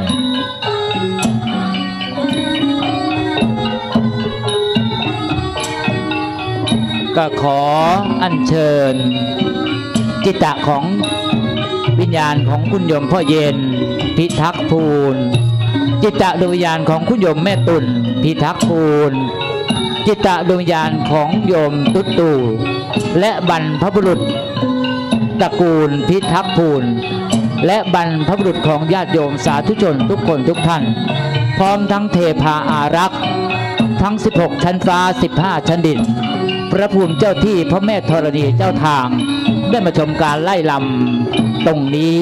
ก็ขออัญเชิญจิตตะของวิญญาณของคุณโยมพ่อเย็นพิทักษ์ภูลจิตตะดวงวิญญาณของคุณโยมแม่ตุ่นพิทักษ์ภูลจิตตะดวงวิญญาณของโยมตุ๊ตู่และบรรพบุรุษตระกูลพิทักษ์ภูลและบรรพบุรุษของญาติโยมสาธุชนทุกคนทุกท่านพร้อมทั้งเทพาอารักษ์ทั้งสิบหกชั้นฟ้าสิบห้าชั้นดินพระภูมิเจ้าที่พระแม่ธรณีเจ้าทางได้มาชมการไล่ลำตรงนี้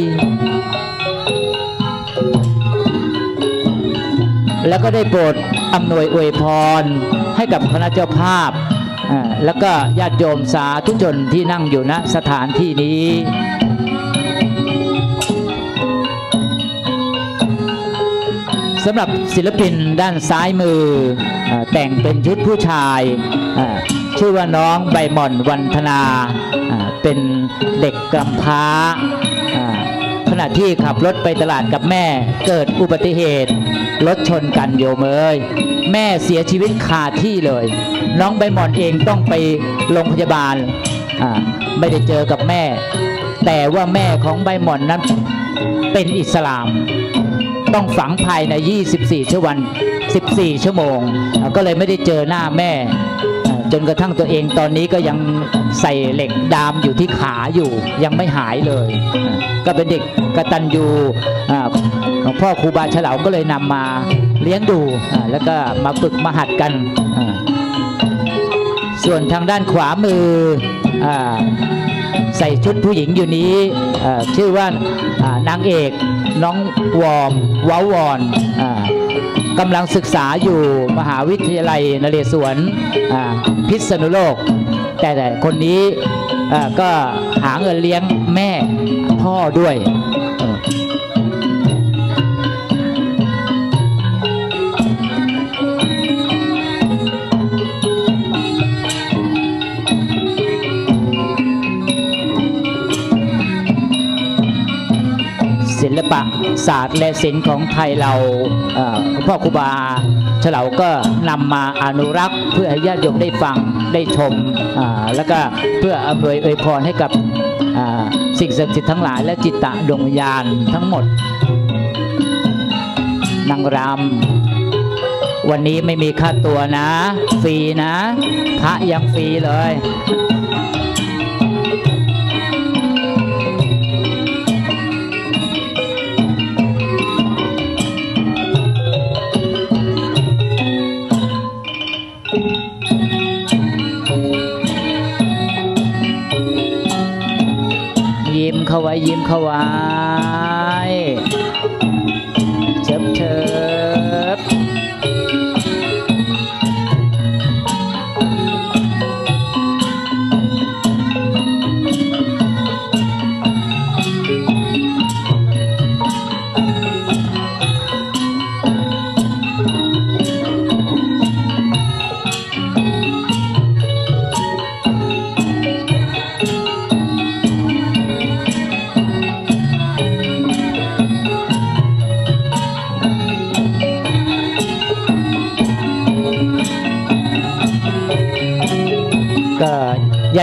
แล้วก็ได้โปรดอำนวยอวยพรให้กับคณะเจ้าภาพแล้วก็ญาติโยมสาธุชนที่นั่งอยู่ณสถานที่นี้สำหรับศิลปินด้านซ้ายมือแต่งเป็นชุดผู้ชายชื่อว่าน้องใบหม่อนวันธนาเป็นเด็กกำพร้าขณะที่ขับรถไปตลาดกับแม่เกิดอุบัติเหตุรถชนกันโยมเอ้ยแม่เสียชีวิตคาที่เลยน้องใบหม่อนเองต้องไปโรงพยาบาลไม่ได้เจอกับแม่แต่ว่าแม่ของใบหม่อนนั้นเป็นอิสลามต้องฝังภายในยี่สิบสี่ชั่ววันสิบสี่ชั่วโมงก็เลยไม่ได้เจอหน้าแม่จนกระทั่งตัวเองตอนนี้ก็ยังใส่เหล็กดามอยู่ที่ขาอยู่ยังไม่หายเลยก็เป็นเด็กกตัญญูหลวงพ่อครูบาเฉลาก็เลยนำมาเลี้ยงดูแล้วก็มาฝึกมาหัดกันส่วนทางด้านขวามือใส่ชุดผู้หญิงอยู่นี้ชื่อว่านางเอกน้องวอมว้าวอนกำลังศึกษาอยู่มหาวิทยาลัยนเรศวรพิษณุโลกแต่แต่คนนี้ก็หาเงินเลี้ยงแม่พ่อด้วยศิลปะศาสตร์และศิลป์ของไทยเราพ่อครูบาเฉลาก็นำมาอนุรักษ์เพื่อให้ญาติโยมได้ฟังได้ชมแล้วก็เพื่ออำนวยอวยพรให้กับสิ่งศักดิ์สิทธิ์ทั้งหลายและจิตตะดวงวิญญาณทั้งหมดนางรำวันนี้ไม่มีค่าตัวนะฟรีนะพระยังฟรีเลยยิ้มเข้าไว้ยิ้มเข้าไว้เชิบเชิบ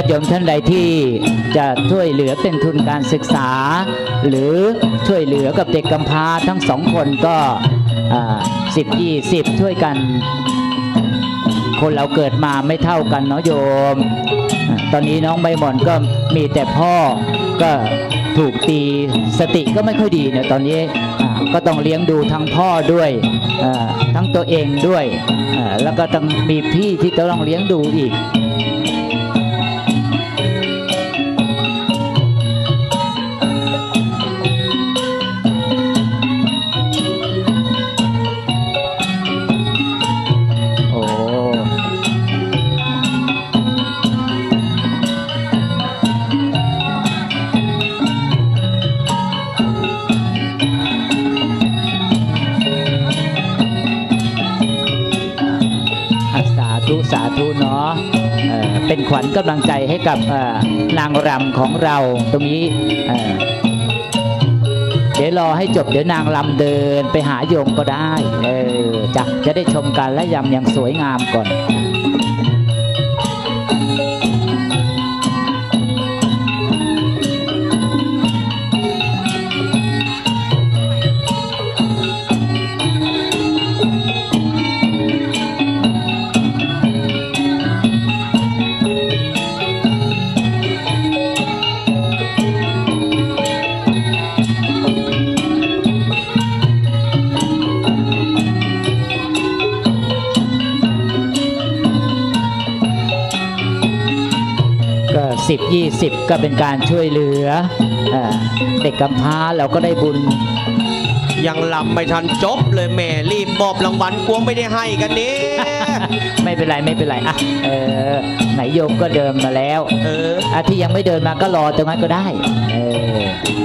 ติโยมท่านใดที่จะช่วยเหลือเป็นทุนการศึกษา หรือช่วยเหลือกับเด็กกำพร้าทั้งสองคนก็สิบยี่สิบช่วยกันคนเราเกิดมาไม่เท่ากันเนาะโยมตอนนี้น้องใบหม่อนก็มีแต่พ่อก็ถูกตีสติก็ไม่ค่อยดีเนี่ยตอนนี้ก็ต้องเลี้ยงดูทั้งพ่อด้วยทั้งตัวเองด้วยแล้วก็ต้องมีพี่ที่ต้องเลี้ยงดูอีกสาธุเนาะ เ, เป็นขวัญกำลังใจให้กับนางรำของเราตรงนี้ เ, เดี๋ยวรอให้จบเดี๋ยวนางรำเดินไปหาโยมก็ได้เออจะจะได้ชมการและยำอย่างสวยงามก่อนสิบยี่สิบก็เป็นการช่วยเหลือเด็กกำพร้าเราก็ได้บุญยังลำไม่ทันจบเลยแม่รีบมอบรางวัลกลัวไม่ได้ให้กันนี่ไม่เป็นไรไม่เป็นไรอ่ะเออไหนโยมก็เดินมาแล้วเอออ่ะที่ยังไม่เดินมาก็รอตรงนั้นก็ได้เออ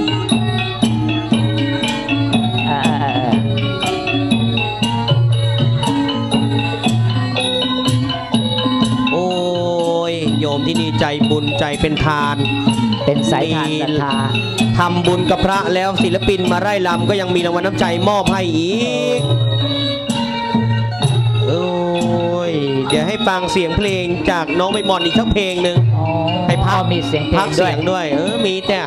โยมที่นี่ใจบุญใจเป็นทานเป็นสายทานศรัทธาทำบุญกับพระแล้วศิลปินมาไร่ลำก็ยังมีรางวัลน้ำใจมอบให้อีกโอ้ยเดี๋ยวให้ฟังเสียงเพลงจากน้องใบหม่อนอีกสักเพลงหนึ่งให้พักมีเสียงพักเสียงด้วยเออมีแต่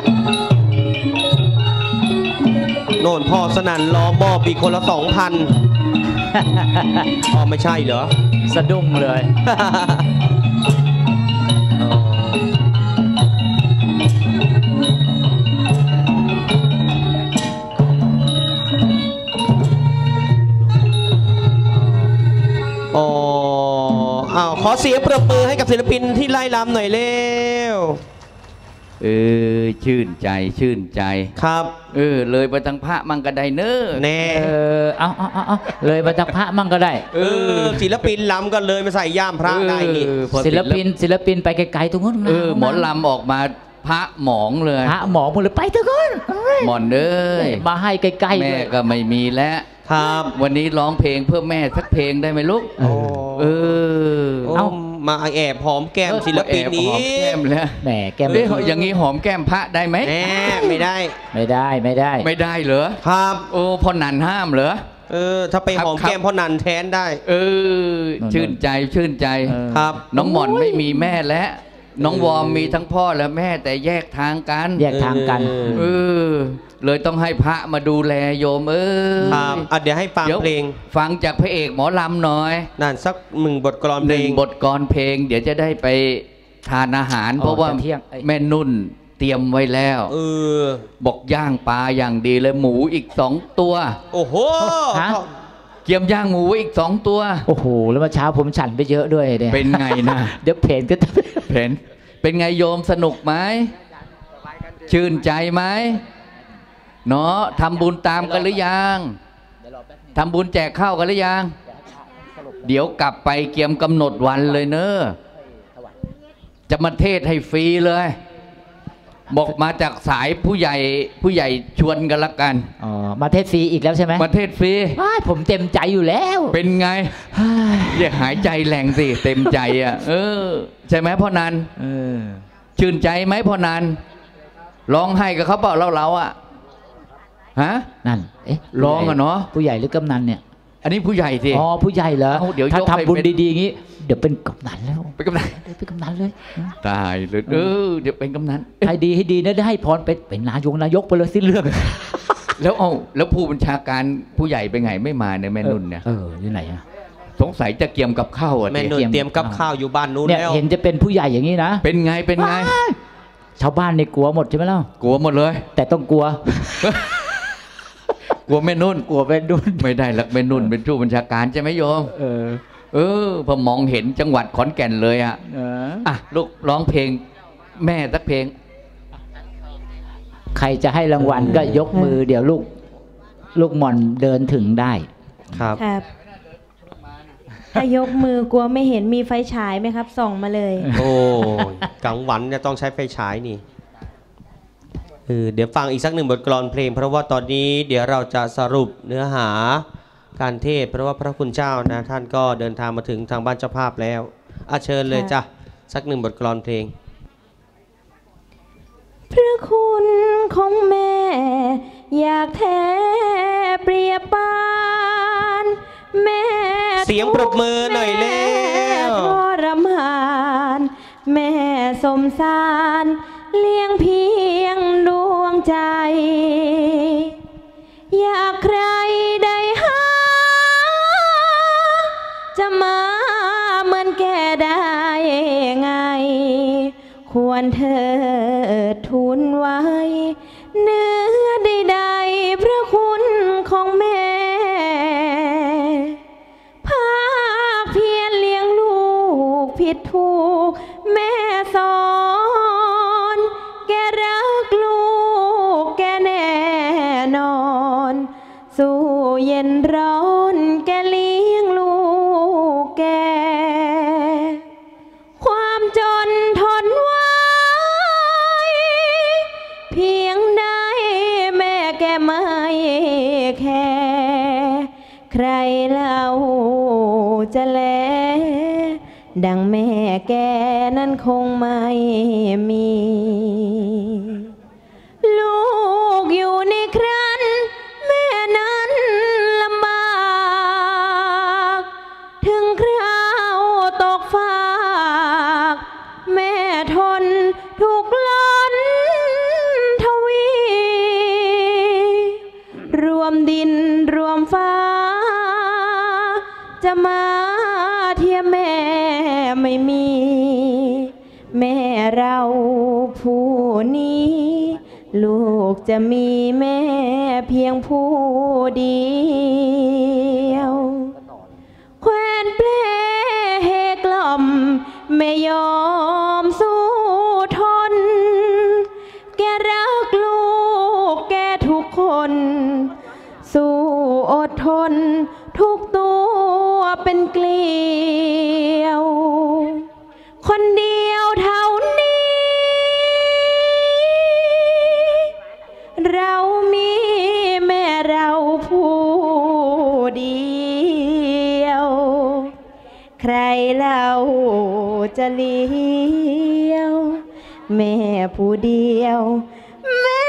โน่นพ่อสนั่นรอมอบอีกคนละสองพันอ๋อไม่ใช่เหรอสะดุ้งเลยอ๋ออ้าวขอเสียงปรบมือให้กับศิลปินที่ไล่ลำหน่อยเร็วเออชื่นใจชื่นใจครับเออเลยไปทางพระมั่งก็ได้เนอะแน่เออเอาเอาเอาเลยไปทางพระมั่งก็ได้เออศิลปินลำก็เลยมาใส่ย่ามพระได้นี่ศิลปินศิลปินไปไกลๆตรงนู้นเออหมอลำออกมาพระหมองเลยพระหมองหมดเลยไปเถอะก่อนหมอนเด้อมาให้ใกล้ๆแม่ก็ไม่มีแล้วครับวันนี้ร้องเพลงเพื่อแม่สักเพลงได้ไหมลูกเออเอามาแอบหอมแก้มศิลปินนี้แก้มแล้วแหมแก้มอย่างนี้หอมแก้มพระได้ไหมแหมไม่ได้ไม่ได้ไม่ได้ไม่ได้เหรอครับโอ้พ่อนันห้ามเหรอเออถ้าไปหอมแก้มพ่อนันแทนได้เออชื่นใจชื่นใจครับน้องหม่อนไม่มีแม่แล้วน้องวอมมีทั้งพ่อและแม่แต่แยกทางกันแยกทางกันเออเลยต้องให้พระมาดูแลโยมเออครับเดี๋ยวให้ฟังเพลงฟังจากพระเอกหมอลำหน่อยนั่นสักหนึ่งบทกลอนเพลงบทกลอนเพลงเดี๋ยวจะได้ไปทานอาหารเพราะว่าแม่นุ่นเตรียมไว้แล้วเออบอกย่างปลาอย่างดีเลยหมูอีกสองตัวโอ้โหเกี๊ยมย่างหมูอีกสองตัวโอ้โหแล้วเมื่อเช้าผมฉันไปเยอะด้วยเนี่ยเป็นไงนะเดี๋ยวเพนก็เพนเป็นไงโยมสนุกไหมชื่นใจไหมเนาะทำบุญตามกันหรือยังทำบุญแจกข้าวกันหรือยังเดี๋ยวกลับไปเกียมกำหนดวันเลยเนอะจะมาเทศให้ฟรีเลยบอกมาจากสายผู้ใหญ่ผู้ใหญ่ชวนกันละกันอ๋อมาเทศฟรีอีกแล้วใช่ไหมมาเทศฟรีผมเต็มใจอยู่แล้วเป็นไงเรียกหายใจแรงสิเต็มใจอ่ะเออใช่ไหมพ่อนันเออชื่นใจไหมพ่อนันร้องไห้กับเขาเปล่าเราเราอ่ะฮะนั่นเอ๊ะร้องอ่ะเนาะผู้ใหญ่หรือกำนันเนี่ยอันนี้ผู้ใหญ่สิอ๋อผู้ใหญ่เหรอเอาเดี๋ยวยกถ้าให้ทำบุญเป็นดีๆอย่างนี้เดี๋ยวเป็นกำนันแล้วเป็นกำนันได้เป็นกำนันเลยตายเลยเออเดี๋ยวเป็นกำนันให้ดีให้ดีนะได้ให้พรเป็นเป็นนายกนายกไปเลยสิ้นเรื่องแล้วเอาแล้วผู้บัญชาการผู้ใหญ่ไปไงไม่มาเนี่ยแม่นุ่นเนี่ยเอออยู่ไหนอะสงสัยจะเกียมกับข้าวอ่ะแม่นุ่นเตรียมกับข้าวอยู่บ้านนู้นเนี่ยแล้วเห็นจะเป็นผู้ใหญ่อย่างนี้นะเป็นไงเป็นไงชาวบ้านในกลัวหมดใช่ไหมเล่ากลัวหมดเลยแต่ต้องกลัวกลัวแม่นุ่นกลัวเป็นดุนไม่ได้หลักแม่นุ่นเป็นผู้บัญชาการใช่ไหมโยมเออเออพอมองเห็นจังหวัดขอนแก่นเลยอ่ะเอออ่ะลูกร้องเพลงแม่สักเพลงใครจะให้รางวัลก็ยกมือเดี๋ยวลูกลูกหม่อนเดินถึงได้ครับครับ ถ้ายกมือกลัวไม่เห็นมีไฟฉายไหมครับ ส่องมาเลยโอ้ยกลางวันเนี่ยต้องใช้ไฟฉายนี่เออเดี๋ยวฟังอีกสักหนึ่งบทกลอนเพลงเพราะว่าตอนนี้เดี๋ยวเราจะสรุปเนื้อหาการเทศน์เพราะว่าพระคุณเจ้านะท่านก็เดินทางมาถึงทางบ้านเจ้าภาพแล้วอาเชิญเลยจ้ะสักหนึ่งบทกลอนเพลงพระคุณของแม่อยากแท้เปรียบปานแม่เสียงปรบมือหน่อยแล้วแม่ทรมานแม่สมสารเลี้ยงเพียงดวงใจ อยากใครได้หาจะมาเหมือนแกได้ไง ควรเธอทูลไว้เนื้อใดๆพระคุณของแม่ภาคเพียรเลี้ยงลูกผิดถูกแม่สอนแกรักลูกแกแน่นอนสู้เย็นร้อนแกเลี้ยงลูกแกความจนทนไว้เพียงใดแม่แกไม่แค่ใครเล่าจะแลดังแม่แกนั้นคงไม่มี ลูกอยู่ในครันแม่นั้นลำบากถึงคราวตกฟากแม่ทนถูกล้นทวี รวมดินรวมฟ้าจะมาเทียมแม่ไม่มี แม่เราผู้นี้ ลูกจะมีแม่เพียงผู้เดียวแควนเปลเฮกล่อมไม่ยอมสู้ทนแกรักลูกแกทุกคนสู้อดทนทุกตัวเป็นเกลียวคนเดียวเท่านี้เรามีแม่เราผู้เดียว ใครเราจะเลี้ยวแม่ผู้เดียวแม่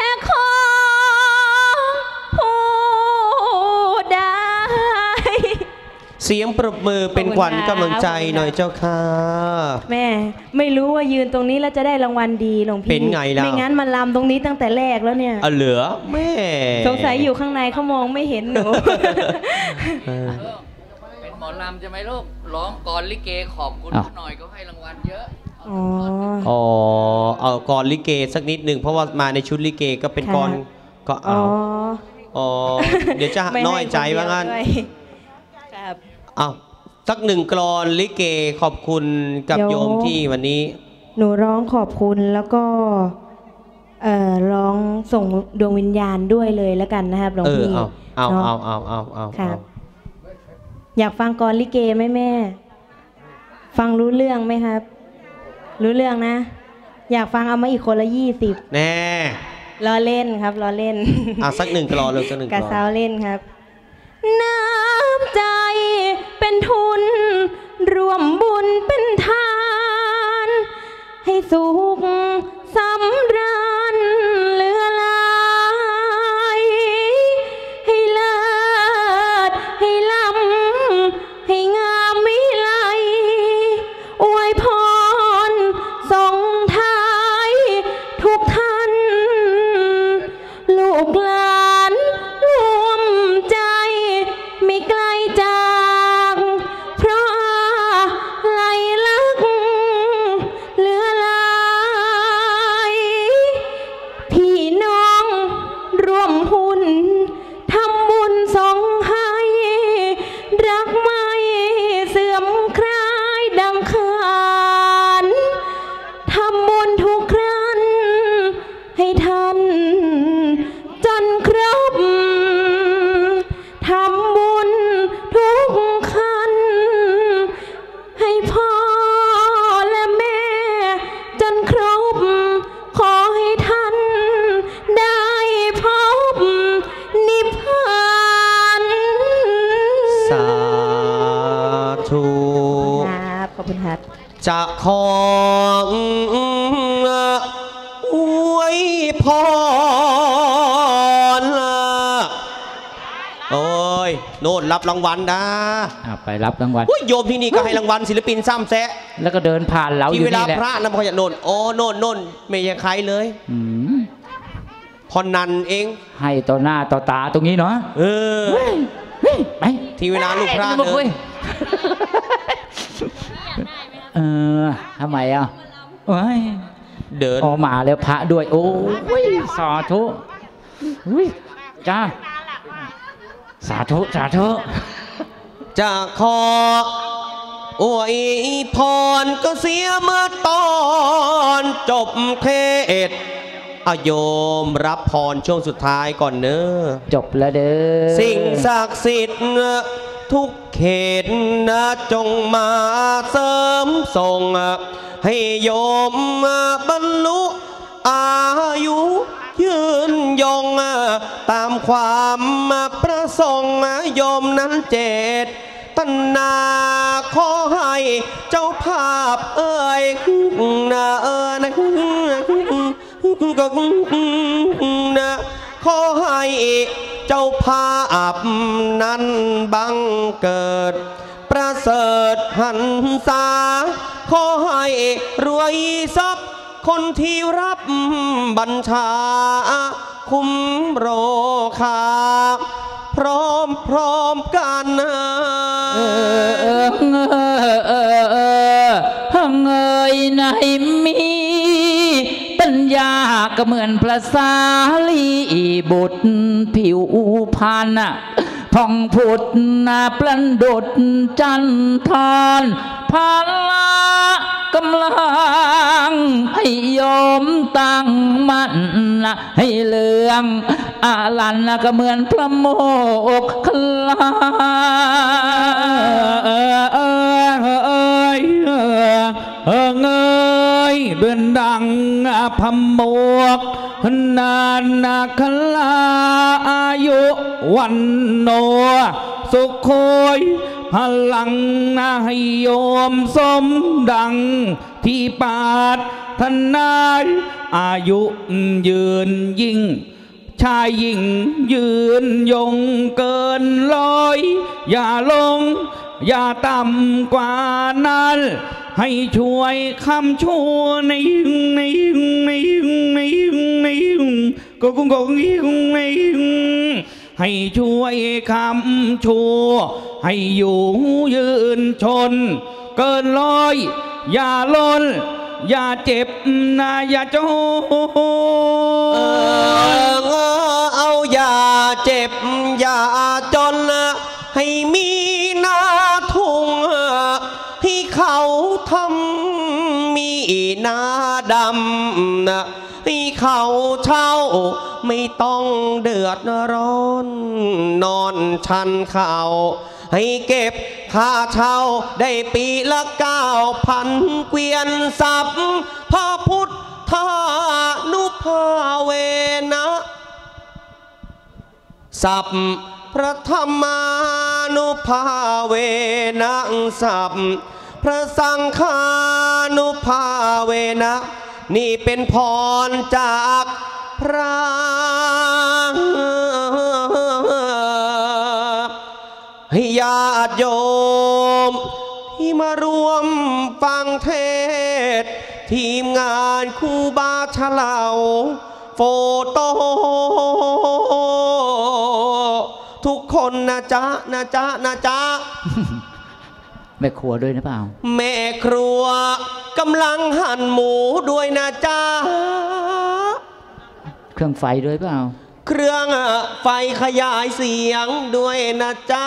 ของผู้ได้เสียงปรบมือเป็นขวัญกำลังใจหน่อยเจ้าค่ะแม่ไม่รู้ว่ายืนตรงนี้แล้วจะได้รางวัลดีหลวงพี่เป็นไงล่ะไม่งั้นมันลำตรงนี้ตั้งแต่แรกแล้วเนี่ยอ่ะเหลือแม่สงสัยอยู่ข้างในเขามองไม่เห็นหนูเออเป็นหมอลำใช่ไหมลูกร้องก่อนลิเกขอบคุณอ้าวหน่อยก็ให้รางวัลเยอะอ๋ออ๋อเอากรลิเกสักนิดหนึ่งเพราะว่ามาในชุดลิเกก็เป็นกรก็อ๋เอาออ๋อเดี๋ยวจะไม่ให้น้อยใจว่างั้นคนเดียวด้วยครับเอาสักหนึ่งกรอนลิเกขอบคุณกับโยโยมที่วันนี้หนูร้องขอบคุณแล้วก็เอ่อร้องส่งดวงวิญญาณด้วยเลยแล้วกันนะครับหลวงเออพี่เอาเอานะเอาเอาเอาเอาครัเอาบ อยากฟังกรลิเกไหมแม่ ฟังรู้เรื่องไหมครับ รู้เรื่องนะ อยากฟังเอามาอีกคนละยี่สิบแน่ล้อเล่นครับล้อเล่นเอาสักหนึ่งกรอนเลยสักหนึ่งกกรระอนเซาเล่นครับ น้ำใจเป็นทุน รวมบุญเป็นทาน ให้สุขสำราญเหลือหลาย ให้เลิศให้ล้จะขออวยพรโอ้ยโน่นรับรางวัลนะไปรับรางวัลโยมที่นี่ก็ให้รางวัลศิลปินซ้ำแซะแล้วก็เดินผ่านเราอที่ยู่เวลานี่แหละพระนำพระยาโน่นโอ้โน่นโน่นไม่ใช่ใครเลยพอนันเองให้ต่อหน้าต่อตาตรงนี้เนาะเออไปที่เวลาลูกพระเดินเออทำไมอ่ะเดินออกมาแล้วพระด้วยโอ้ยสาธุจ้าสาธุสาธุจะขออวยพรก็เสียเมื่อตอนจบเทศอาโยมรับพรช่วงสุดท้ายก่อนเนอะจบแล้วเด้อสิ่งศักดิ์สิทธิ์ทุกเขตนะจงมาเสริมส่งให้โยมบรรลุอายุยืนยงตามความประสงค์โยมนั้นเจตนาขอให้เจ้าภาพเอ่ยนะเออนะก็นะขอให้เจ้าภาพนั้นบังเกิดประเสริฐหันษาขอให้รวยทรัพย์คนที่รับบัญชาคุ้มโรคาพร้อมพร้อมกันเออเออเออเออเออหังเอ่ยในมีปัญญาก็เหมือนพระสารีบุตรผิวพรรณพองพุทธนาปลันดดจันทานพาละกำลังให้โยมตั้งมั่นให้เลืองอาลันก็เหมือนพระโมกขลาเออเออเออเออเงยเบือนดังพโมกนานนาคลาอายุวันโนสุขโคยพลังนาให้โยมสมดังที่ปาดทนายอายุยืนยิ่งชายยิ่งยืนยงเกินร้อยอย่าลงอย่าต่ำกว่านั้นให้ช่วยคำชั่วในในในในในก็คงคงในให้ช่วยคำชั่วให้อยู่ยืนชนเกินร้อยอย่าล้นอย่าเจ็บนะอย่าจนเอาอย่าเจ็บอย่าจนให้มีหน้าทุ่งให้เขาทำมีหน้าดำนะให้เขาเช่าไม่ต้องเดือดร้อนนอนชันเขาให้เก็บค่าเช่าได้ปีละเก้าพันเกวียนสับพระพุทธานุภาเวนะสับพระธรรมานุภาเวนะสับพระสังฆานุภาเวนะนี่เป็นพรจากพระให้ญาติโยมที่มารวมฟังเทศทีมงานครูบาเฉลาโฟโต้ทุกคนนะจ๊ะนะจ๊ะนะจ๊ะแม่ครัวด้วยนะเปล่าแม่ครัวกำลังหั่นหมูด้วยนะจ๊ะเครื่องไฟด้วยเปล่าเครื่องไฟขยายเสียงด้วยนะจ๊ะ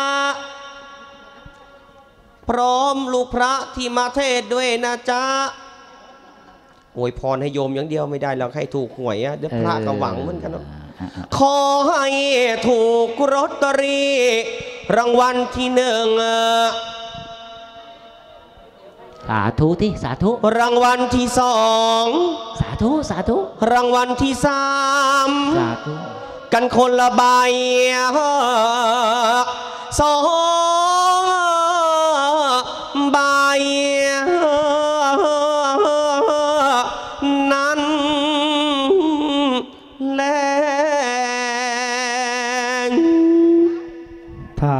พร้อมลูกพระที่มาเทศด้วยนะจ๊ะอวยพรให้โยมอย่างเดียวไม่ได้แล้วให้ถูกหวยอะเดี๋ยวพระก็หวังเหมือนกันขอให้ถูกลอตเตอรี่รางวัลที่หนึ่งสาธุที่สาธุรางวัลที่สองสาธุสาธุรางวัลที่สามสาธุกันคนละใบสองใบ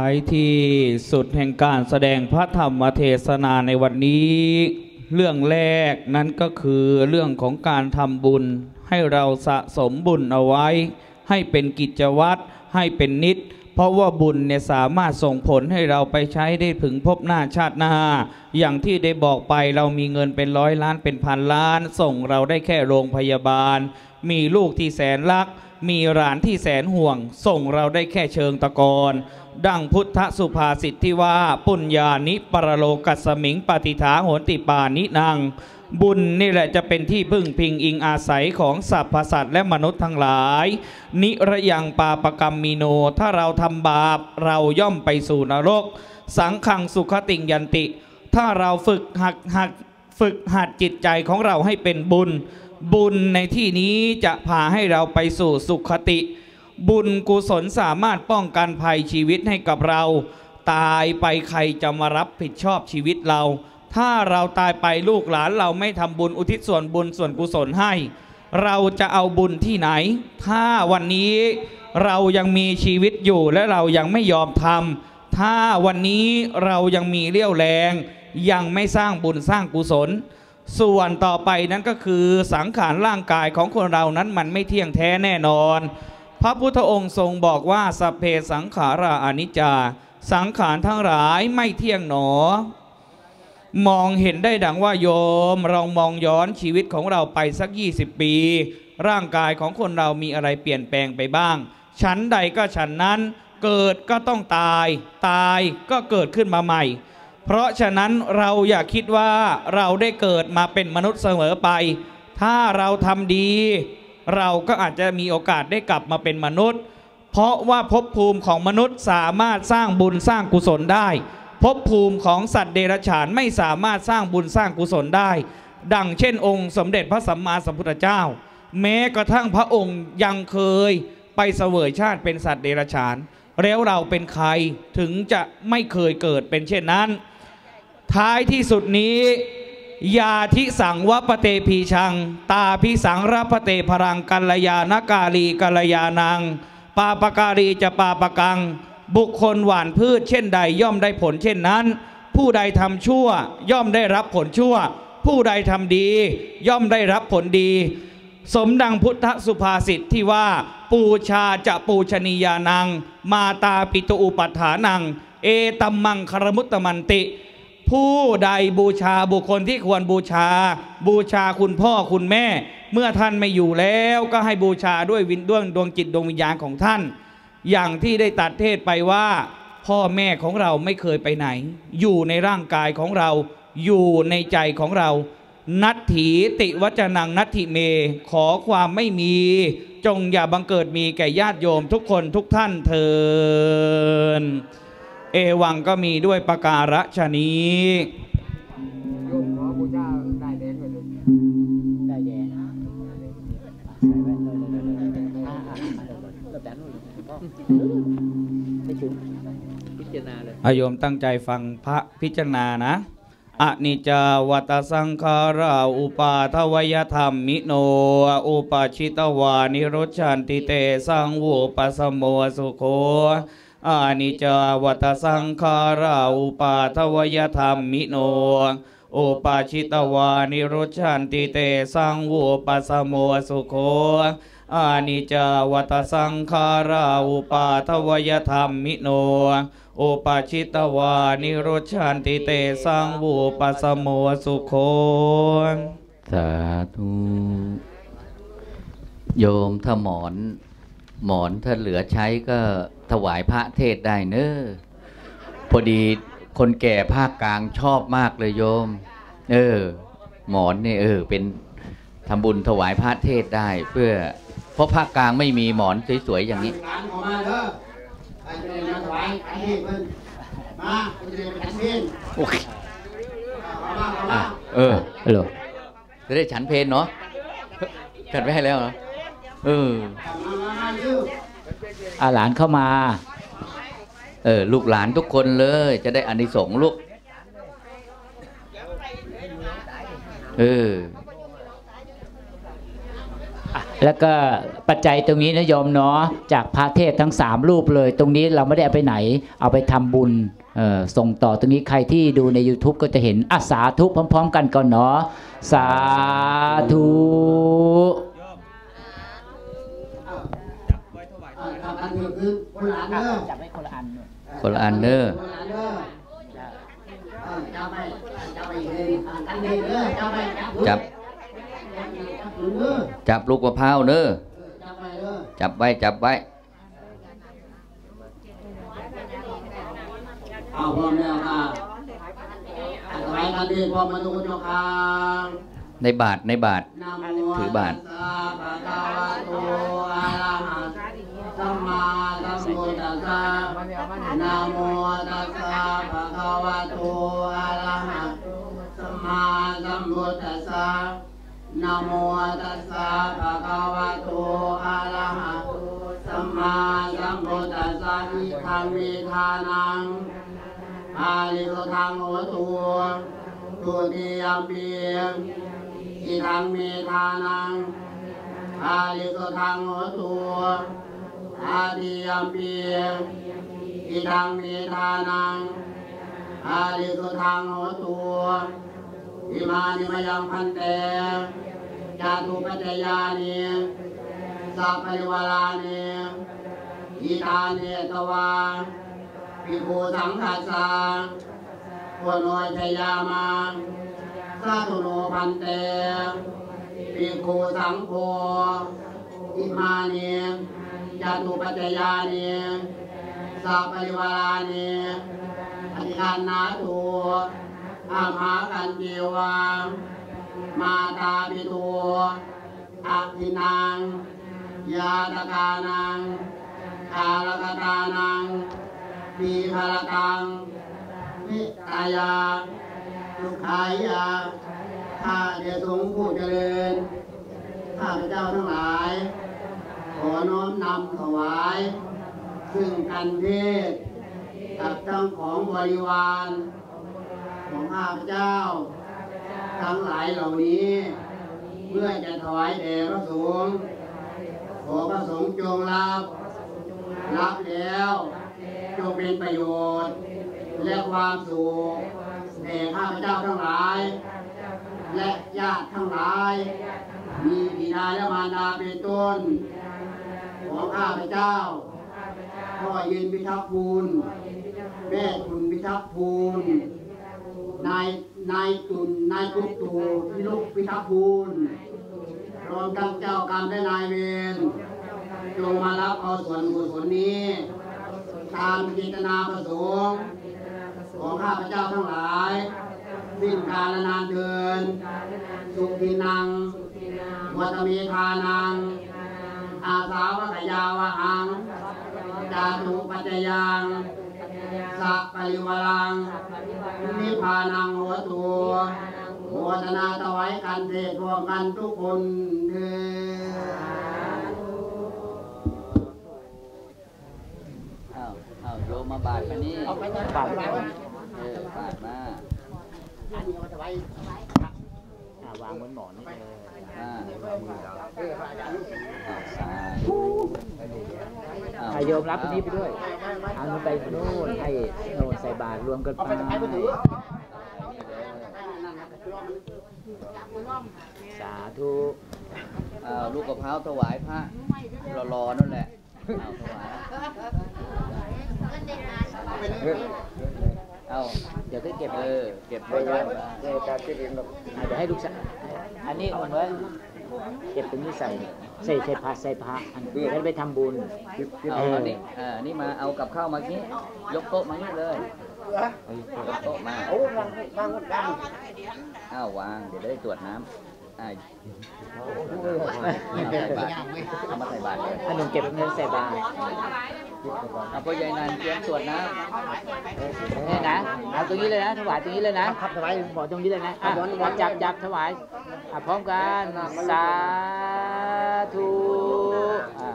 ายที่สุดแห่งการแสดงพระธรรมเทศนาในวันนี้ เรื่องแรกนั้นก็คือเรื่องของการทำบุญให้เราสะสมบุญเอาไว้ให้เป็นกิจวัตรให้เป็นนิจเพราะว่าบุญเนี่ยสามารถส่งผลให้เราไปใช้ได้ถึงภพหน้าชาติหน้าอย่างที่ได้บอกไปเรามีเงินเป็นร้อยล้านเป็นพันล้านส่งเราได้แค่โรงพยาบาลมีลูกที่แสนรักมีหลานที่แสนห่วงส่งเราได้แค่เชิงตะกอนดังพุทธสุภาษิตที่ว่าปุญญานิปรโลกัสสมิงปฏิฐาโหนติปานินังบุญนี่แหละจะเป็นที่พึ่งพิงอิงอาศัยของสรรพสัตว์และมนุษย์ทั้งหลายนิระยังปาปกรรมมิโนถ้าเราทำบาปเราย่อมไปสู่นรกสังขังสุขติงยันติถ้าเราฝึกหัดหัดฝึกหัดจิตใจของเราให้เป็นบุญบุญในที่นี้จะพาให้เราไปสู่สุขติบุญกุศลสามารถป้องกันภัยชีวิตให้กับเราตายไปใครจะมารับผิดชอบชีวิตเราถ้าเราตายไปลูกหลานเราไม่ทำบุญอุทิศส่วนบุญส่วนกุศลให้เราจะเอาบุญที่ไหนถ้าวันนี้เรายังมีชีวิตอยู่และเรายังไม่ยอมทำถ้าวันนี้เรายังมีเรี่ยวแรงยังไม่สร้างบุญสร้างกุศลส่วนต่อไปนั้นก็คือสังขารร่างกายของคนเรานั้นมันไม่เที่ยงแท้แน่นอนพระพุทธองค์ทรงบอกว่าสัพเพสังขาราอนิจจาสังขารทั้งหลายไม่เที่ยงหนอมองเห็นได้ดังว่าโยมลองมองย้อนชีวิตของเราไปสักยี่สิบปีร่างกายของคนเรามีอะไรเปลี่ยนแปลงไปบ้างฉันใดก็ฉันนั้นเกิดก็ต้องตายตายก็เกิดขึ้นมาใหม่เพราะฉะนั้นเราอย่าคิดว่าเราได้เกิดมาเป็นมนุษย์เสมอไปถ้าเราทำดีเราก็อาจจะมีโอกาสได้กลับมาเป็นมนุษย์เพราะว่าภพภูมิของมนุษย์สามารถสร้างบุญสร้างกุศลได้ภพภูมิของสัตว์เดรัจฉานไม่สามารถสร้างบุญสร้างกุศลได้ดังเช่นองค์สมเด็จพระสัมมาสัมพุทธเจ้าแม้กระทั่งพระองค์ยังเคยไปเสวยชาติเป็นสัตว์เดรัจฉานแล้วเราเป็นใครถึงจะไม่เคยเกิดเป็นเช่นนั้นท้ายที่สุดนี้ยาทิสังวปเตพีชังตาพิสังรัพเตพรังกัลยาณกาลีกัลยานังปาปการีจะปาปกังบุคคลหว่านพืชเช่นใดย่อมได้ผลเช่นนั้นผู้ใดทำชั่วย่อมได้รับผลชั่วผู้ใดทำดีย่อมได้รับผลดีสมดังพุทธสุภาษิตที่ว่าปูชาจะปูชนียานังมาตาปิตุอุปัฏฐานังเอตัมมังคารมุตตมันติผู้ใดบูชาบุคคลที่ควรบูชาบูชาคุณพ่อคุณแม่เมื่อท่านไม่อยู่แล้วก็ให้บูชาด้วยวิญญาณดวงจิตดวงวิญญาณของท่านอย่างที่ได้ตัดเทศไปว่าพ่อแม่ของเราไม่เคยไปไหนอยู่ในร่างกายของเราอยู่ในใจของเรานัตถีติวจนังนัตถิเมขอความไม่มีจงอย่าบังเกิดมีแก่ญาติโยมทุกคนทุกท่านเถิดเอวังก็มีด้วยประการฉนี้โยมขอบูชาได้แดงไปเลยได้แดงพิจารณาเลยโยมตั้งใจฟังพระพิจารณานะอนิจจาวัตสังขาราอุปาทวยธรรมมิโนอุปาชิตวานิโรชันติเตสังวุปสมโมสุโขอานิจจาวัตสังขาราอุปาทวยธรรมมิโนอุปาชิตวานิโรชันติเตสังวุปสมโมสุโขอานิจจาวัตสังขาราอุปาทวยธรรมมิโนอุปาชิตวานิโรชันติเตสังวุปสมโมสุโขสาธุโยมถ้าหมอนหมอนถ้าเหลือใช้ก็ถวายพระเทศได้เนอะพอดีคนแก่ภาคกลางชอบมากเลยโยมเออหมอนเนี่ยเออเป็นทำบุญถวายพระเทศได้เพื่อเพราะภาคกลางไม่มีหมอนสวยๆอย่างนี้โอเคอ่ะเออฮัลโหลจะได้ฉันเพลเนาะฉันไว้ให้แล้วเหรอเอออาหลานเข้ามาเออลูกหลานทุกคนเลยจะได้อานิสงส์ลูกเออแล้วก็ปัจจัยตรงนี้นะโยมเนาะจากพระเทศทั้งสามรูปเลยตรงนี้เราไม่ได้เอาไปไหนเอาไปทำบุญเอ่อส่งต่อตรงนี้ใครที่ดูใน YouTube ก็จะเห็นอาสาธุพร้อมๆกันก่อนเนาะสาธุอันนี้คือคนละอันเด้อจับไว้คนละอันคนละอันเด้อคนละอันเด้อจับไปจับไปเองอันนี้เด้อจับไปจับเด้อจับลูกมะพร้าวเด้อจับไปเด้อจับไว้จับไว้เอาพร้อมแล้วค่ะอันไว้กันดีพร้อมมาดูเจ้าค่ะในบาทในบาท ถือบาทสัมมาสัมพุทธัสสะนะโมตัสสะภะคะวะโตอะระหะสัมมาสัมพุทธัสสะนะโมตัสสะภะคะวะโตอะระหะสัมมาสัมพุทธัสสะอิทังเมทานังอาลิโกทังโหตุตุติยัมปิอิทังเมทานังอาลิโกทังโหตุอาดิยัมปีอิทังเมทานังอาลิโกทังโหตุอิมานิมยังพันเตจาตุปัจจยานิสัพพะริวารานิอิทานิตวาภิกขุสังฆัสสะโอโนชยามาสาธุโนพันเตภิกขุสังโฆอิมานิจาตุปัจจยานิสัพพะริวารานิอธิการนาตุอามากันเจวามาตาปิตุอักขินังยาตกานังคาลกตานังปีภารตังนิตายาสุขายาข้าเดชสงฆ์ผู้เจริญข้าพเจ้าทั้งหลายขอน้อมนำถวายซึ่งกันเทศกับทั้งของบริวารของข้าพเจ้าทั้งหลายเหล่านี้เพื่อจะถวายแด่พระสงฆ์ขอพระสงฆ์จงรับรับแล้วจงเป็นประโยชน์และความสุขแด่ข้าพเจ้าทั้งหลายและญาติทั้งหลายมีบิดาและมารดาเป็นต้นของข้าพเจ้าพ่อยินพิทักษ์ภูลแม่ตุนพิทักษ์ภูลนายนายตุนนายกุ๊กตู่พิลุกพิทักษ์ภูลรวมทั้งเจ้ากรรมและนายเวรจงมารับเอาส่วนกุศลนี้ตามเจตนาประสงค์ของข้าพเจ้าทั้งหลายสิ้นกาลนานเทินสุขีนังวัตมีทานังอาสาวกยาวะหังจาตุปัจจยังสัพพะริวารังนิพพานังโหตุโมทนาถวายกันเทศรวมกันทุกคนเถิดอ้าวอ้าวโยมมาบาทมานี่บาทมาเออบาทมาอันนี้เอาไว้วางบนหมอนนี่เลยอ่าโยมรับอันนี้ไปด้วยเอามันไปโน่นให้โน่นใส่บาตรรวมกันไปสาธุอ้าวลูกกระเพราถวายพระรอๆนั่นแหละเอาถวายเอาเดี๋ยวก็เก็บเออเก็บไว้เยอะเดี๋ยวให้ลูกสาวอันนี้มันไว้เก็บตรงนี้ใส่ใส่ใส่ผ้าใส่ผ้าอันนี้ให้ไปทำบุญเอาอันนี้อ่านี่มาเอากับข้าวมากี้ยกโต๊ะมานี่เลยยกโต๊ะมาโอ้วางวางวางอ้าววางเดี๋ยวได้ตรวจน้ำอ่าเอามาใส่บาตรอันหนึ่งเก็บเงินใส่บาตรเอาพ่อใหญ่นันเตรียมตรวจน้ำนี่นะเอาตรงนี้เลยนะถวายตรงนี้เลยนะครับถวายบอกตรงนี้เลยนะอ่ะจับจับถวายอ่ะพร้อมกันสาธุอ่า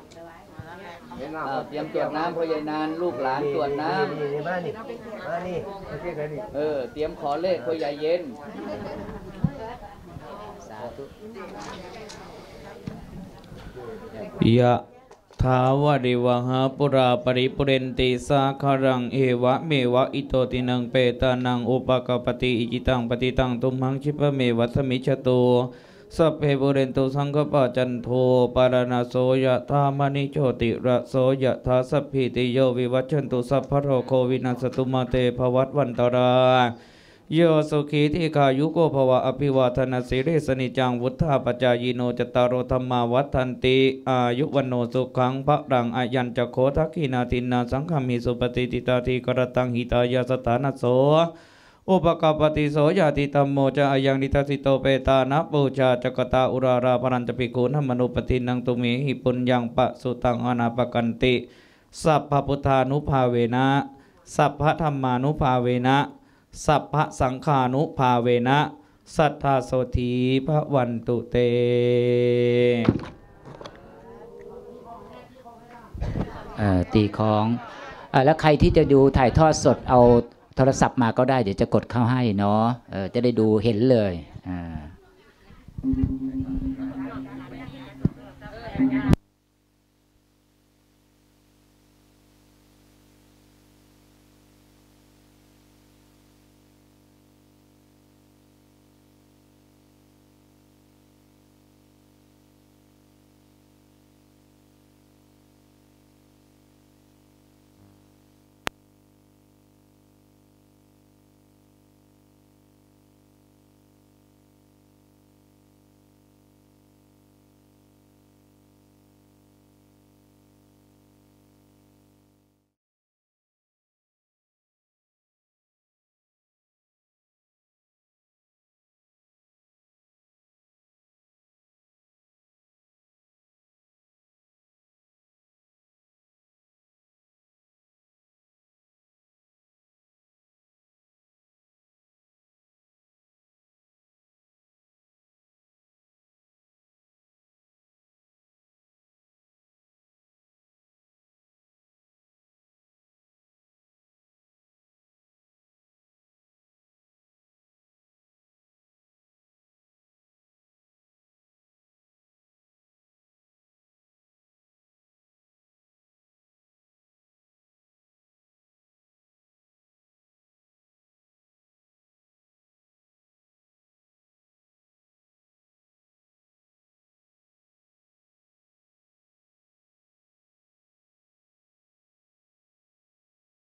เตรียมตรวจน้ำพ่อใหญ่นันลูกหลานตรวจน้ำมานี่มานี่เออเตรียมขอเลขพ่อใหญ่เย็นสาธุยะทาวาริวหาปุราปริปุเรนติสาคารังเอวะเมวะอิโตตินังเปตานังอุปกปติอิจิตังปฏิตังตุมหังชิปะเมวัสมิชโตสัพเพปุเรนตุสังกปะจันโทปารณโสยะธามณิโชติระโสยะธาสัพพิติโยวิวัชชันตุสัพพะโรโควินัสตุมาเตภวัตวันตรายโยสุขีทิคายุโกภวะอภิวาทนาสิริสนิจังวุฒาปจายโนจตารโรธรรมาวัฏันติอายุวันโนสุขังพระรังอายัญจโคทักขินาทินนาสังฆมิสุปฏิติตาติกรตังหิตายาสถานโสอุปกปติโสยาติตัมโมจะอายังนิทัสสิโตเปตานะปูชาจกตาอุราราพรัญจปิโกนมนุปตินังตุมิหิปุญญังปะสุตังอนาปกันติสัพพพุทธานุภาเวนะสัพพธรรมานุภาเวนะสัพพสังฆานุภาเวนะสัทธาโสธีพระวันตุเตตีของอแล้วใครที่จะดูถ่ายทอดสดเอาโทรศัพท์มาก็ได้เดี๋ยวจะกดเข้าให้เนาะจะได้ดูเห็นเลย